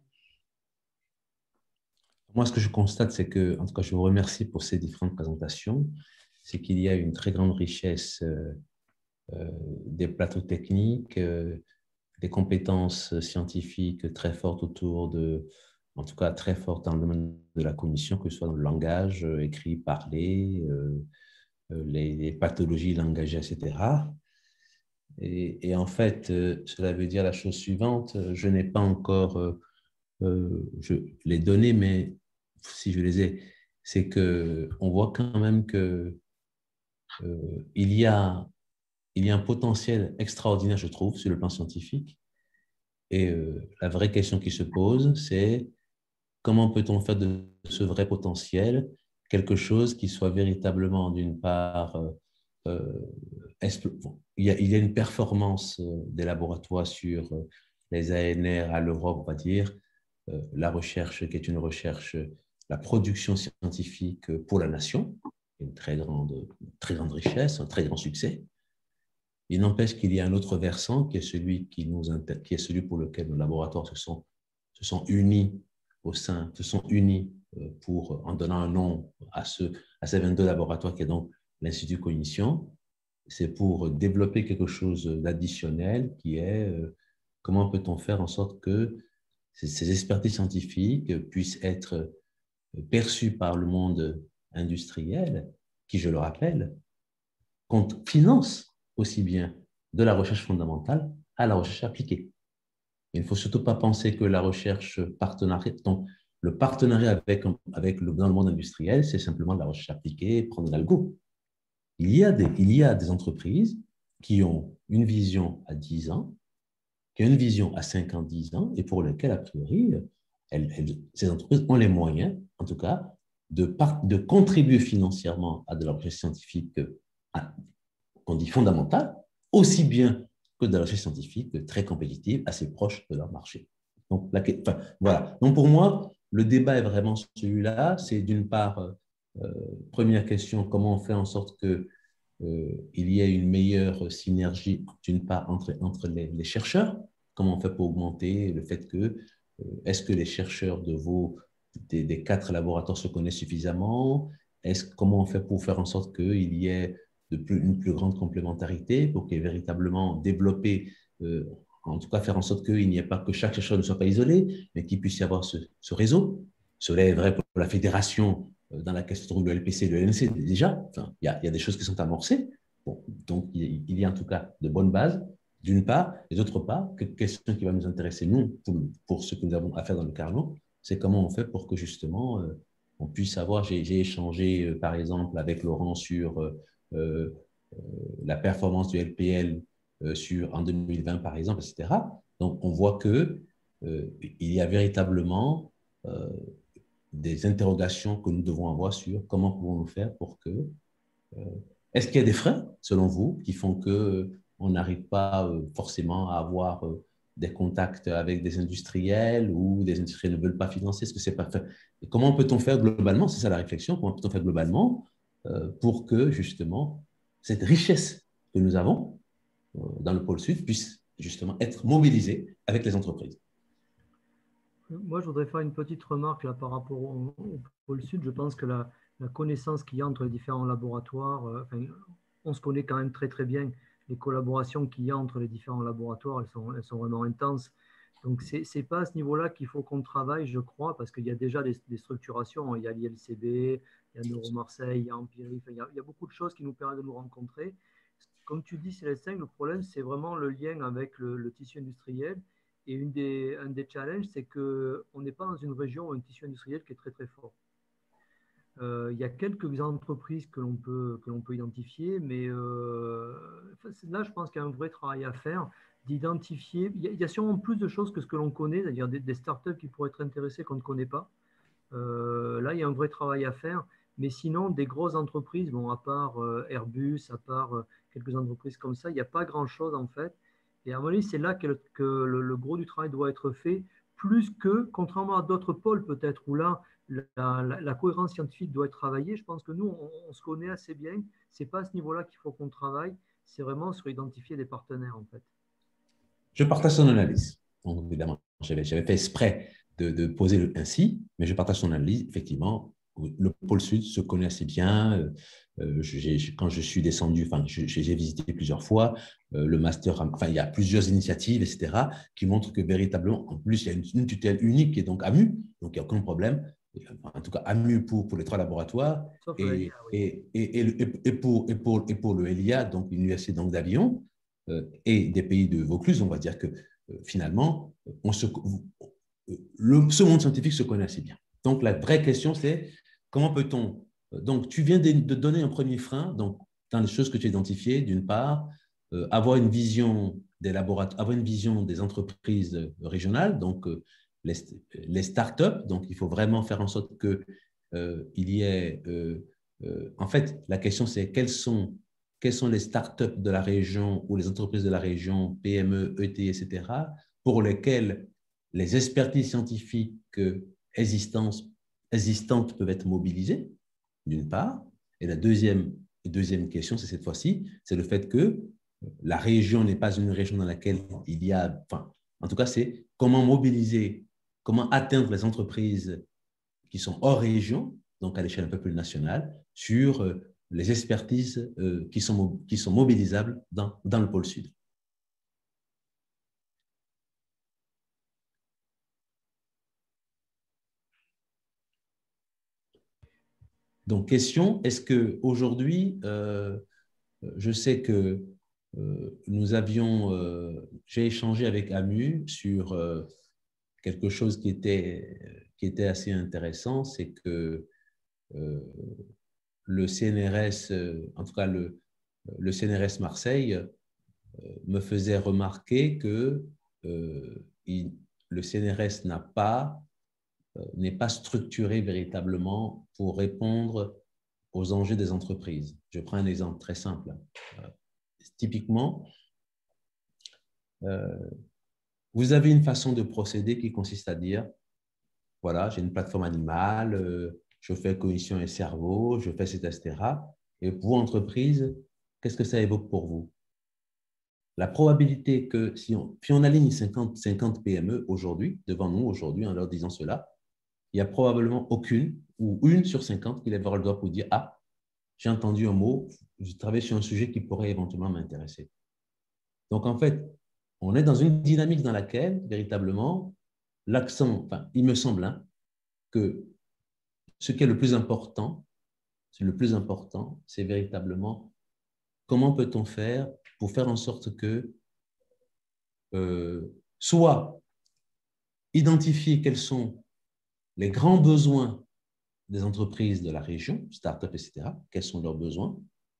Moi, ce que je constate, c'est que, en tout cas, je vous remercie pour ces différentes présentations, c'est qu'il y a une très grande richesse euh, euh, des plateaux techniques, euh, des compétences scientifiques très fortes autour de, en tout cas très fortes dans le domaine de la cognition, que ce soit dans le langage, euh, écrit, parlé, euh, Les, les pathologies langagières, et cetera. Et, et en fait, euh, cela veut dire la chose suivante, je n'ai pas encore euh, euh, je, les données, mais si je les ai, c'est qu'on voit quand même que euh, il y a, il y a un potentiel extraordinaire, je trouve, sur le plan scientifique. Et euh, la vraie question qui se pose, c'est comment peut-on faire de ce vrai potentiel quelque chose qui soit véritablement, d'une part, euh, euh, il, y a, il y a une performance des laboratoires sur les A N R à l'Europe, on va dire, euh, la recherche qui est une recherche, la production scientifique pour la nation, une très grande, très grande richesse, un très grand succès. Il n'empêche qu'il y a un autre versant qui est celui, qui nous, qui est celui pour lequel nos laboratoires se sont, se sont unis au sein, se sont unis pour, en donnant un nom à, ce, à ces vingt-deux laboratoires qui est donc l'Institut Cognition. C'est pour développer quelque chose d'additionnel qui est euh, comment peut-on faire en sorte que ces, ces expertises scientifiques puissent être perçues par le monde industriel, qui, je le rappelle, compte, finance aussi bien de la recherche fondamentale à la recherche appliquée. Il ne faut surtout pas penser que la recherche partenariat, donc le partenariat avec, avec le, dans le monde industriel, c'est simplement de la recherche appliquée, prendre l'algo. Il y a des, il y a des entreprises qui ont une vision à dix ans, qui ont une vision à cinq ans, dix ans, et pour lesquelles, a priori, elles, elles, ces entreprises ont les moyens, en tout cas, de, part, de contribuer financièrement à de la recherche scientifique qu'on dit fondamentale, aussi bien que de la recherche scientifique très compétitive, assez proche de leur marché. Donc, la, enfin, voilà. Donc, pour moi, le débat est vraiment celui-là. C'est d'une part, euh, première question, comment on fait en sorte qu'il euh, y ait une meilleure synergie, d'une part, entre, entre les, les chercheurs. Comment on fait pour augmenter le fait que, euh, est-ce que les chercheurs de vos, des, des quatre laboratoires se connaissent suffisamment? Est-ce, comment on fait pour faire en sorte qu'il y ait de plus, une plus grande complémentarité pour qu'il y ait véritablement développé, euh, en tout cas faire en sorte qu'il n'y ait pas que chaque chercheur ne soit pas isolé, mais qu'il puisse y avoir ce, ce réseau. Cela est vrai pour la fédération euh, dans laquelle se trouve le L P C et le L N C déjà. Enfin, il y a, il y a des choses qui sont amorcées. Bon, donc, il, il y a en tout cas de bonnes bases, d'une part, et d'autre part, que question qui va nous intéresser, nous, pour, pour ce que nous avons à faire dans le Carnot, c'est comment on fait pour que justement, euh, on puisse avoir, j'ai, j'ai échangé euh, par exemple avec Laurent sur euh, Euh, euh, la performance du L P L euh, sur, en deux mille vingt, par exemple, et cetera. Donc, on voit qu'il euh, y a véritablement euh, des interrogations que nous devons avoir sur comment pouvons-nous faire pour que… Euh, est-ce qu'il y a des freins, selon vous, qui font qu'on n'arrive pas euh, forcément à avoir euh, des contacts avec des industriels ou des industriels ne veulent pas financer? Est-ce que c'est pas fait? Et comment peut-on faire globalement? C'est ça la réflexion. Comment peut-on faire globalement euh, pour que, justement, cette richesse que nous avons euh, dans le pôle sud puisse, justement, être mobilisée avec les entreprises? Moi, je voudrais faire une petite remarque là par rapport au, au pôle sud. Je pense que la, la connaissance qu'il y a entre les différents laboratoires, euh, enfin, on se connaît quand même très très bien. Les collaborations qu'il y a entre les différents laboratoires, elles sont, elles sont vraiment intenses. Donc, ce n'est pas à ce niveau-là qu'il faut qu'on travaille, je crois, parce qu'il y a déjà des, des structurations. Il y a l'I L C B, il y a Neuro-Marseille, il y a Empiri, enfin, il, y a, il y a beaucoup de choses qui nous permettent de nous rencontrer. Comme tu dis, Célestin, le problème, c'est vraiment le lien avec le, le tissu industriel. Et une des, un des challenges, c'est qu'on n'est pas dans une région ou un tissu industriel qui est très très fort. Euh, il y a quelques entreprises que l'on peut, que l'on peut identifier, mais euh, là, je pense qu'il y a un vrai travail à faire, d'identifier. Il, il y a sûrement plus de choses que ce que l'on connaît, c'est-à-dire des, des startups qui pourraient être intéressées qu'on ne connaît pas. Euh, là, il y a un vrai travail à faire. Mais sinon, des grosses entreprises, bon, à part euh, Airbus, à part euh, quelques entreprises comme ça, il n'y a pas grand-chose en fait. Et à mon avis, c'est là que, le, que le, le gros du travail doit être fait, plus que, contrairement à d'autres pôles peut-être, où là, la, la, la cohérence scientifique doit être travaillée. Je pense que nous, on, on se connaît assez bien. Ce n'est pas à ce niveau-là qu'il faut qu'on travaille. C'est vraiment sur identifier des partenaires, en fait. Je partage son analyse. Donc, évidemment, j'avais, j'avais fait exprès de, de poser le ainsi, mais je partage son analyse. Effectivement, le pôle sud se connaît assez bien. Euh, j'ai, quand je suis descendu, enfin, j'ai, j'ai visité plusieurs fois euh, le master. Enfin, il y a plusieurs initiatives, et cetera, qui montrent que véritablement, en plus, il y a une, une tutelle unique qui est donc A M U, donc il n'y a aucun problème. En tout cas, A M U pour, pour les trois laboratoires et, et, et, et, et, pour, et, pour, et pour le L I A, donc l'université d'Avignon. euh, et des pays de Vaucluse, on va dire que euh, finalement, on se, le, ce monde scientifique se connaît assez bien. Donc, la vraie question, c'est comment peut-on… Donc, tu viens de, de donner un premier frein, donc, dans les choses que tu as identifiées, d'une part, euh, avoir une vision des laboratoires, avoir une vision des entreprises régionales, donc euh, les, les startups. Donc, il faut vraiment faire en sorte qu'il euh, y ait… Euh, euh, en fait, la question, c'est quelles sont, quelles sont les startups de la région ou les entreprises de la région, P M E, E T I, et cetera, pour lesquelles les expertises scientifiques existantes, existantes peuvent être mobilisées, d'une part. Et la deuxième, deuxième question, c'est cette fois-ci, c'est le fait que la région n'est pas une région dans laquelle il y a… Enfin, en tout cas, c'est comment mobiliser, comment atteindre les entreprises qui sont hors région, donc à l'échelle un peu plus nationale, sur euh, les expertises euh, qui, sont, qui sont mobilisables dans, dans le pôle sud. Donc, question, est-ce qu'aujourd'hui, euh, je sais que euh, nous avions, euh, j'ai échangé avec Amu sur euh, quelque chose qui était, qui était assez intéressant, c'est que euh, le C N R S, euh, en tout cas le, le C N R S Marseille, euh, me faisait remarquer que euh, il, le C N R S n'a pas, euh, n'est pas structuré véritablement pour répondre aux enjeux des entreprises. Je prends un exemple très simple. Euh, typiquement, euh, vous avez une façon de procéder qui consiste à dire, voilà, j'ai une plateforme animale, euh, je fais cognition et cerveau, je fais cet, et cetera. Et pour entreprise, qu'est-ce que ça évoque pour vous? La probabilité que si on, si on aligne cinquante, cinquante P M E aujourd'hui, devant nous aujourd'hui, en leur disant cela, il n'y a probablement aucune ou une sur cinquante qui lèvera le doigt pour dire « Ah, j'ai entendu un mot, je travaille sur un sujet qui pourrait éventuellement m'intéresser. » Donc, en fait, on est dans une dynamique dans laquelle, véritablement, l'accent, enfin, il me semble hein, que ce qui est le plus important, c'est le plus important, c'est véritablement comment peut-on faire pour faire en sorte que euh, soit identifier quels sont les grands besoins des entreprises de la région, start-up, et cetera, quels sont leurs besoins,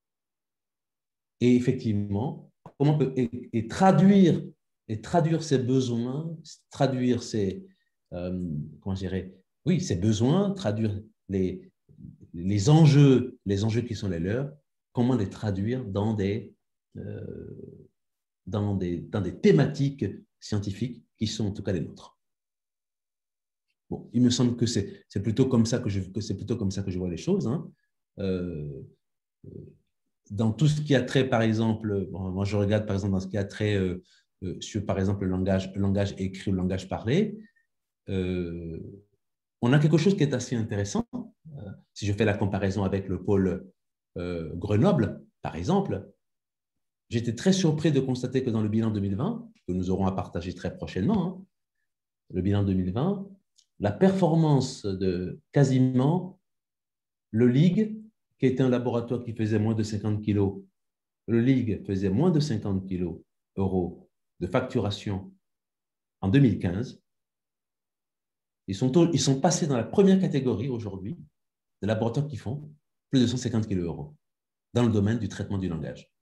et effectivement, comment on peut, et, et traduire, et traduire ces besoins, traduire ces, euh, comment je dirais, oui, ces besoins, traduire les, les enjeux, les enjeux qui sont les leurs, comment les traduire dans des, euh, dans des, dans des thématiques scientifiques qui sont en tout cas les nôtres. Bon, il me semble que c'est plutôt comme ça que je, que c'est plutôt comme ça que je vois les choses. Hein. Euh, dans tout ce qui a trait, par exemple, bon, moi je regarde par exemple dans ce qui a trait euh, euh, sur, par exemple, le langage, le langage écrit ou le langage parlé, euh, on a quelque chose qui est assez intéressant. Euh, si je fais la comparaison avec le pôle euh, Grenoble, par exemple, j'étais très surpris de constater que dans le bilan deux mille vingt, que nous aurons à partager très prochainement, hein, le bilan deux mille vingt, la performance de quasiment le L I G, qui était un laboratoire qui faisait moins de cinquante kilos, le L I G faisait moins de cinquante kilos euros de facturation en deux mille quinze. Ils sont, ils sont passés dans la première catégorie aujourd'hui de laboratoires qui font plus de cent cinquante kilos euros dans le domaine du traitement du langage.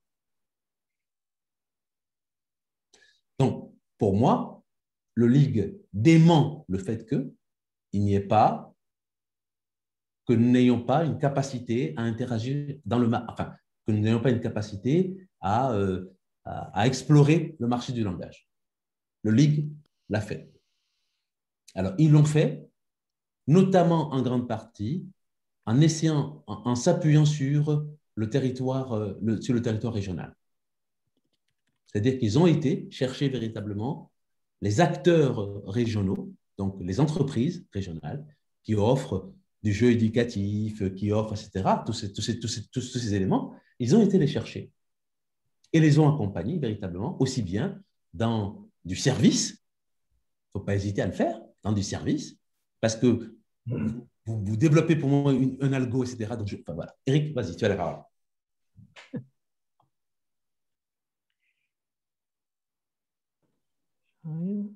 Donc, pour moi, le L I G dément le fait qu'il n'y ait pas, que nous n'ayons pas une capacité à interagir dans le marché, enfin, que nous n'ayons pas une capacité à, euh, à, à explorer le marché du langage. Le L I G l'a fait. Alors, ils l'ont fait, notamment en grande partie, en essayant, en, en s'appuyant sur le territoire, euh, le, sur le territoire régional. C'est-à-dire qu'ils ont été chercher véritablement les acteurs régionaux, donc les entreprises régionales, qui offrent du jeu éducatif, qui offrent, et cetera, tous ces, tous ces, tous ces, tous ces éléments, ils ont été les chercher et les ont accompagnés véritablement, aussi bien dans du service, il ne faut pas hésiter à le faire, dans du service, parce que vous, vous développez pour moi une, un algo, et cetera. Donc je, enfin, voilà. Eric, vas-y, tu as la parole. arrive.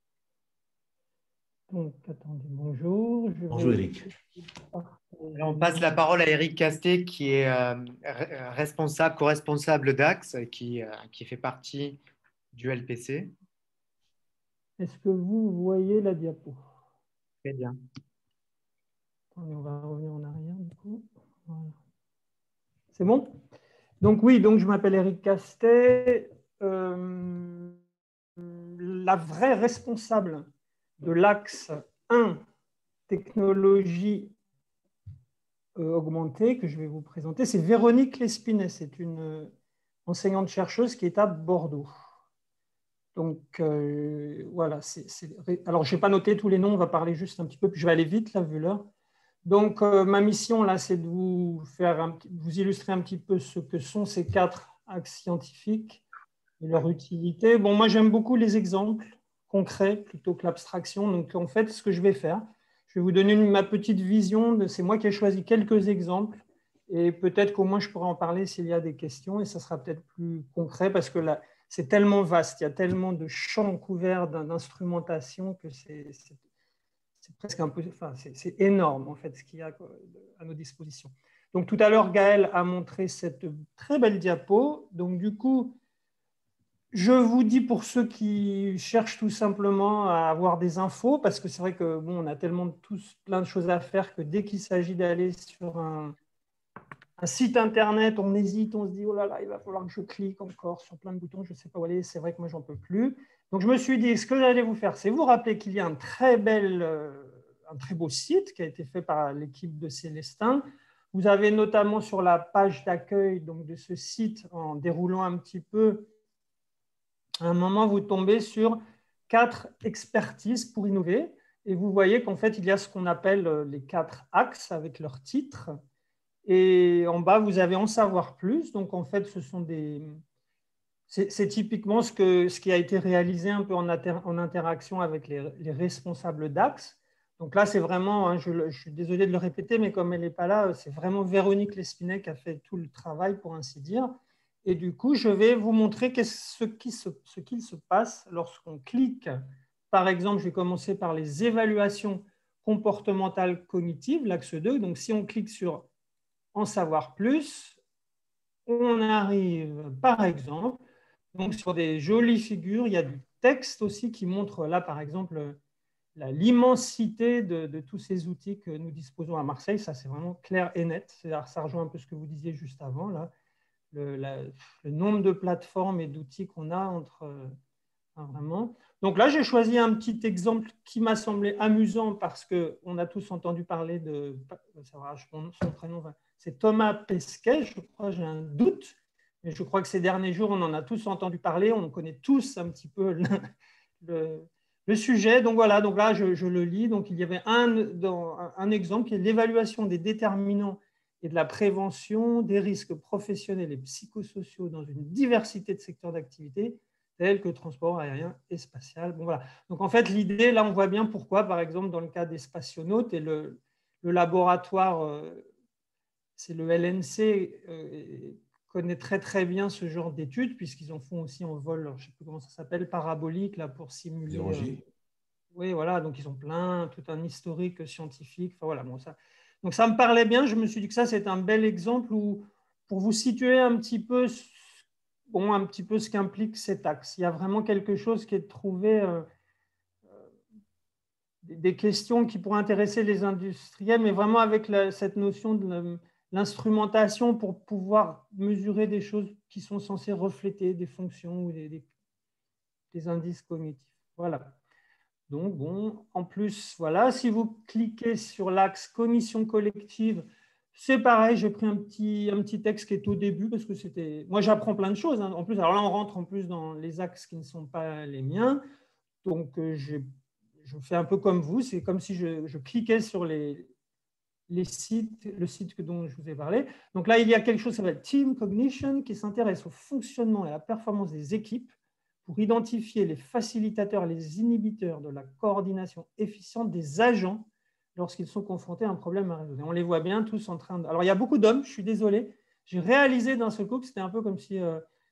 Donc, attendez, bonjour. Je Bonjour vais... Eric. Alors, on passe la parole à Eric Castet, qui est euh, responsable, co-responsable d'Axe, qui, euh, qui fait partie du L P C. Est-ce que vous voyez la diapo? Très bien. Attendez, on va revenir en arrière du coup. Voilà. C'est bon? Donc oui, donc je m'appelle Eric Castet. Euh, la vraie responsable de l'axe un, technologie euh, augmentée, que je vais vous présenter, c'est Véronique Lespinet. C'est une enseignante-chercheuse qui est à Bordeaux. Donc euh, voilà. C'est, c'est... Alors je n'ai pas noté tous les noms, on va parler juste un petit peu, puis je vais aller vite là, vu l'heure. Donc euh, ma mission là, c'est de vous, faire un, vous illustrer un petit peu ce que sont ces quatre axes scientifiques et leur utilité. Bon, moi j'aime beaucoup les exemples concrets plutôt que l'abstraction. Donc en fait, ce que je vais faire, je vais vous donner une, ma petite vision. De, c'est moi qui ai choisi quelques exemples et peut-être qu'au moins je pourrai en parler s'il y a des questions et ça sera peut-être plus concret parce que là, c'est tellement vaste, il y a tellement de champs couverts d'instrumentation que c'est, c'est, c'est presque un peu, enfin, c'est, c'est énorme en fait ce qu'il y a à nos dispositions. Donc tout à l'heure, Gaël a montré cette très belle diapo. Donc du coup, je vous dis pour ceux qui cherchent tout simplement à avoir des infos, parce que c'est vrai que bon, on a tellement tous plein de choses à faire que dès qu'il s'agit d'aller sur un, un site internet, on hésite, on se dit oh là là, il va falloir que je clique encore sur plein de boutons, je ne sais pas où aller. C'est vrai que moi j'en peux plus. Donc je me suis dit, ce que j'allais vous faire, c'est vous rappeler qu'il y a un très bel, euh, un très beau site qui a été fait par l'équipe de Célestin. Vous avez notamment sur la page d'accueil donc de ce site, en déroulant un petit peu. À un moment, vous tombez sur quatre expertises pour innover et vous voyez qu'en fait, il y a ce qu'on appelle les quatre axes avec leurs titres. Et en bas, vous avez en savoir plus. Donc, en fait, ce sont des... c'est, c'est typiquement ce, que, ce qui a été réalisé un peu en, inter... en interaction avec les, les responsables d'axes. Donc là, c'est vraiment, hein, je, je suis désolé de le répéter, mais comme elle n'est pas là, c'est vraiment Véronique Lespinet qui a fait tout le travail, pour ainsi dire. Et du coup, je vais vous montrer ce qu'il se, ce qu'il se passe lorsqu'on clique. Par exemple, je vais commencer par les évaluations comportementales cognitives, l'axe deux. Donc, si on clique sur « En savoir plus », on arrive, par exemple, donc, sur des jolies figures. Il y a du texte aussi qui montre, là, par exemple, la, l'immensité de, de tous ces outils que nous disposons à Marseille. Ça, c'est vraiment clair et net. Ça rejoint un peu ce que vous disiez juste avant, là. Le, la, le nombre de plateformes et d'outils qu'on a entre enfin, vraiment. Donc là, j'ai choisi un petit exemple qui m'a semblé amusant parce qu'on a tous entendu parler de, son prénom, c'est Thomas Pesquet, je crois, j'ai un doute, mais je crois que ces derniers jours, on en a tous entendu parler, on connaît tous un petit peu le, le, le sujet. Donc voilà, donc là, je, je le lis. Donc il y avait un, dans, un, un exemple qui est l'évaluation des déterminants et de la prévention des risques professionnels et psychosociaux dans une diversité de secteurs d'activité, tels que transport aérien et spatial. Bon, voilà. Donc, en fait, l'idée, là, on voit bien pourquoi, par exemple, dans le cas des spationautes et le, le laboratoire, euh, c'est le L N C, euh, connaît très, très bien ce genre d'études, puisqu'ils en font aussi en vol, je ne sais plus comment ça s'appelle, parabolique, là, pour simuler. Euh, oui, voilà, donc ils ont plein, tout un historique scientifique. Enfin, voilà, bon, ça. Donc, ça me parlait bien. Je me suis dit que ça, c'est un bel exemple où, pour vous situer un petit peu, bon, un petit peu ce qu'implique cet axe. Il y a vraiment quelque chose qui est de trouver euh, des questions qui pourraient intéresser les industriels, mais vraiment avec la, cette notion de l'instrumentation pour pouvoir mesurer des choses qui sont censées refléter des fonctions ou des, des, des indices cognitifs. Voilà. Donc, bon, en plus, voilà, si vous cliquez sur l'axe cognition collective, c'est pareil, j'ai pris un petit, un petit texte qui est au début parce que c'était... Moi, j'apprends plein de choses. Hein. En plus, alors là, on rentre en plus dans les axes qui ne sont pas les miens. Donc, euh, je, je fais un peu comme vous. C'est comme si je, je cliquais sur les, les sites, le site dont je vous ai parlé. Donc là, il y a quelque chose qui s'appelle Team Cognition qui s'intéresse au fonctionnement et à la performance des équipes pour identifier les facilitateurs et les inhibiteurs de la coordination efficiente des agents lorsqu'ils sont confrontés à un problème à résoudre. Et on les voit bien tous en train de... Alors, il y a beaucoup d'hommes, je suis désolé. J'ai réalisé d'un seul coup que c'était un peu comme si euh,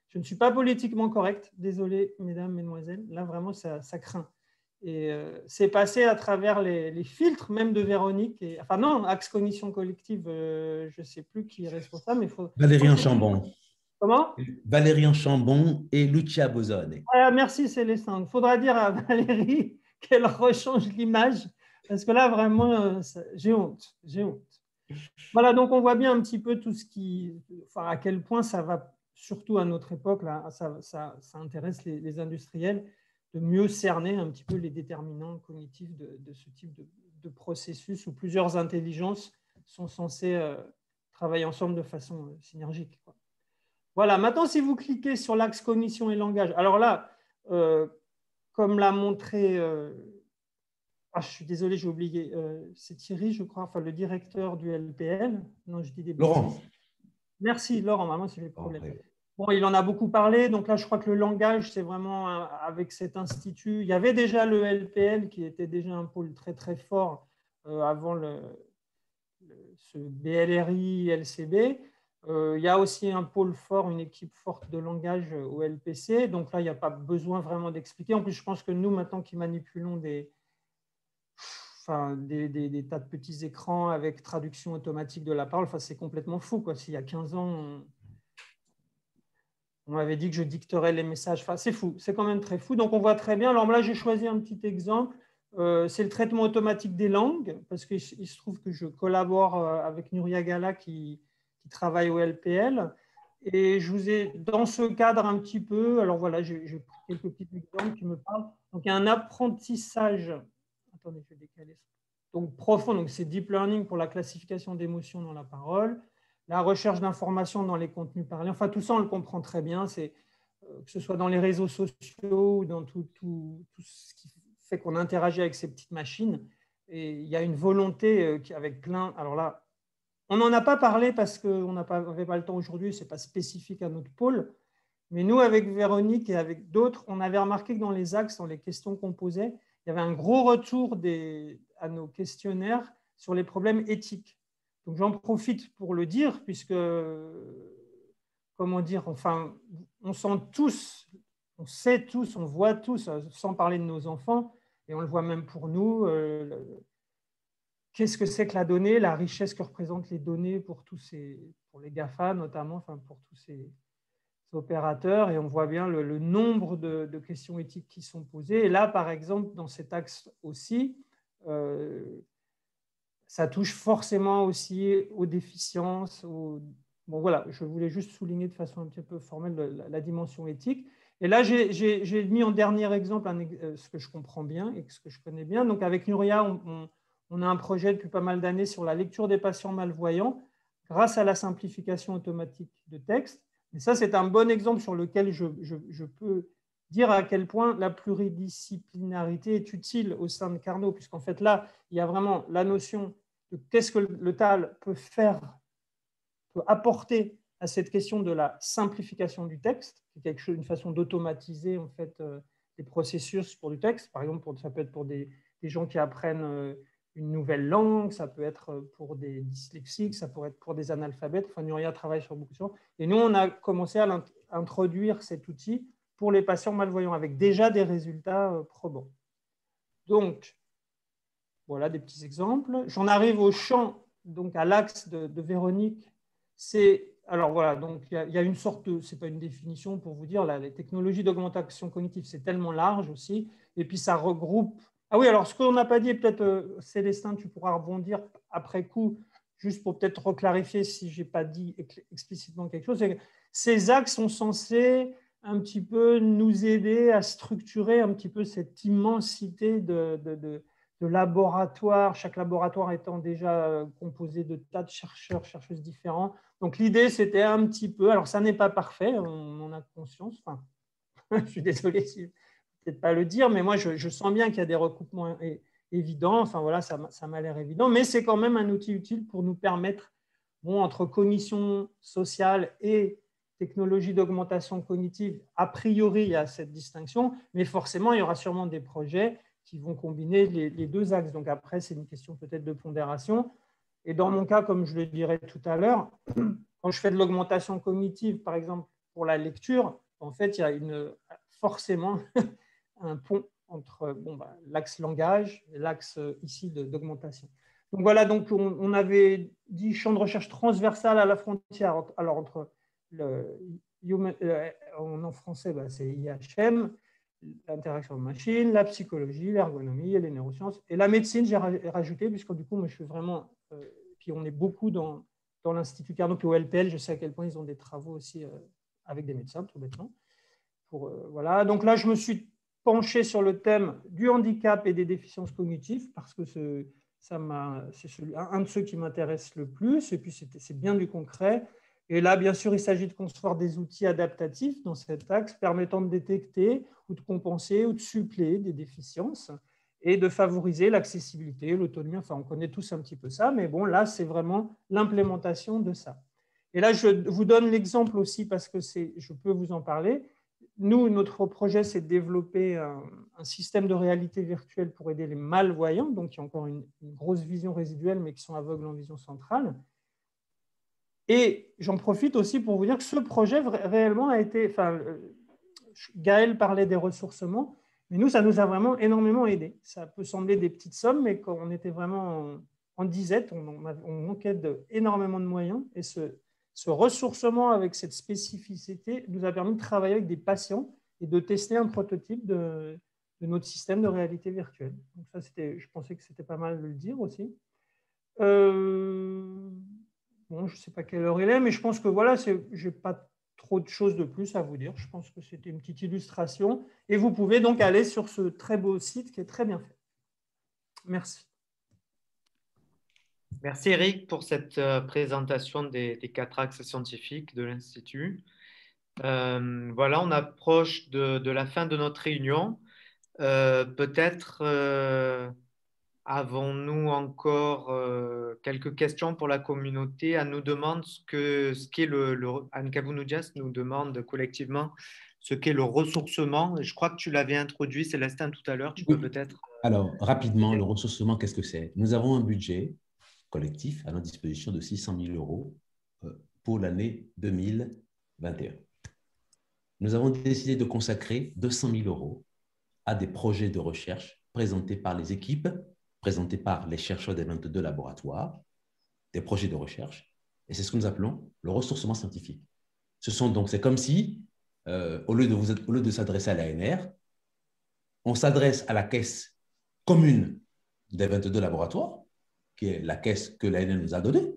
Je ne suis pas politiquement correct, désolé, mesdames, mesdemoiselles. Là, vraiment, ça, ça craint. Et euh, c'est passé à travers les, les filtres, même de Véronique. Et, enfin, non, Axe Cognition Collective, euh, je ne sais plus qui est responsable. Mais faut, Valérien faut... Chambon. Comment? Valérien Chambon et Lucia Bosone. Ah, merci, Célestin. Il faudra dire à Valérie qu'elle rechange l'image, parce que là, vraiment, j'ai honte. J'ai honte. Voilà, donc on voit bien un petit peu tout ce qui, enfin, à quel point ça va, surtout à notre époque, là, ça, ça, ça intéresse les, les industriels de mieux cerner un petit peu les déterminants cognitifs de, de ce type de, de processus où plusieurs intelligences sont censées euh, travailler ensemble de façon euh, synergique, quoi. Voilà, maintenant, si vous cliquez sur l'axe cognition et langage, alors là, euh, comme l'a montré, euh, ah, je suis désolé, j'ai oublié, euh, c'est Thierry, je crois, enfin le directeur du L P L. Non, je dis des Laurent. bêtises. Merci, Laurent, vraiment, c'est les problèmes. Bon, il en a beaucoup parlé, donc là, je crois que le langage, c'est vraiment euh, avec cet institut. Il y avait déjà le L P L qui était déjà un pôle très, très fort euh, avant le, le, ce B L R I L C B. Euh, il y a aussi un pôle fort, une équipe forte de langage au L P C. Donc là, il n'y a pas besoin vraiment d'expliquer. En plus, je pense que nous, maintenant qui manipulons des, enfin, des, des, des tas de petits écrans avec traduction automatique de la parole, enfin, c'est complètement fou, quoi. S'il y a quinze ans, on, on m'avait dit que je dicterais les messages. Enfin, c'est fou, c'est quand même très fou. Donc, on voit très bien. Alors là, j'ai choisi un petit exemple. Euh, c'est le traitement automatique des langues, parce qu'il se trouve que je collabore avec Nuria Gala qui qui travaille au L P L. Et je vous ai, dans ce cadre un petit peu, alors voilà, j'ai pris quelques petits exemples qui me parlent. Donc, il y a un apprentissage, attendez, je vais décaler, donc profond, donc c'est deep learning pour la classification d'émotions dans la parole, la recherche d'informations dans les contenus parlés, enfin tout ça, on le comprend très bien, c'est euh, que ce soit dans les réseaux sociaux ou dans tout, tout, tout ce qui fait qu'on interagit avec ces petites machines. Et il y a une volonté euh, qui, avec plein, alors là, on n'en a pas parlé parce qu'on n'avait pas le temps aujourd'hui, ce n'est pas spécifique à notre pôle. Mais nous, avec Véronique et avec d'autres, on avait remarqué que dans les axes, dans les questions qu'on posait, il y avait un gros retour des, à nos questionnaires sur les problèmes éthiques. Donc j'en profite pour le dire, puisque, comment dire, enfin, on sent tous, on sait tous, on voit tous, sans parler de nos enfants, et on le voit même pour nous, euh, qu'est-ce que c'est que la donnée, la richesse que représentent les données pour, tous ces, pour les GAFA notamment, enfin pour tous ces opérateurs. Et on voit bien le, le nombre de, de questions éthiques qui sont posées. Et là, par exemple, dans cet axe aussi, euh, ça touche forcément aussi aux déficiences. Aux... Bon, voilà, je voulais juste souligner de façon un petit peu formelle la, la dimension éthique. Et là, j'ai mis en dernier exemple un, ce que je comprends bien et ce que je connais bien. Donc, avec Nuria, on, on On a un projet depuis pas mal d'années sur la lecture des patients malvoyants grâce à la simplification automatique de texte. Et ça, c'est un bon exemple sur lequel je, je, je peux dire à quel point la pluridisciplinarité est utile au sein de Carnot, puisqu'en fait, là, il y a vraiment la notion de qu'est-ce que le T A L peut faire, peut apporter à cette question de la simplification du texte, qui est quelque chose, une façon d'automatiser en fait, euh, les processus pour du texte. Par exemple, pour, ça peut être pour des, des gens qui apprennent euh, une nouvelle langue, ça peut être pour des dyslexiques, ça pourrait être pour des analphabètes. Enfin, Nuria travaille sur beaucoup de choses. Et nous, on a commencé à introduire cet outil pour les patients malvoyants avec déjà des résultats probants. Donc, voilà des petits exemples. J'en arrive au champ, donc à l'axe de, de Véronique. C'est, alors voilà, donc il y, y a une sorte de, c'est pas une définition pour vous dire, là, les technologies d'augmentation cognitive, c'est tellement large aussi. Et puis ça regroupe. Ah oui, alors ce qu'on n'a pas dit, peut-être euh, Célestin, tu pourras rebondir après coup, juste pour peut-être reclarifier si je n'ai pas dit explicitement quelque chose. Ces axes sont censés un petit peu nous aider à structurer un petit peu cette immensité de, de, de, de laboratoires, chaque laboratoire étant déjà composé de tas de chercheurs, chercheuses différents. Donc l'idée, c'était un petit peu, alors ça n'est pas parfait, on en a conscience, enfin, je suis désolé si peut-être pas le dire, mais moi, je, je sens bien qu'il y a des recoupements évidents. Enfin, voilà, ça, ça m'a l'air évident. Mais c'est quand même un outil utile pour nous permettre, bon, entre cognition sociale et technologie d'augmentation cognitive, a priori, il y a cette distinction, mais forcément, il y aura sûrement des projets qui vont combiner les, les deux axes. Donc après, c'est une question peut-être de pondération. Et dans mon cas, comme je le dirais tout à l'heure, quand je fais de l'augmentation cognitive, par exemple, pour la lecture, en fait, il y a une, forcément un pont entre bon, bah, l'axe langage et l'axe ici d'augmentation. Donc voilà, donc on, on avait dit champ de recherche transversal à la frontière, alors entre le human, euh, en français, bah, c'est I H M, l'interaction de machine, la psychologie, l'ergonomie et les neurosciences. Et la médecine, j'ai rajouté, puisque du coup, moi, je suis vraiment... Euh, puis on est beaucoup dans, dans l'Institut Carnot et au L P L, je sais à quel point ils ont des travaux aussi euh, avec des médecins, tout bêtement. Pour, euh, voilà. Donc là, je me suis penché sur le thème du handicap et des déficiences cognitives, parce que c'est un de ceux qui m'intéresse le plus, et puis c'est bien du concret. Et là, bien sûr, il s'agit de concevoir des outils adaptatifs dans cet axe permettant de détecter ou de compenser ou de suppléer des déficiences et de favoriser l'accessibilité, l'autonomie. Enfin, on connaît tous un petit peu ça, mais bon, là, c'est vraiment l'implémentation de ça. Et là, je vous donne l'exemple aussi parce que je peux vous en parler. Nous, notre projet, c'est de développer un, un système de réalité virtuelle pour aider les malvoyants, donc qui ont encore une, une grosse vision résiduelle, mais qui sont aveugles en vision centrale. Et j'en profite aussi pour vous dire que ce projet réellement a été, enfin, Gaël parlait des ressourcements, mais nous, ça nous a vraiment énormément aidé. Ça peut sembler des petites sommes, mais quand on était vraiment en, en disette, on, on, on manquait de, énormément de moyens. Et ce, ce ressourcement avec cette spécificité nous a permis de travailler avec des patients et de tester un prototype de, de notre système de réalité virtuelle. Donc ça, je pensais que c'était pas mal de le dire aussi. Euh, Bon, je ne sais pas quelle heure il est, mais je pense que voilà, je n'ai pas trop de choses de plus à vous dire. Je pense que c'était une petite illustration. Et vous pouvez donc aller sur ce très beau site qui est très bien fait. Merci. Merci Eric pour cette présentation des, des quatre axes scientifiques de l'Institut. Euh, voilà, on approche de, de la fin de notre réunion. Euh, Peut-être... Euh, avons-nous encore euh, quelques questions pour la communauté? Anne nous demande ce que ce qu'est le, le Anne Kavounoudjias nous demande collectivement ce qu'est le ressourcement. Je crois que tu l'avais introduit, Célestin, tout à l'heure. Tu oui. peux peut-être. Alors, rapidement, le ressourcement, qu'est-ce que c'est? Nous avons un budget collectif à notre disposition de six cent mille euros pour l'année deux mille vingt et un. Nous avons décidé de consacrer deux cent mille euros à des projets de recherche présentés par les équipes, présentés par les chercheurs des vingt-deux laboratoires, des projets de recherche, et c'est ce que nous appelons le ressourcement scientifique. Ce sont donc, c'est comme si, euh, au lieu de, vous, au lieu de s'adresser à l'A N R, on s'adresse à la caisse commune des vingt-deux laboratoires, qui est la caisse que l'A N R nous a donnée,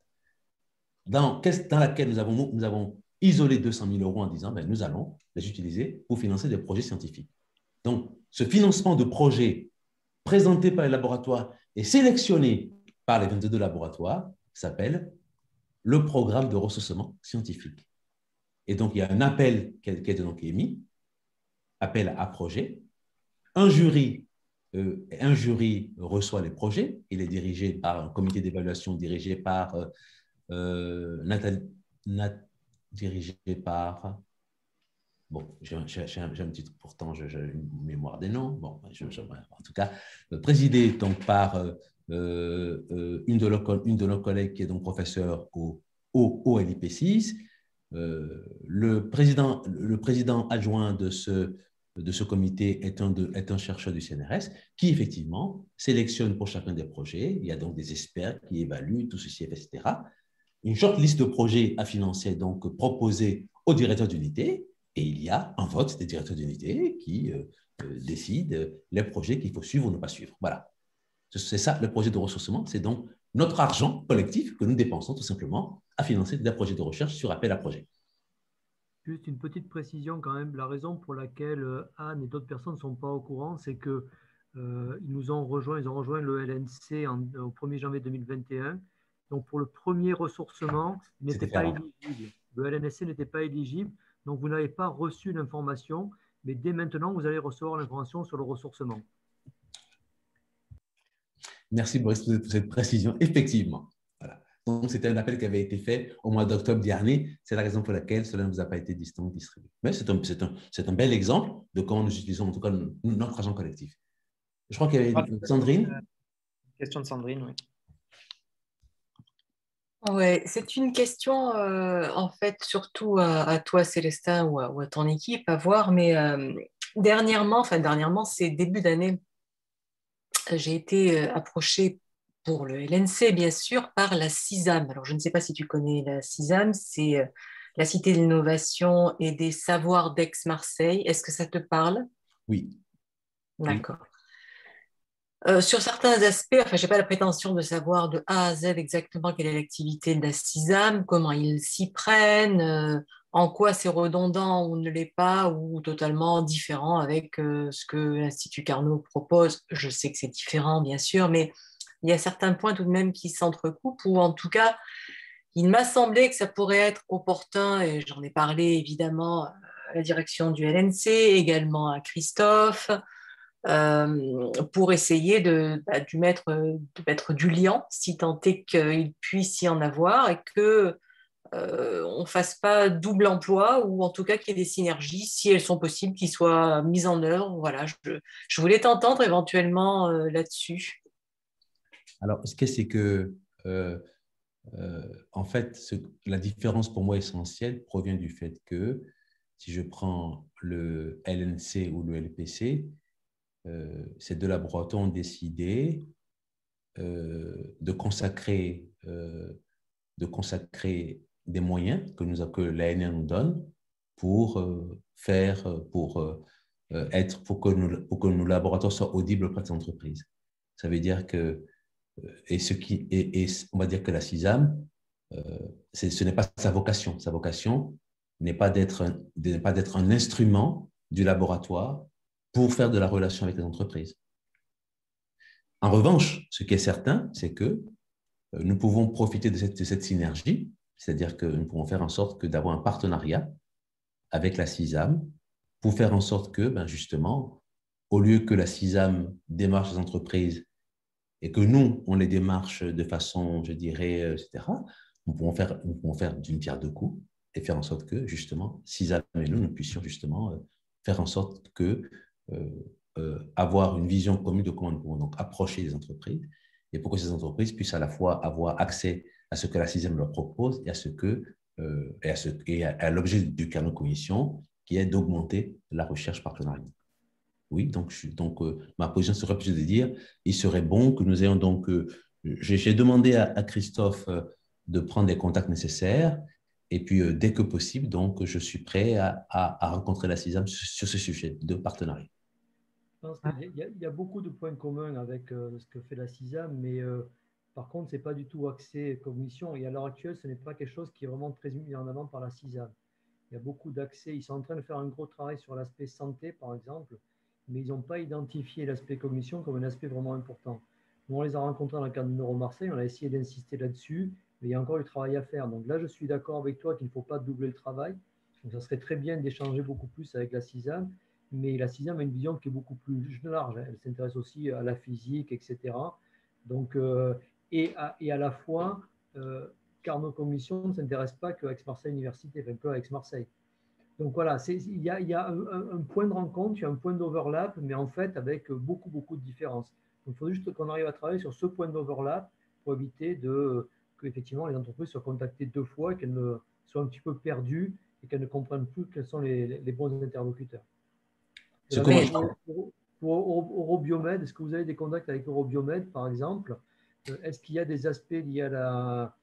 dans, dans laquelle nous avons, nous avons isolé deux cent mille euros en disant, ben, nous allons les utiliser pour financer des projets scientifiques. Donc, ce financement de projets présenté par les laboratoires et sélectionné par les vingt-deux laboratoires s'appelle le programme de ressourcement scientifique. Et donc, il y a un appel qui est donc émis, appel à projet. Un jury, euh, un jury reçoit les projets. Il est dirigé par un comité d'évaluation dirigé par euh, euh, Nathalie, Nat, dirigé par... Bon, j'ai un, un petit, pourtant, j'ai une mémoire des noms. Bon, je, je, en tout cas, présidé donc par euh, euh, une, de nos, une de nos collègues qui est donc professeur au, au, au L I P six. Euh, le, président, le président adjoint de ce, de ce comité est un, de, est un chercheur du C N R S qui, effectivement, sélectionne pour chacun des projets. Il y a donc des experts qui évaluent tout ceci, et cetera. Une short liste de projets à financer est donc proposée au directeur d'unité. Et il y a un vote des directeurs d'unité qui euh, euh, décide les projets qu'il faut suivre ou ne pas suivre. Voilà. C'est ça, le projet de ressourcement. C'est donc notre argent collectif que nous dépensons tout simplement à financer des projets de recherche sur appel à projet. Juste une petite précision quand même. La raison pour laquelle Anne et d'autres personnes ne sont pas au courant, c'est qu'ils euh, nous ont rejoint, ils ont rejoint le L N C en, au premier janvier deux mille vingt et un. Donc, pour le premier ressourcement, il n'était pas éligible. Le L N S C n'était pas éligible. Donc, vous n'avez pas reçu l'information, mais dès maintenant, vous allez recevoir l'information sur le ressourcement. Merci Boris pour cette précision. Effectivement. Voilà. Donc, c'était un appel qui avait été fait au mois d'octobre dernier. C'est la raison pour laquelle cela ne vous a pas été distinct distribué. Mais c'est un, c'est un, c'est un bel exemple de comment nous utilisons en tout cas notre argent collectif. Je crois qu'il y avait Sandrine. Question de Sandrine, oui. Ouais, c'est une question, euh, en fait, surtout à, à toi, Célestin, ou à, ou à ton équipe, à voir, mais euh, dernièrement, enfin dernièrement, c'est début d'année, j'ai été euh, approchée pour le L N C, bien sûr, par la CISAM. Alors, je ne sais pas si tu connais la CISAM, c'est euh, la Cité de l'innovation et des savoirs d'Aix-Marseille. Est-ce que ça te parle? Oui. Oui. D'accord. Euh, sur certains aspects, enfin, je n'ai pas la prétention de savoir de A à Z exactement quelle est l'activité de la CISAM, comment ils s'y prennent, euh, en quoi c'est redondant ou ne l'est pas, ou totalement différent avec euh, ce que l'Institut Carnot propose. Je sais que c'est différent, bien sûr, mais il y a certains points tout de même qui s'entrecoupent, ou en tout cas, il m'a semblé que ça pourrait être opportun, et j'en ai parlé évidemment à la direction du L N C, également à Christophe, euh, pour essayer de, bah, de, mettre, de mettre du lien, si tant est qu'il puisse y en avoir, et que euh, on ne fasse pas double emploi, ou en tout cas qu'il y ait des synergies, si elles sont possibles, qui soient mises en œuvre. Voilà, je, je voulais t'entendre éventuellement euh, là-dessus. Alors, ce que c'est que, euh, euh, en fait, ce, la différence pour moi essentielle provient du fait que si je prends le L N C ou le L P C, euh, ces deux laboratoires ont décidé euh, de consacrer, euh, de consacrer des moyens que, nous, que l'A N R nous donne pour euh, faire, pour euh, être, pour que, nous, pour que nos laboratoires soient audibles auprès des entreprises. Ça veut dire que, et ce qui, et, et on va dire que la CISAM, euh, ce n'est pas sa vocation. Sa vocation n'est pas d'être un, n'est pas d'être un instrument du laboratoire pour faire de la relation avec les entreprises. En revanche, ce qui est certain, c'est que nous pouvons profiter de cette, de cette synergie, c'est-à-dire que nous pouvons faire en sorte que d'avoir un partenariat avec la CISAM pour faire en sorte que, ben justement, au lieu que la CISAM démarche les entreprises et que nous, on les démarche de façon, je dirais, et cetera, nous pouvons faire, nous pouvons faire d'une pierre deux coups et faire en sorte que, justement, CISAM et nous, nous puissions justement faire en sorte que euh, euh, avoir une vision commune de comment nous pouvons donc approcher les entreprises et pour que ces entreprises puissent à la fois avoir accès à ce que la CISAM leur propose et à ce que euh, et à, ce, et à, à l'objet du Carnot Cognition, qui est d'augmenter la recherche partenariale. Oui, donc, je, donc euh, ma position serait plus de dire, il serait bon que nous ayons donc, euh, j'ai demandé à, à Christophe euh, de prendre les contacts nécessaires, et puis euh, dès que possible, donc je suis prêt à, à, à rencontrer la CISAM sur, sur ce sujet de partenariat. Je pense qu'il y, y, y a beaucoup de points communs avec euh, ce que fait la CISAM, mais euh, par contre, ce n'est pas du tout axé cognition, et à l'heure actuelle, ce n'est pas quelque chose qui est vraiment très mis en avant par la CISAM. Il y a beaucoup d'accès, ils sont en train de faire un gros travail sur l'aspect santé, par exemple, mais ils n'ont pas identifié l'aspect cognition comme un aspect vraiment important. Nous, on les a rencontrés dans le cadre de Neuro-Marseille, on a essayé d'insister là-dessus, mais il y a encore du travail à faire. Donc là, je suis d'accord avec toi qu'il ne faut pas doubler le travail. Donc ça serait très bien d'échanger beaucoup plus avec la CISAM, mais la CISAM a une vision qui est beaucoup plus large. Elle s'intéresse aussi à la physique, et cetera. Donc, euh, et, à, et à la fois, euh, Carnot Cognition ne s'intéresse pas qu'à Aix-Marseille Université, enfin que à Aix-Marseille. Donc voilà, il y a, y a un, un point de rencontre, il y a un point d'overlap, mais en fait avec beaucoup, beaucoup de différences. Donc il faut juste qu'on arrive à travailler sur ce point d'overlap pour éviter de, que effectivement les entreprises soient contactées deux fois et qu'elles ne soient un petit peu perdues et qu'elles ne comprennent plus quels sont les, les bons interlocuteurs. Ce pour, pour, pour Eurobiomed, est-ce que vous avez des contacts avec Eurobiomed, par exemple? Est-ce qu'il y a des aspects liés à la,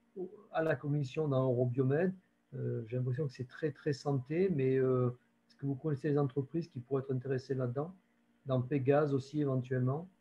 à la commission dans Eurobiomed? Euh, J'ai l'impression que c'est très, très santé, mais euh, est-ce que vous connaissez les entreprises qui pourraient être intéressées là-dedans? Dans Pégase aussi, éventuellement?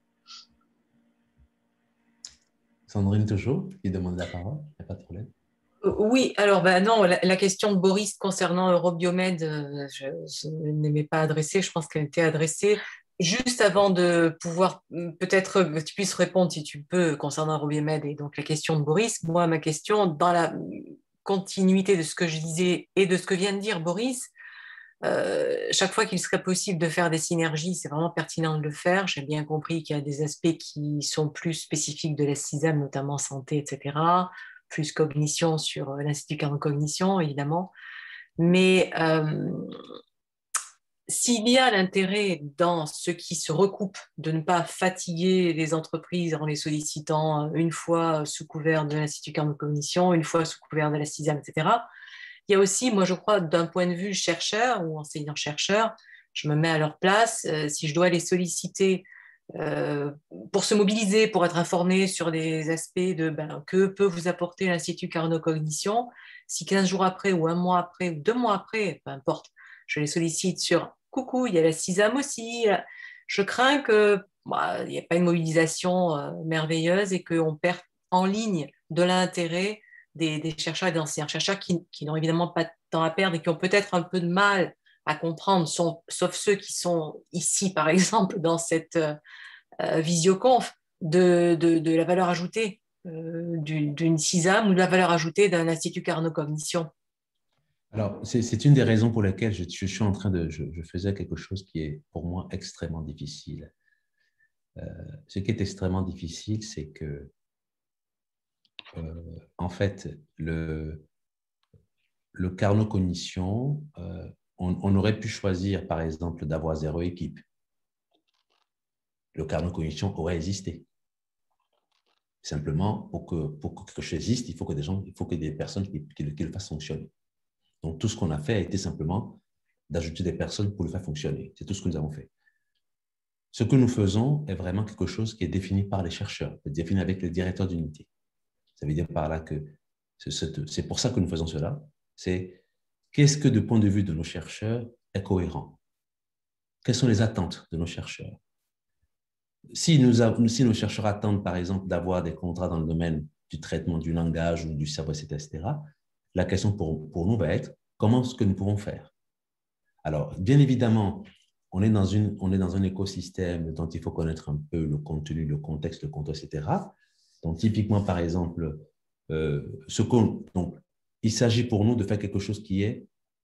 Sandrine, toujours, qui demande la parole, il n'y a pas de problème. Oui, alors ben non, la, la question de Boris concernant Eurobiomed, euh, je, je n'aimais pas adresser, je pense qu'elle était adressée. Juste avant de pouvoir, peut-être que tu puisses répondre si tu peux concernant Eurobiomed et donc la question de Boris, moi ma question, dans la continuité de ce que je disais et de ce que vient de dire Boris, euh, chaque fois qu'il serait possible de faire des synergies, c'est vraiment pertinent de le faire. J'ai bien compris qu'il y a des aspects qui sont plus spécifiques de la CISAM, notamment santé, et cetera, plus cognition sur l'Institut Carnot Cognition, évidemment. Mais euh, s'il y a l'intérêt dans ce qui se recoupe de ne pas fatiguer les entreprises en les sollicitant une fois sous couvert de l'Institut Carnot-Cognition, une fois sous couvert de la CISAM, et cetera, il y a aussi, moi je crois, d'un point de vue chercheur ou enseignant-chercheur, je me mets à leur place, euh, si je dois les solliciter euh, pour se mobiliser, pour être informés sur les aspects de ben, que peut vous apporter l'Institut Carnot-Cognition, si quinze jours après ou un mois après ou deux mois après, peu importe, je les sollicite sur coucou, il y a la CISAM aussi. Je crains qu'il bah, n'y ait pas une mobilisation euh, merveilleuse et qu'on perde en ligne de l'intérêt des, des chercheurs et des anciens chercheurs qui, qui n'ont évidemment pas de temps à perdre et qui ont peut-être un peu de mal à comprendre, sont, sauf ceux qui sont ici, par exemple, dans cette euh, visioconf, de, de, de la valeur ajoutée euh, d'une CISAM ou de la valeur ajoutée d'un Institut Carnot-Cognition. Alors, c'est une des raisons pour lesquelles je, je suis en train de... Je, je faisais quelque chose qui est pour moi extrêmement difficile. Euh, ce qui est extrêmement difficile, c'est que, euh, en fait, le, le Carnot-Cognition, euh, on, on aurait pu choisir, par exemple, d'avoir zéro équipe. Le Carnot-Cognition aurait existé. Simplement, pour que, pour que quelque chose existe, il faut que des gens, il faut que des personnes qui, qui, qui le fassent fonctionner. Donc, tout ce qu'on a fait a été simplement d'ajouter des personnes pour le faire fonctionner. C'est tout ce que nous avons fait. Ce que nous faisons est vraiment quelque chose qui est défini par les chercheurs, défini avec le directeur d'unité. Ça veut dire par là que c'est pour ça que nous faisons cela. C'est qu'est-ce que, du point de vue de nos chercheurs, est cohérent? Quelles sont les attentes de nos chercheurs? Si, nous avons, si nos chercheurs attendent, par exemple, d'avoir des contrats dans le domaine du traitement du langage ou du cerveau, et cetera, la question pour, pour nous va être comment est-ce que nous pouvons faire? Alors, bien évidemment, on est, dans une, on est dans un écosystème dont il faut connaître un peu le contenu, le contexte, le contexte, et cetera. Donc, typiquement, par exemple, euh, ce qu'on, donc, il s'agit pour nous de faire quelque chose qui est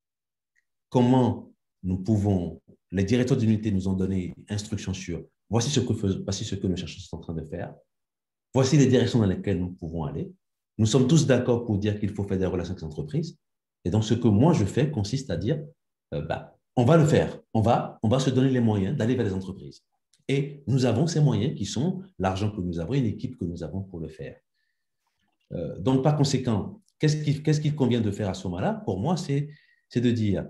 comment nous pouvons, les directeurs d'unité nous ont donné instruction sur voici ce, que fais, voici ce que nos chercheurs sont en train de faire, voici les directions dans lesquelles nous pouvons aller. Nous sommes tous d'accord pour dire qu'il faut faire des relations avec les entreprises. Et donc, ce que moi, je fais consiste à dire, euh, bah, on va le faire. On va, on va se donner les moyens d'aller vers les entreprises. Et nous avons ces moyens qui sont l'argent que nous avons et l'équipe que nous avons pour le faire. Euh, donc, par conséquent, qu'est-ce qu'il qu'est-ce qu'il convient de faire à ce moment-là? Pour moi, c'est de dire,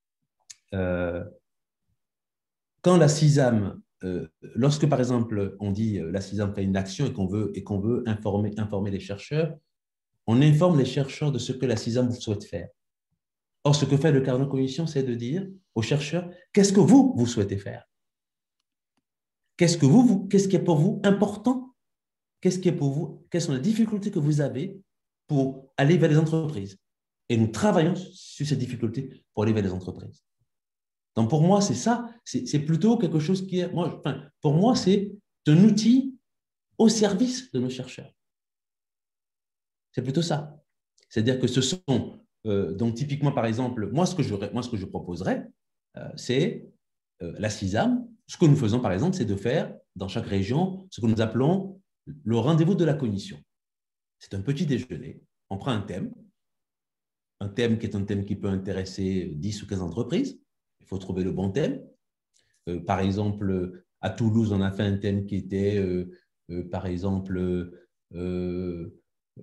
euh, quand la CISAM, euh, lorsque, par exemple, on dit euh, la CISAM fait une action et qu'on veut, et qu'on veut informer, informer les chercheurs, on informe les chercheurs de ce que la CISAM souhaite faire. Or, ce que fait le Carnot-Cognition, c'est de dire aux chercheurs, qu'est-ce que vous, vous souhaitez faire? Qu'est-ce que vous, vous qu'est-ce qui est pour vous important? Qu'est-ce qui est pour vous? Quelles sont les difficultés que vous avez pour aller vers les entreprises? Et nous travaillons sur ces difficultés pour aller vers les entreprises. Donc, pour moi, c'est ça. C'est plutôt quelque chose qui est... Moi, enfin, pour moi, c'est un outil au service de nos chercheurs. C'est plutôt ça. C'est-à-dire que ce sont... Euh, donc, typiquement, par exemple, moi, ce que je, moi, ce que je proposerais, euh, c'est euh, la CISAM. Ce que nous faisons, par exemple, c'est de faire, dans chaque région, ce que nous appelons le rendez-vous de la cognition. C'est un petit déjeuner. On prend un thème, un thème qui est un thème qui peut intéresser dix ou quinze entreprises. Il faut trouver le bon thème. Euh, par exemple, à Toulouse, on a fait un thème qui était, euh, euh, par exemple, euh, euh,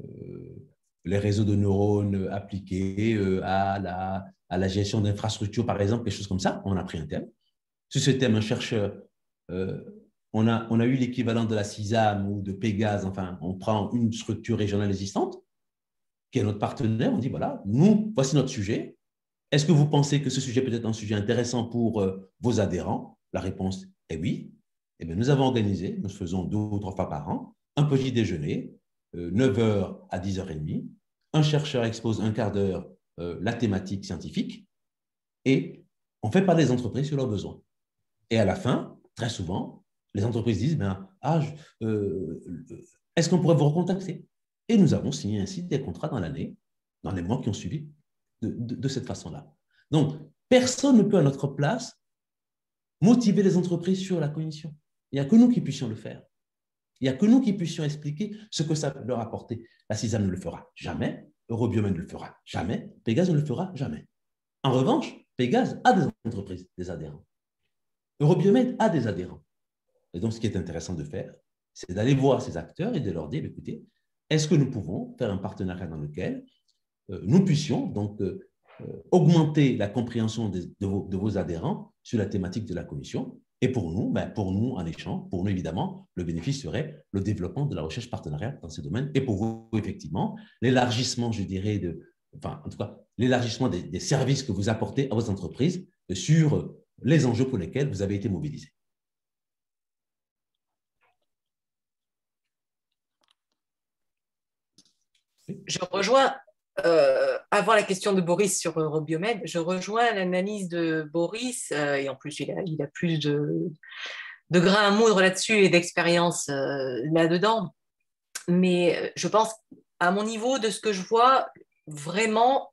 les réseaux de neurones appliqués euh, à, la, à la gestion d'infrastructures, par exemple, quelque chose comme ça. On a pris un thème. Sur ce thème, un chercheur, euh, on, a, on a eu l'équivalent de la CISAM ou de Pégase. Enfin, on prend une structure régionale existante qui est notre partenaire. On dit, voilà, nous, voici notre sujet. Est-ce que vous pensez que ce sujet peut être un sujet intéressant pour euh, vos adhérents? La réponse est oui. Eh bien, nous avons organisé, nous faisons deux ou trois fois par an, un petit déjeuner, euh, neuf heures à dix heures trente. Un chercheur expose un quart d'heure euh, la thématique scientifique et on fait parler les entreprises sur leurs besoins. Et à la fin, très souvent, les entreprises disent, ben, ah, euh, est-ce qu'on pourrait vous recontacter? Et nous avons signé ainsi des contrats dans l'année, dans les mois qui ont suivi, De, de, de cette façon-là. Donc, personne ne peut à notre place motiver les entreprises sur la cognition. Il n'y a que nous qui puissions le faire. Il n'y a que nous qui puissions expliquer ce que ça peut leur apporter. La CISAM ne le fera jamais, Eurobiome ne le fera jamais, Pégase ne le fera jamais. En revanche, Pégase a des entreprises, des adhérents. Eurobiomed a des adhérents. Et donc, ce qui est intéressant de faire, c'est d'aller voir ces acteurs et de leur dire, écoutez, est-ce que nous pouvons faire un partenariat dans lequel euh, nous puissions donc euh, euh, augmenter la compréhension de, de, vos, de vos adhérents sur la thématique de la commission. Et pour nous, ben, pour nous, en échange, pour nous, évidemment, le bénéfice serait le développement de la recherche partenariale dans ce domaine. Et pour vous, effectivement, l'élargissement, je dirais, de, enfin, en tout cas, l'élargissement des, des services que vous apportez à vos entreprises sur les enjeux pour lesquels vous avez été mobilisés. Je rejoins, euh, avant la question de Boris sur Eurobiomed, je rejoins l'analyse de Boris, euh, et en plus il a, il a plus de, de grains à moudre là-dessus et d'expérience euh, là-dedans. Mais je pense, à mon niveau, de ce que je vois, vraiment,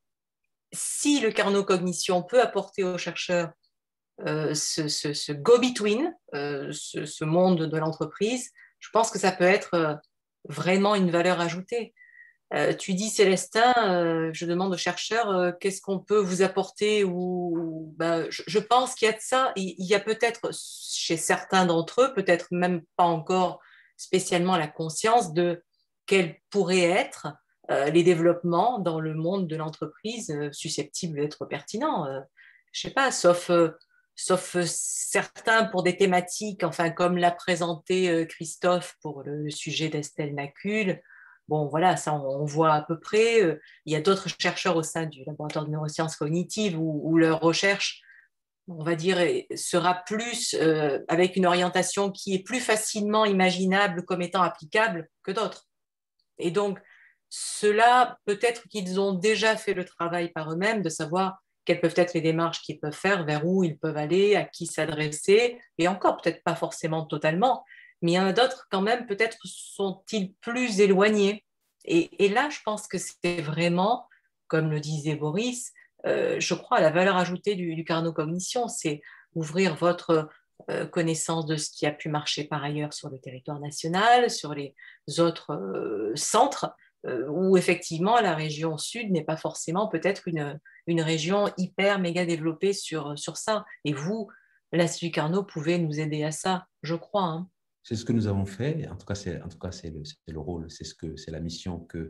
si le Carnot Cognition peut apporter aux chercheurs euh, ce, ce, ce go-between, euh, ce, ce monde de l'entreprise, je pense que ça peut être euh, vraiment une valeur ajoutée. Euh, tu dis, Célestin, euh, je demande aux chercheurs, euh, qu'est-ce qu'on peut vous apporter ou, ben, je, je pense qu'il y a de ça. Il, il y a peut-être chez certains d'entre eux, peut-être même pas encore spécialement la conscience de quels pourraient être euh, les développements dans le monde de l'entreprise euh, susceptibles d'être pertinents. Euh, je sais pas, sauf, euh, sauf certains pour des thématiques, enfin comme l'a présenté euh, Christophe pour le, le sujet d'Estelle Nacul. Bon, voilà, ça, on, on voit à peu près. Euh, il y a d'autres chercheurs au sein du laboratoire de neurosciences cognitives où, où leur recherche, on va dire, sera plus euh, avec une orientation qui est plus facilement imaginable comme étant applicable que d'autres. Et donc, ceux-là, peut-être qu'ils ont déjà fait le travail par eux-mêmes de savoir quelles peuvent être les démarches qu'ils peuvent faire, vers où ils peuvent aller, à qui s'adresser, et encore, peut-être pas forcément totalement. Mais il y en a d'autres quand même, peut-être sont-ils plus éloignés. Et, et là, je pense que c'est vraiment, comme le disait Boris, euh, je crois à la valeur ajoutée du, du Carnot Cognition, c'est ouvrir votre euh, connaissance de ce qui a pu marcher par ailleurs sur le territoire national, sur les autres euh, centres, euh, où effectivement la région sud n'est pas forcément peut-être une, une région hyper méga développée sur, sur ça. Et vous, l'Institut Carnot, pouvez nous aider à ça, je crois. Hein. C'est ce que nous avons fait. En tout cas, c'est, en tout cas, c'est le, c'est le rôle, c'est, ce que, c'est la mission que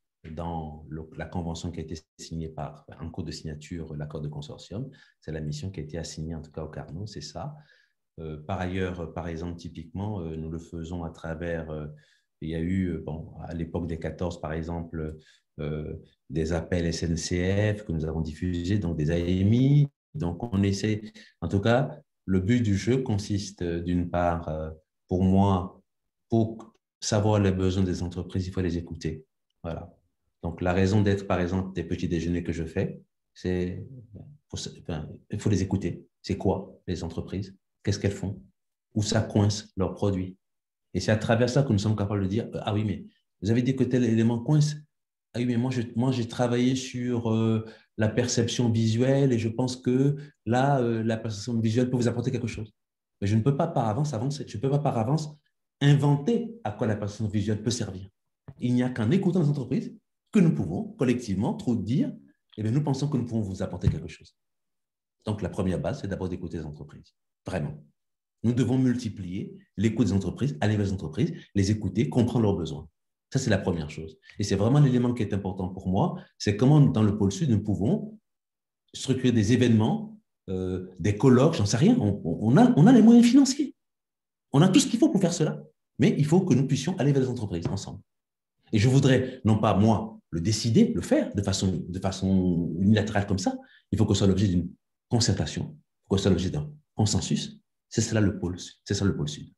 dans le, la convention qui a été signée par, en cours de signature, l'accord de consortium, c'est la mission qui a été assignée en tout cas au Carnot, c'est ça. Euh, par ailleurs, par exemple, typiquement, euh, nous le faisons à travers, euh, il y a eu, bon, à l'époque des quatorze, par exemple, euh, des appels S N C F que nous avons diffusés, donc des A M I. Donc, on essaie, en tout cas, le but du jeu consiste d'une part, euh, pour moi, pour savoir les besoins des entreprises, il faut les écouter. Voilà. Donc, la raison d'être, par exemple, des petits déjeuners que je fais, c'est, enfin, il faut les écouter. C'est quoi les entreprises? Qu'est-ce qu'elles font? Où ça coince leurs produits? Et c'est à travers ça que nous sommes capables de dire, ah oui, mais vous avez dit que tel élément coince. Ah oui, mais moi, je, moi j'ai travaillé sur euh, la perception visuelle et je pense que là, euh, la perception visuelle peut vous apporter quelque chose. Mais je ne peux pas par avance avancer. Je ne peux pas par avance inventer à quoi la perception visuelle peut servir. Il n'y a qu'en écoutant les entreprises que nous pouvons collectivement trop dire, eh bien, nous pensons que nous pouvons vous apporter quelque chose. Donc, la première base, c'est d'abord d'écouter les entreprises. Vraiment. Nous devons multiplier l'écoute des entreprises, aller vers les entreprises, les écouter, comprendre leurs besoins. Ça, c'est la première chose. Et c'est vraiment l'élément qui est important pour moi, c'est comment, dans le pôle Sud, nous pouvons structurer des événements, euh, des colloques, j'en sais rien. On, on, a, on a les moyens financiers. On a tout ce qu'il faut pour faire cela. Mais il faut que nous puissions aller vers les entreprises ensemble. Et je voudrais, non pas moi, le décider, le faire de façon, de façon unilatérale comme ça. Il faut que ce soit l'objet d'une concertation, que ce soit l'objet d'un consensus. C'est cela le pôle, c'est ça le pôle Sud.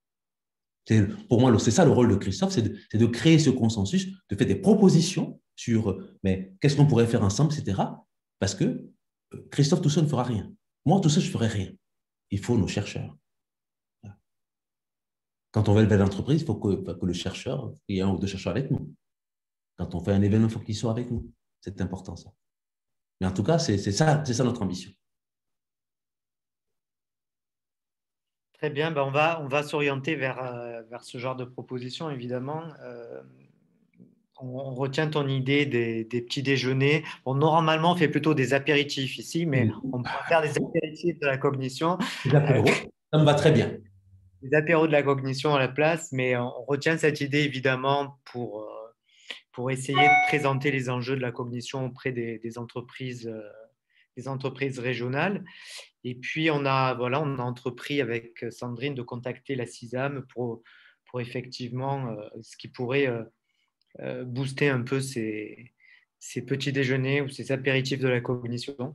C'est, pour moi, c'est ça le rôle de Christophe, c'est de, c'est de créer ce consensus, de faire des propositions sur mais qu'est-ce qu'on pourrait faire ensemble, et cetera. Parce que Christophe tout seul ne fera rien. Moi, tout seul, je ne ferai rien. Il faut nos chercheurs. Quand on va vers l'entreprise, il faut que, que le chercheur, il y ait un ou deux chercheurs avec nous. Quand on fait un événement, il faut qu'ils soient avec nous. C'est important, ça. Mais en tout cas, c'est, c'est, ça, c'est ça notre ambition. Très bien, ben on va, on va s'orienter vers, euh, vers ce genre de propositions, évidemment. Euh, on retient ton idée des, des petits déjeuners. Bon, normalement, on fait plutôt des apéritifs ici, mais on peut faire des apéritifs de la cognition. Des apéros, ça me va très bien. Des apéros de la cognition à la place, mais on retient cette idée évidemment pour, euh, pour essayer de présenter les enjeux de la cognition auprès des, des entreprises, euh, des entreprises régionales. Et puis, on a, voilà, on a entrepris avec Sandrine de contacter la CISAM pour, pour effectivement euh, ce qui pourrait euh, euh, booster un peu ces, ces petits déjeuners ou ces apéritifs de la cognition.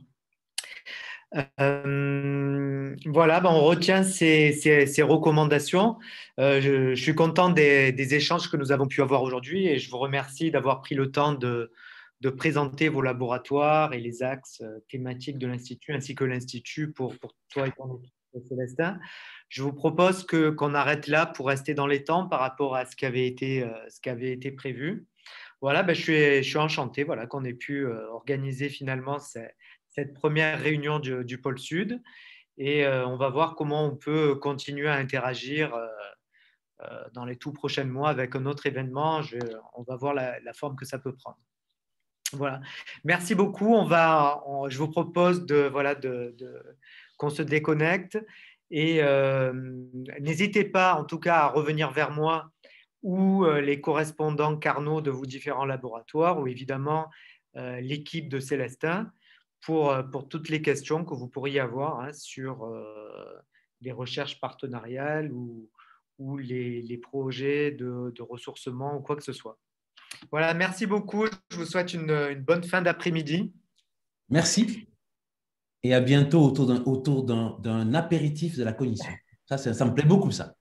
Euh, voilà, ben on retient ces, ces, ces recommandations. Euh, je, je suis content des, des échanges que nous avons pu avoir aujourd'hui et je vous remercie d'avoir pris le temps de, de présenter vos laboratoires et les axes thématiques de l'Institut ainsi que l'Institut pour, pour toi et ton équipe, Célestin. Je vous propose que, qu'on arrête là pour rester dans les temps par rapport à ce qui avait été, ce qui avait été prévu. Voilà, ben je, suis, je suis enchanté voilà, qu'on ait pu organiser finalement cette, cette première réunion du, du pôle Sud et euh, on va voir comment on peut continuer à interagir euh, euh, dans les tout prochains mois avec un autre événement. Je, on va voir la, la forme que ça peut prendre. Voilà. Merci beaucoup. On va, on, je vous propose de, voilà, de, de, qu'on se déconnecte et euh, n'hésitez pas en tout cas à revenir vers moi ou euh, les correspondants Carnot de vos différents laboratoires ou évidemment euh, l'équipe de Célestin pour, pour toutes les questions que vous pourriez avoir hein, sur euh, les recherches partenariales ou, ou les, les projets de, de ressourcement ou quoi que ce soit. Voilà, merci beaucoup. Je vous souhaite une, une bonne fin d'après-midi. Merci. Et à bientôt autour d'un, autour d'un, d'un apéritif de la cognition. Ça, ça, ça me plaît beaucoup, ça.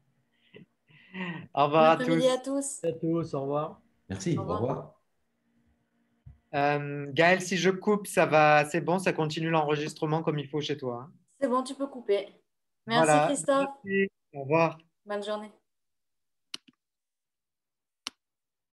Au revoir bon à tous. à tous. À tous, au revoir. Merci, au revoir. Au revoir. Euh, Gaël, si je coupe, ça va, c'est bon, ça continue l'enregistrement comme il faut chez toi. Hein. C'est bon, tu peux couper. Merci voilà. Christophe. Merci. Au revoir. Bonne journée.